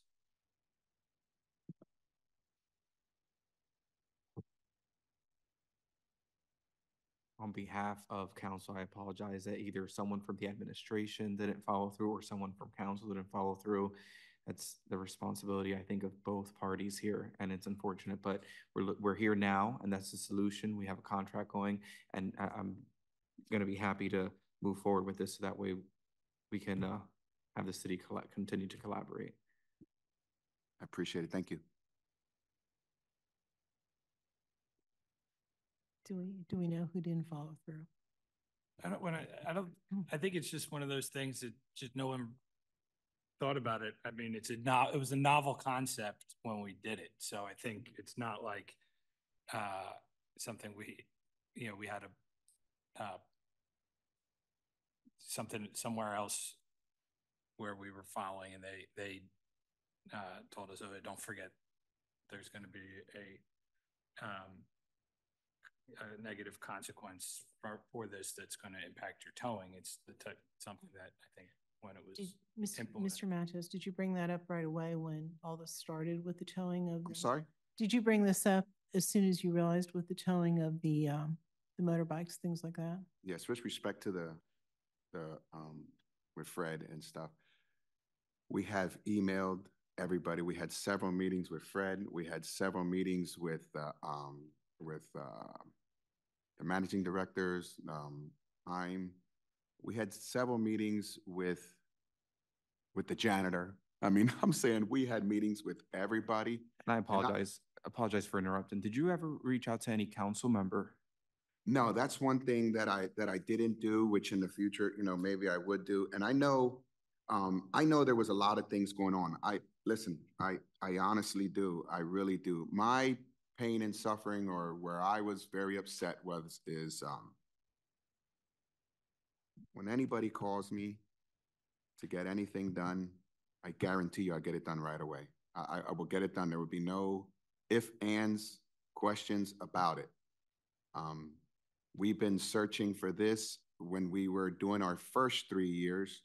On behalf of council, I apologize that either someone from the administration didn't follow through or someone from council didn't follow through. That's the responsibility, I think, of both parties here, and it's unfortunate, but we're here now, and that's the solution. We have a contract going, and I'm going to be happy to move forward with this so that way we can have the city continue to collaborate. I appreciate it. Thank you. Do we know who didn't follow through? I think it's just one of those things that just no one thought about it. I mean, it was a novel concept when we did it. So I think it's not like something we had something somewhere else where we were following, and they told us, oh, don't forget, there's going to be a a negative consequence for this that's going to impact your towing. It's the type, something that I think when it was implemented. Mr. Matos, did you bring that up right away when all this started with the towing of? I'm sorry? Did you bring this up as soon as you realized with the towing of the motorbikes, things like that? Yes, with respect to the with Fred and stuff, we have emailed everybody. We had several meetings with Fred. We had several meetings with the managing directors, we had several meetings with the janitor. I mean, I'm saying we had meetings with everybody. And I apologize for interrupting. Did you ever reach out to any council member? No, that's one thing that I didn't do, which in the future, you know, maybe I would do. And I know there was a lot of things going on. I honestly do. I really do. My pain and suffering, or where I was very upset is when anybody calls me to get anything done, I guarantee you I'll get it done right away. I will get it done. There would be no ifs, ands, questions about it. We've been searching for this when we were doing our first 3 years.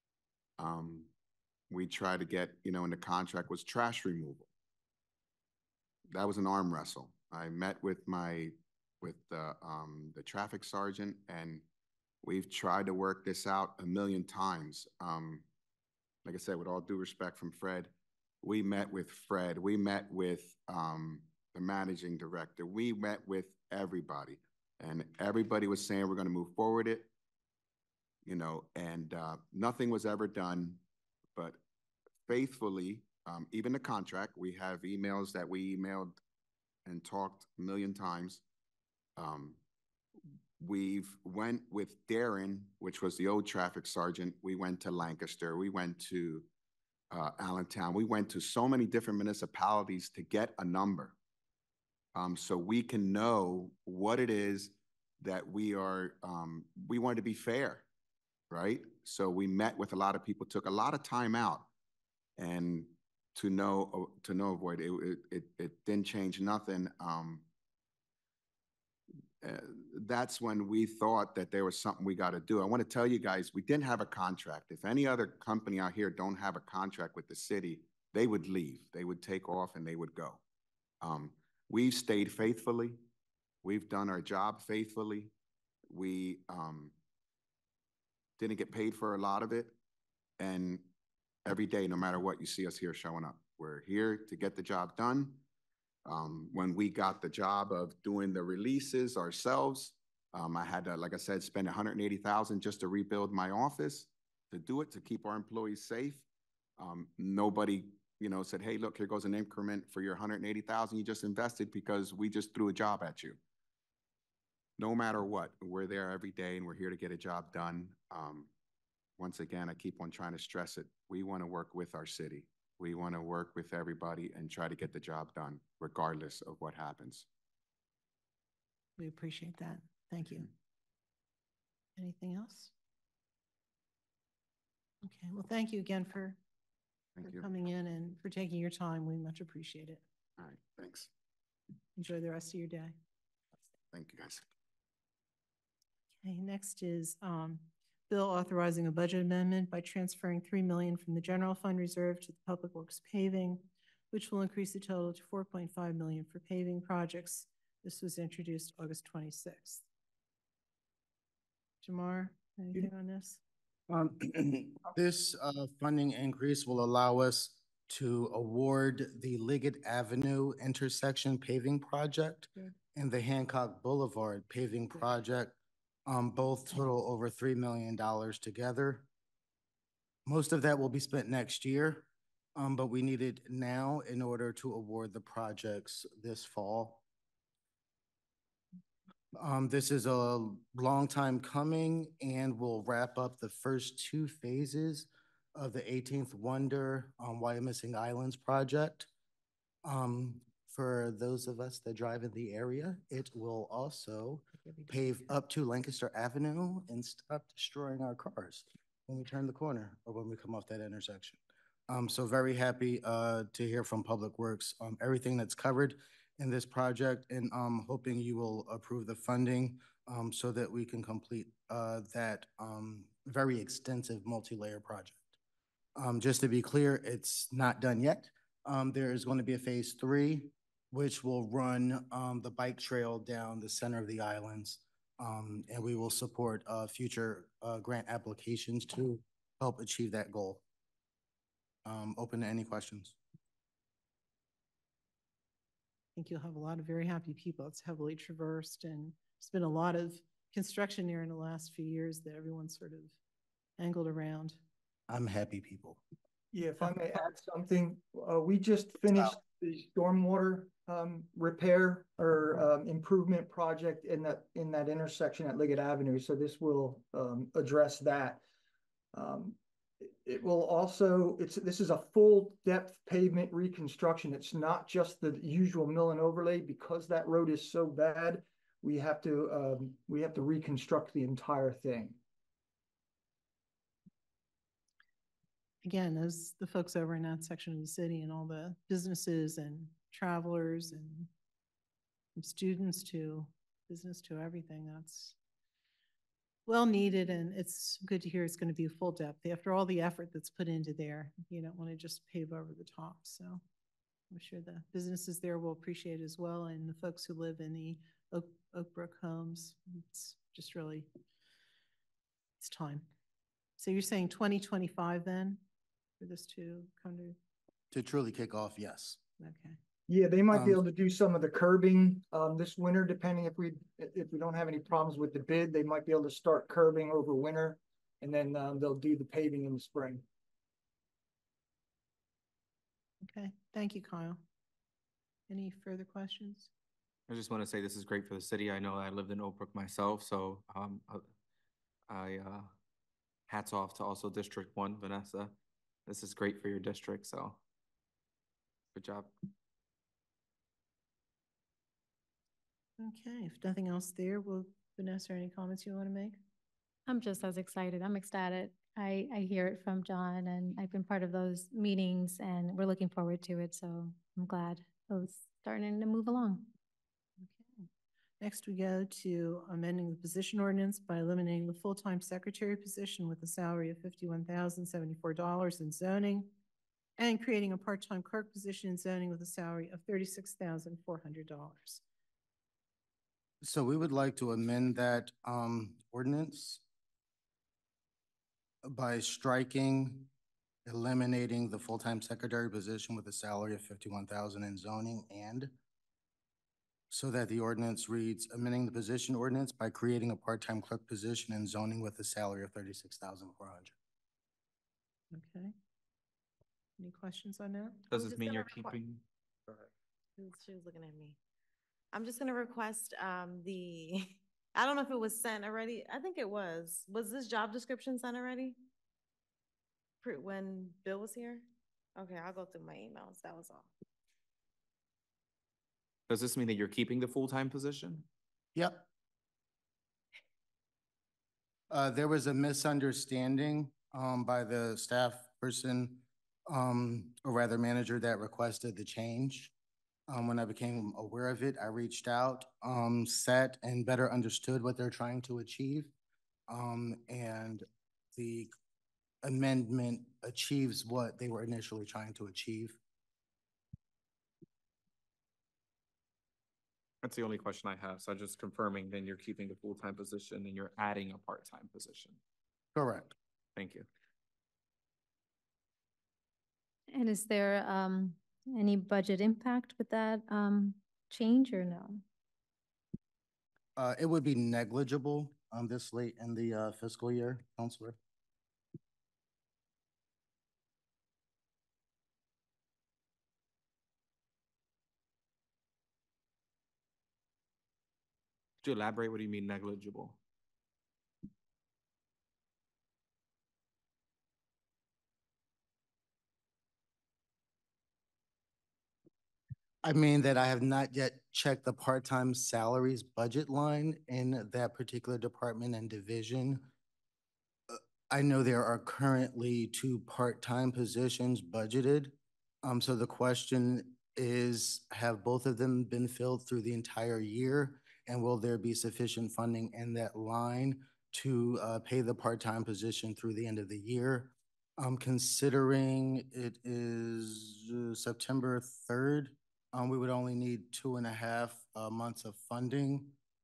We tried to get, you know, in the contract was trash removal. That was an arm wrestle. I met with the traffic sergeant, and we've tried to work this out a million times. Like I said, with all due respect from Fred, we met with Fred. We met with the managing director. We met with everybody. And everybody was saying we're going to move forward it, you know, and nothing was ever done. But faithfully, even the contract, we have emails that we emailed and talked a million times. We've went with Darren, which was the old traffic sergeant. We went to Lancaster. We went to Allentown. We went to so many different municipalities to get a number. So we can know what it is that we want to be fair, right? So we met with a lot of people, took a lot of time out, and to no avoid it didn't change nothing. That's when we thought that there was something we got to do. I want to tell you guys, we didn't have a contract. If any other company out here don't have a contract with the city, they would leave. They would take off and they would go. We've stayed faithfully. We've done our job faithfully. We didn't get paid for a lot of it. And every day, no matter what, you see us here showing up. We're here to get the job done. When we got the job of doing the releases ourselves, I had to, like I said, spend $180,000 just to rebuild my office, to do it, to keep our employees safe. Nobody, you know, said, hey, look, here goes an increment for your $180,000 you just invested because we just threw a job at you. No matter what, we're there every day and we're here to get a job done. Once again, I keep on trying to stress it. We want to work with our city. We want to work with everybody and try to get the job done, regardless of what happens. We appreciate that. Thank you. Anything else? Okay, well, thank you again for coming in and for taking your time. We much appreciate it. All right, thanks. Enjoy the rest of your day. Thank you, guys. Okay, next is bill authorizing a budget amendment by transferring $3 million from the general fund reserve to the Public Works paving, which will increase the total to $4.5 million for paving projects. This was introduced August 26th. Jamar, anything on this? This funding increase will allow us to award the Liggett Avenue intersection paving project and the Hancock Boulevard paving project. Both total over $3 million together. Most of that will be spent next year, but we need it now in order to award the projects this fall. This is a long time coming and will wrap up the first 2 phases of the 18th Wonder Wyomissing Islands project. For those of us that drive in the area, it will also pave up to Lancaster Avenue and stop destroying our cars when we turn the corner or when we come off that intersection. So very happy to hear from Public Works. Everything that's covered in this project, and hoping you will approve the funding so that we can complete that very extensive multi-layer project. Just to be clear, it's not done yet. There is going to be a phase 3, which will run the bike trail down the center of the islands, and we will support future grant applications to help achieve that goal. Open to any questions. I think you'll have a lot of very happy people. It's heavily traversed, and there's been a lot of construction here in the last few years that everyone's sort of angled around. I'm happy people. Yeah, if I may add something, we just finished the stormwater repair or improvement project in that intersection at Liggett Avenue. So this will address that. It will also, this is a full depth pavement reconstruction. It's not just the usual mill and overlay. Because that road is so bad, we have to reconstruct the entire thing. Again, the folks over in that section of the city and all the businesses and travelers and from students to business to everything, that's well needed, and it's good to hear it's going to be a full depth. After all the effort that's put into there, you don't want to just pave over the top. So I'm sure the businesses there will appreciate it as well, and the folks who live in the Oak Brook homes. It's just really, it's time. So you're saying 2025 then for this to come to truly kick off? Yes. Okay. Yeah, they might be able to do some of the curbing this winter, depending if we don't have any problems with the bid. They might be able to start curbing over winter, and then they'll do the paving in the spring. Okay, thank you, Kyle. Any further questions? I just want to say this is great for the city. I know I lived in Oak Brook myself, so hats off to also District 1, Vanessa. This is great for your district, so good job. Okay, if nothing else there, Vanessa, any comments you want to make? I'm just as excited. I'm ecstatic. I hear it from John, and I've been part of those meetings, and we're looking forward to it. So I'm glad it's starting to move along. Okay. Next, we go to amending the position ordinance by eliminating the full-time secretary position with a salary of $51,074 in zoning, and creating a part-time clerk position in zoning with a salary of $36,400. So we would like to amend that ordinance by eliminating the full-time secretary position with a salary of $51,000 in zoning, and so that the ordinance reads, amending the position ordinance by creating a part-time clerk position in zoning with a salary of $36,400. Okay. Any questions on that? Does this mean you're keeping? Go ahead. She was looking at me. I'm just gonna request I don't know if it was sent already. I think it was. Was this job description sent already? When Bill was here? Okay, I'll go through my emails. That was all. Does this mean that you're keeping the full-time position? Yep. There was a misunderstanding by the staff person, or rather manager, that requested the change. When I became aware of it, I reached out, sat and better understood what they're trying to achieve. And the amendment achieves what they were initially trying to achieve. That's the only question I have. So just confirming, then you're keeping the full-time position and you're adding a part-time position. Correct. Thank you. And is there any budget impact with that change or no? It would be negligible this late in the fiscal year, Counselor. Could you elaborate? What do you mean negligible? I mean that I have not yet checked the part-time salaries budget line in that particular department and division. I know there are currently 2 part-time positions budgeted. So the question is, have both of them been filled through the entire year? And will there be sufficient funding in that line to pay the part-time position through the end of the year? Considering it is September 3rd, we would only need 2.5 months of funding,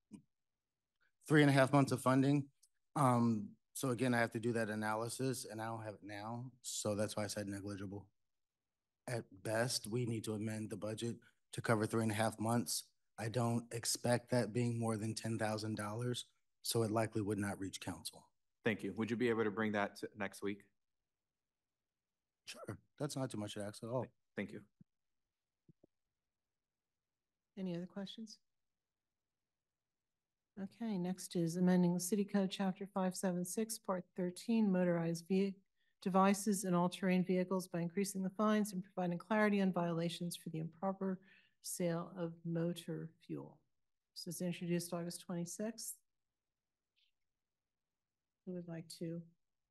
3.5 months of funding. So again, I have to do that analysis and I don't have it now. So that's why I said negligible. At best, we need to amend the budget to cover 3.5 months. I don't expect that being more than $10,000, so it likely would not reach council. Thank you. Would you be able to bring that to next week? Sure, that's not too much to ask at all. Thank you. Any other questions? Okay, next is amending the City Code Chapter 576, Part 13, motorized devices and all-terrain vehicles by increasing the fines and providing clarity on violations for the improper sale of motor fuel. This was introduced August 26th. Who would like to?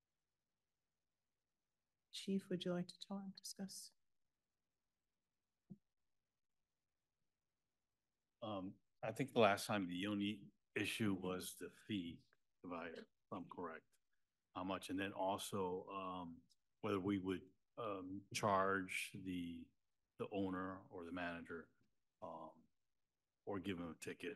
Chief, would you like to discuss? I think the last time the only issue was the fee, if I'm correct. How much, and then also whether we would charge the owner or the manager or give them a ticket.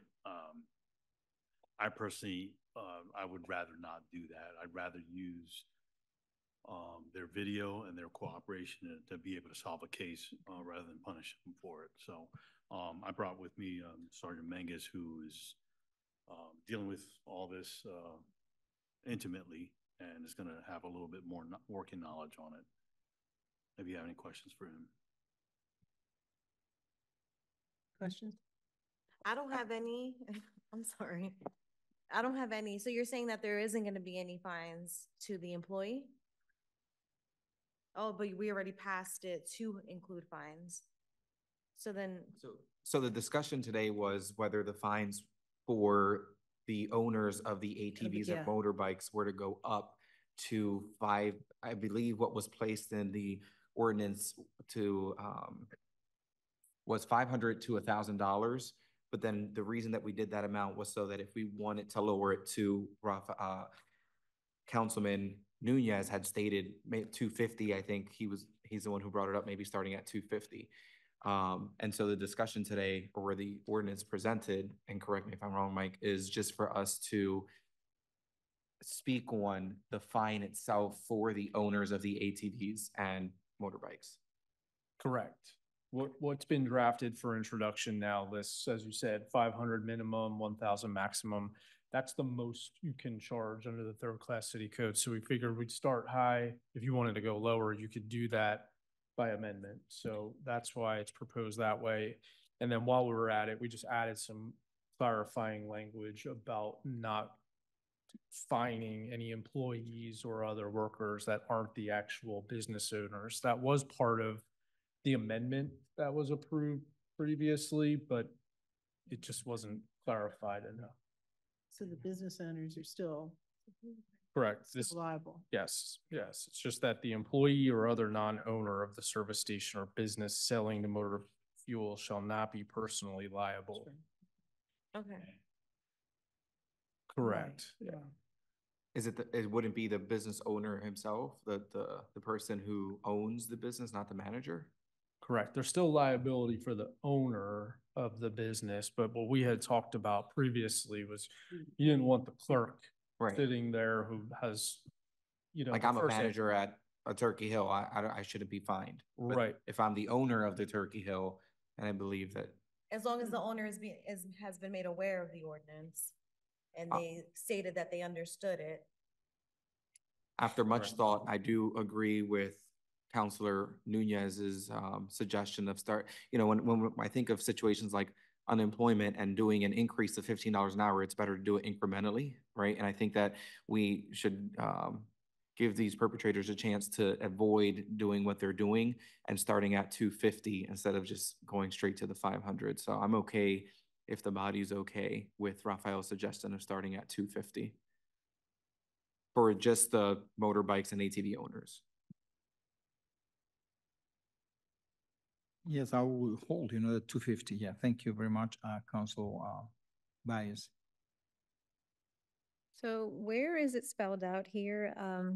I personally, I would rather not do that. I'd rather use their video and their cooperation to be able to solve a case rather than punish them for it. So I brought with me Sergeant Menges, who is dealing with all this intimately and is going to have a little bit more working knowledge on it. Maybe you have any questions for him? Questions? I don't have any. I'm sorry. I don't have any. So you're saying that there isn't going to be any fines to the employee? Oh, but we already passed it to include fines. So then. So the discussion today was whether the fines for the owners of the ATVs and motorbikes were to go up to 5, I believe what was placed in the ordinance to, was $500 to $1,000. But then the reason that we did that amount was so that if we wanted to lower it to Councilman Nunez had stated $250. I think he's the one who brought it up, maybe starting at $250. And so the discussion today, or the ordinance presented, and correct me if I'm wrong, Mike, is just for us to speak on the fine itself for the owners of the ATVs and motorbikes. Correct. What's been drafted for introduction now lists, as you said, 500 minimum, 1,000 maximum. That's the most you can charge under the third class city code. So we figured we'd start high. If you wanted to go lower, you could do that by amendment. So that's why it's proposed that way. And then while we were at it, we just added some clarifying language about not fining any employees or other workers that aren't the actual business owners. That was part of the amendment that was approved previously, but it just wasn't clarified enough. So the business owners are still correct. Liable. Yes. It's just that the employee or other non-owner of the service station or business selling the motor fuel shall not be personally liable. Okay. Correct. Right. Yeah. Is it it wouldn't be the business owner himself, the person who owns the business, not the manager? Correct. There's still liability for the owner of the business, but what we had talked about previously was you didn't want the clerk sitting there who has, like I'm a manager at a Turkey Hill, I shouldn't be fined. But right. If I'm the owner of the Turkey Hill, and I believe that. As long as the owner has been made aware of the ordinance and they stated that they understood it. After much thought, I do agree with Councilor Nunez's suggestion of when I think of situations like unemployment and doing an increase of $15 an hour, it's better to do it incrementally, right? And I think that we should give these perpetrators a chance to avoid doing what they're doing and starting at $250 instead of just going straight to the $500. So I'm okay if the body's okay with Rafael's suggestion of starting at $250 for just the motorbikes and ATV owners. Yes, I will hold, the 250. Yeah, thank you very much, Council Bias. So where is it spelled out here,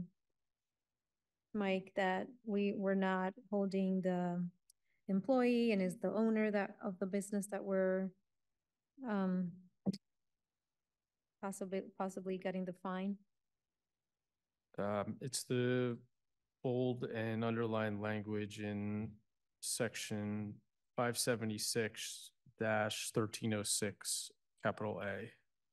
Mike, that we're not holding the employee and is the owner of the business that we're possibly getting the fine? It's the bold and underlined language in section 576-1306, capital A.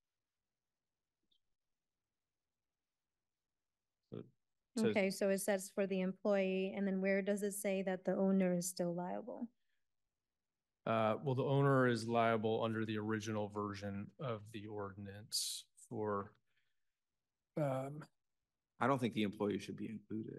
So it says- Okay, so it says for the employee, and then where does it say that the owner is still liable? Well, the owner is liable under the original version of the ordinance for, I don't think the employee should be included.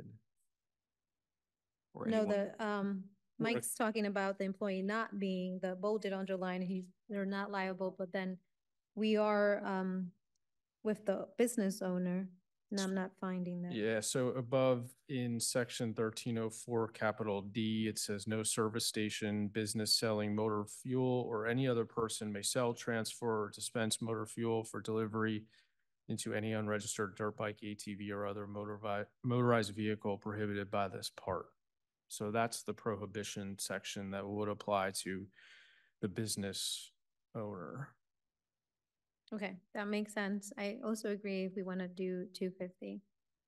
Or No, anyone. Mike's talking about the employee not being the bolded underline, they're not liable, but then we are, with the business owner, and I'm not finding that. Yeah, so above in section 1304, capital D, it says no service station, business selling motor fuel, or any other person may sell, transfer, or dispense motor fuel for delivery into any unregistered dirt bike, ATV, or other motorized vehicle prohibited by this part. So that's the prohibition section that would apply to the business owner. Okay, that makes sense. I also agree if we want to do 250.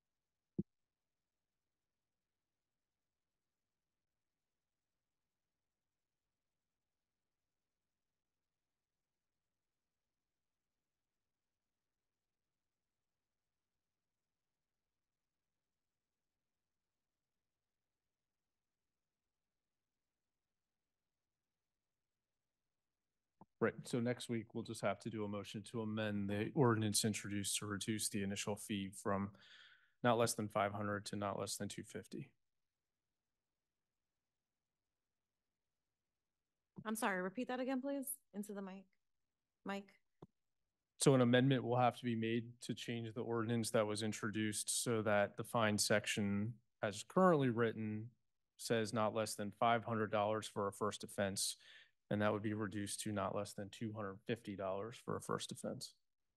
Right, so next week we'll just have to do a motion to amend the ordinance introduced to reduce the initial fee from not less than 500 to not less than 250. I'm sorry, repeat that again, please, into the mic. Mike? So an amendment will have to be made to change the ordinance that was introduced so that the fine section as currently written says not less than $500 for a first offense, and that would be reduced to not less than $250 for a first offense.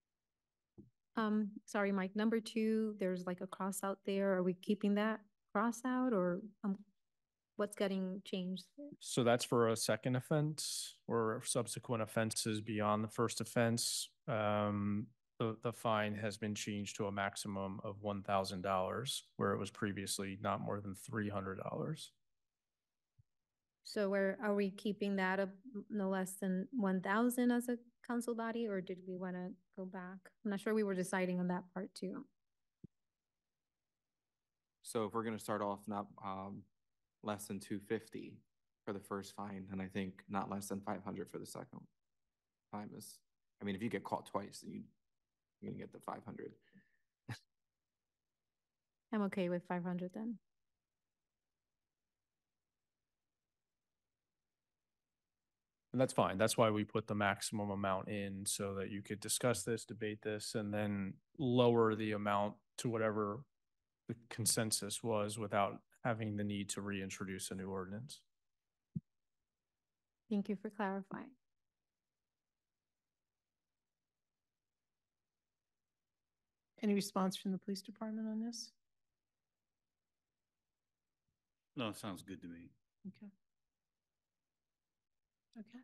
Sorry, Mike, number 2, there's like a cross out there. Are we keeping that cross out, or what's getting changed? So that's for a second offense or subsequent offenses beyond the first offense. The fine has been changed to a maximum of $1,000, where it was previously not more than $300. So are we keeping that up no less than 1,000 as a council body, or did we want to go back? I'm not sure we were deciding on that part too. So if we're gonna start off not less than 250 for the first fine, and I think not less than 500 for the second fine is, I mean, if you get caught twice, then you're gonna get the 500. I'm okay with 500 then. And that's fine. That's why we put the maximum amount in so that you could discuss this, debate this, and then lower the amount to whatever the consensus was without having the need to reintroduce a new ordinance. Thank you for clarifying. Any response from the police department on this? No, it sounds good to me. Okay. Okay.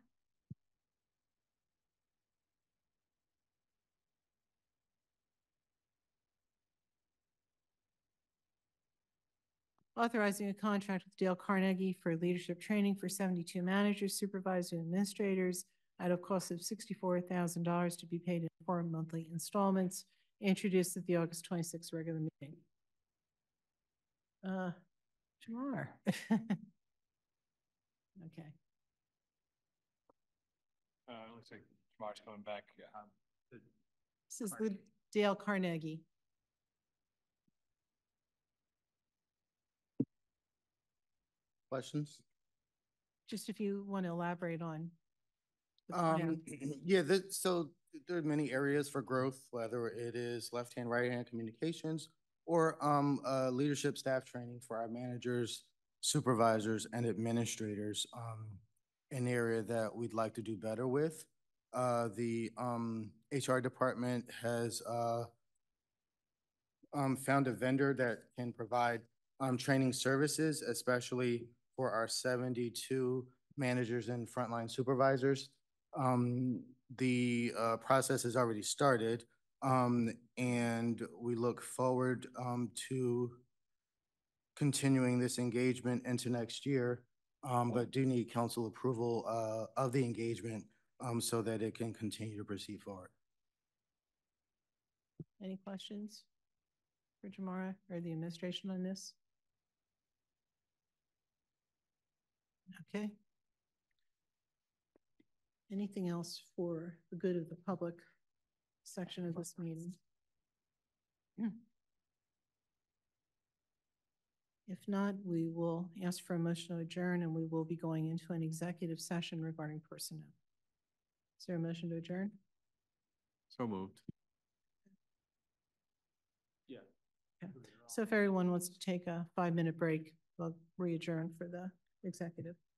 Authorizing a contract with Dale Carnegie for leadership training for 72 managers, supervisors, and administrators at a cost of $64,000 to be paid in 4 monthly installments, introduced at the August 26th regular meeting. Jamar. Okay. Looks like Jamar's coming back. This is the Dale Carnegie. Questions? Just if you want to elaborate on. the plan. Yeah, so there are many areas for growth, whether it is left-hand, right-hand communications, or leadership staff training for our managers supervisors and administrators, an area that we'd like to do better with. The HR department has found a vendor that can provide training services, especially for our 72 managers and frontline supervisors. The process has already started, and we look forward to continuing this engagement into next year, but do need council approval of the engagement so that it can continue to proceed forward. Any questions for Jamara or the administration on this? Okay. Anything else for the good of the public section of this meeting? If not, we will ask for a motion to adjourn, and we will be going into an executive session regarding personnel. Is there a motion to adjourn? So moved. Yeah. Okay. So if everyone wants to take a 5-minute break, we'll re-adjourn for the executive.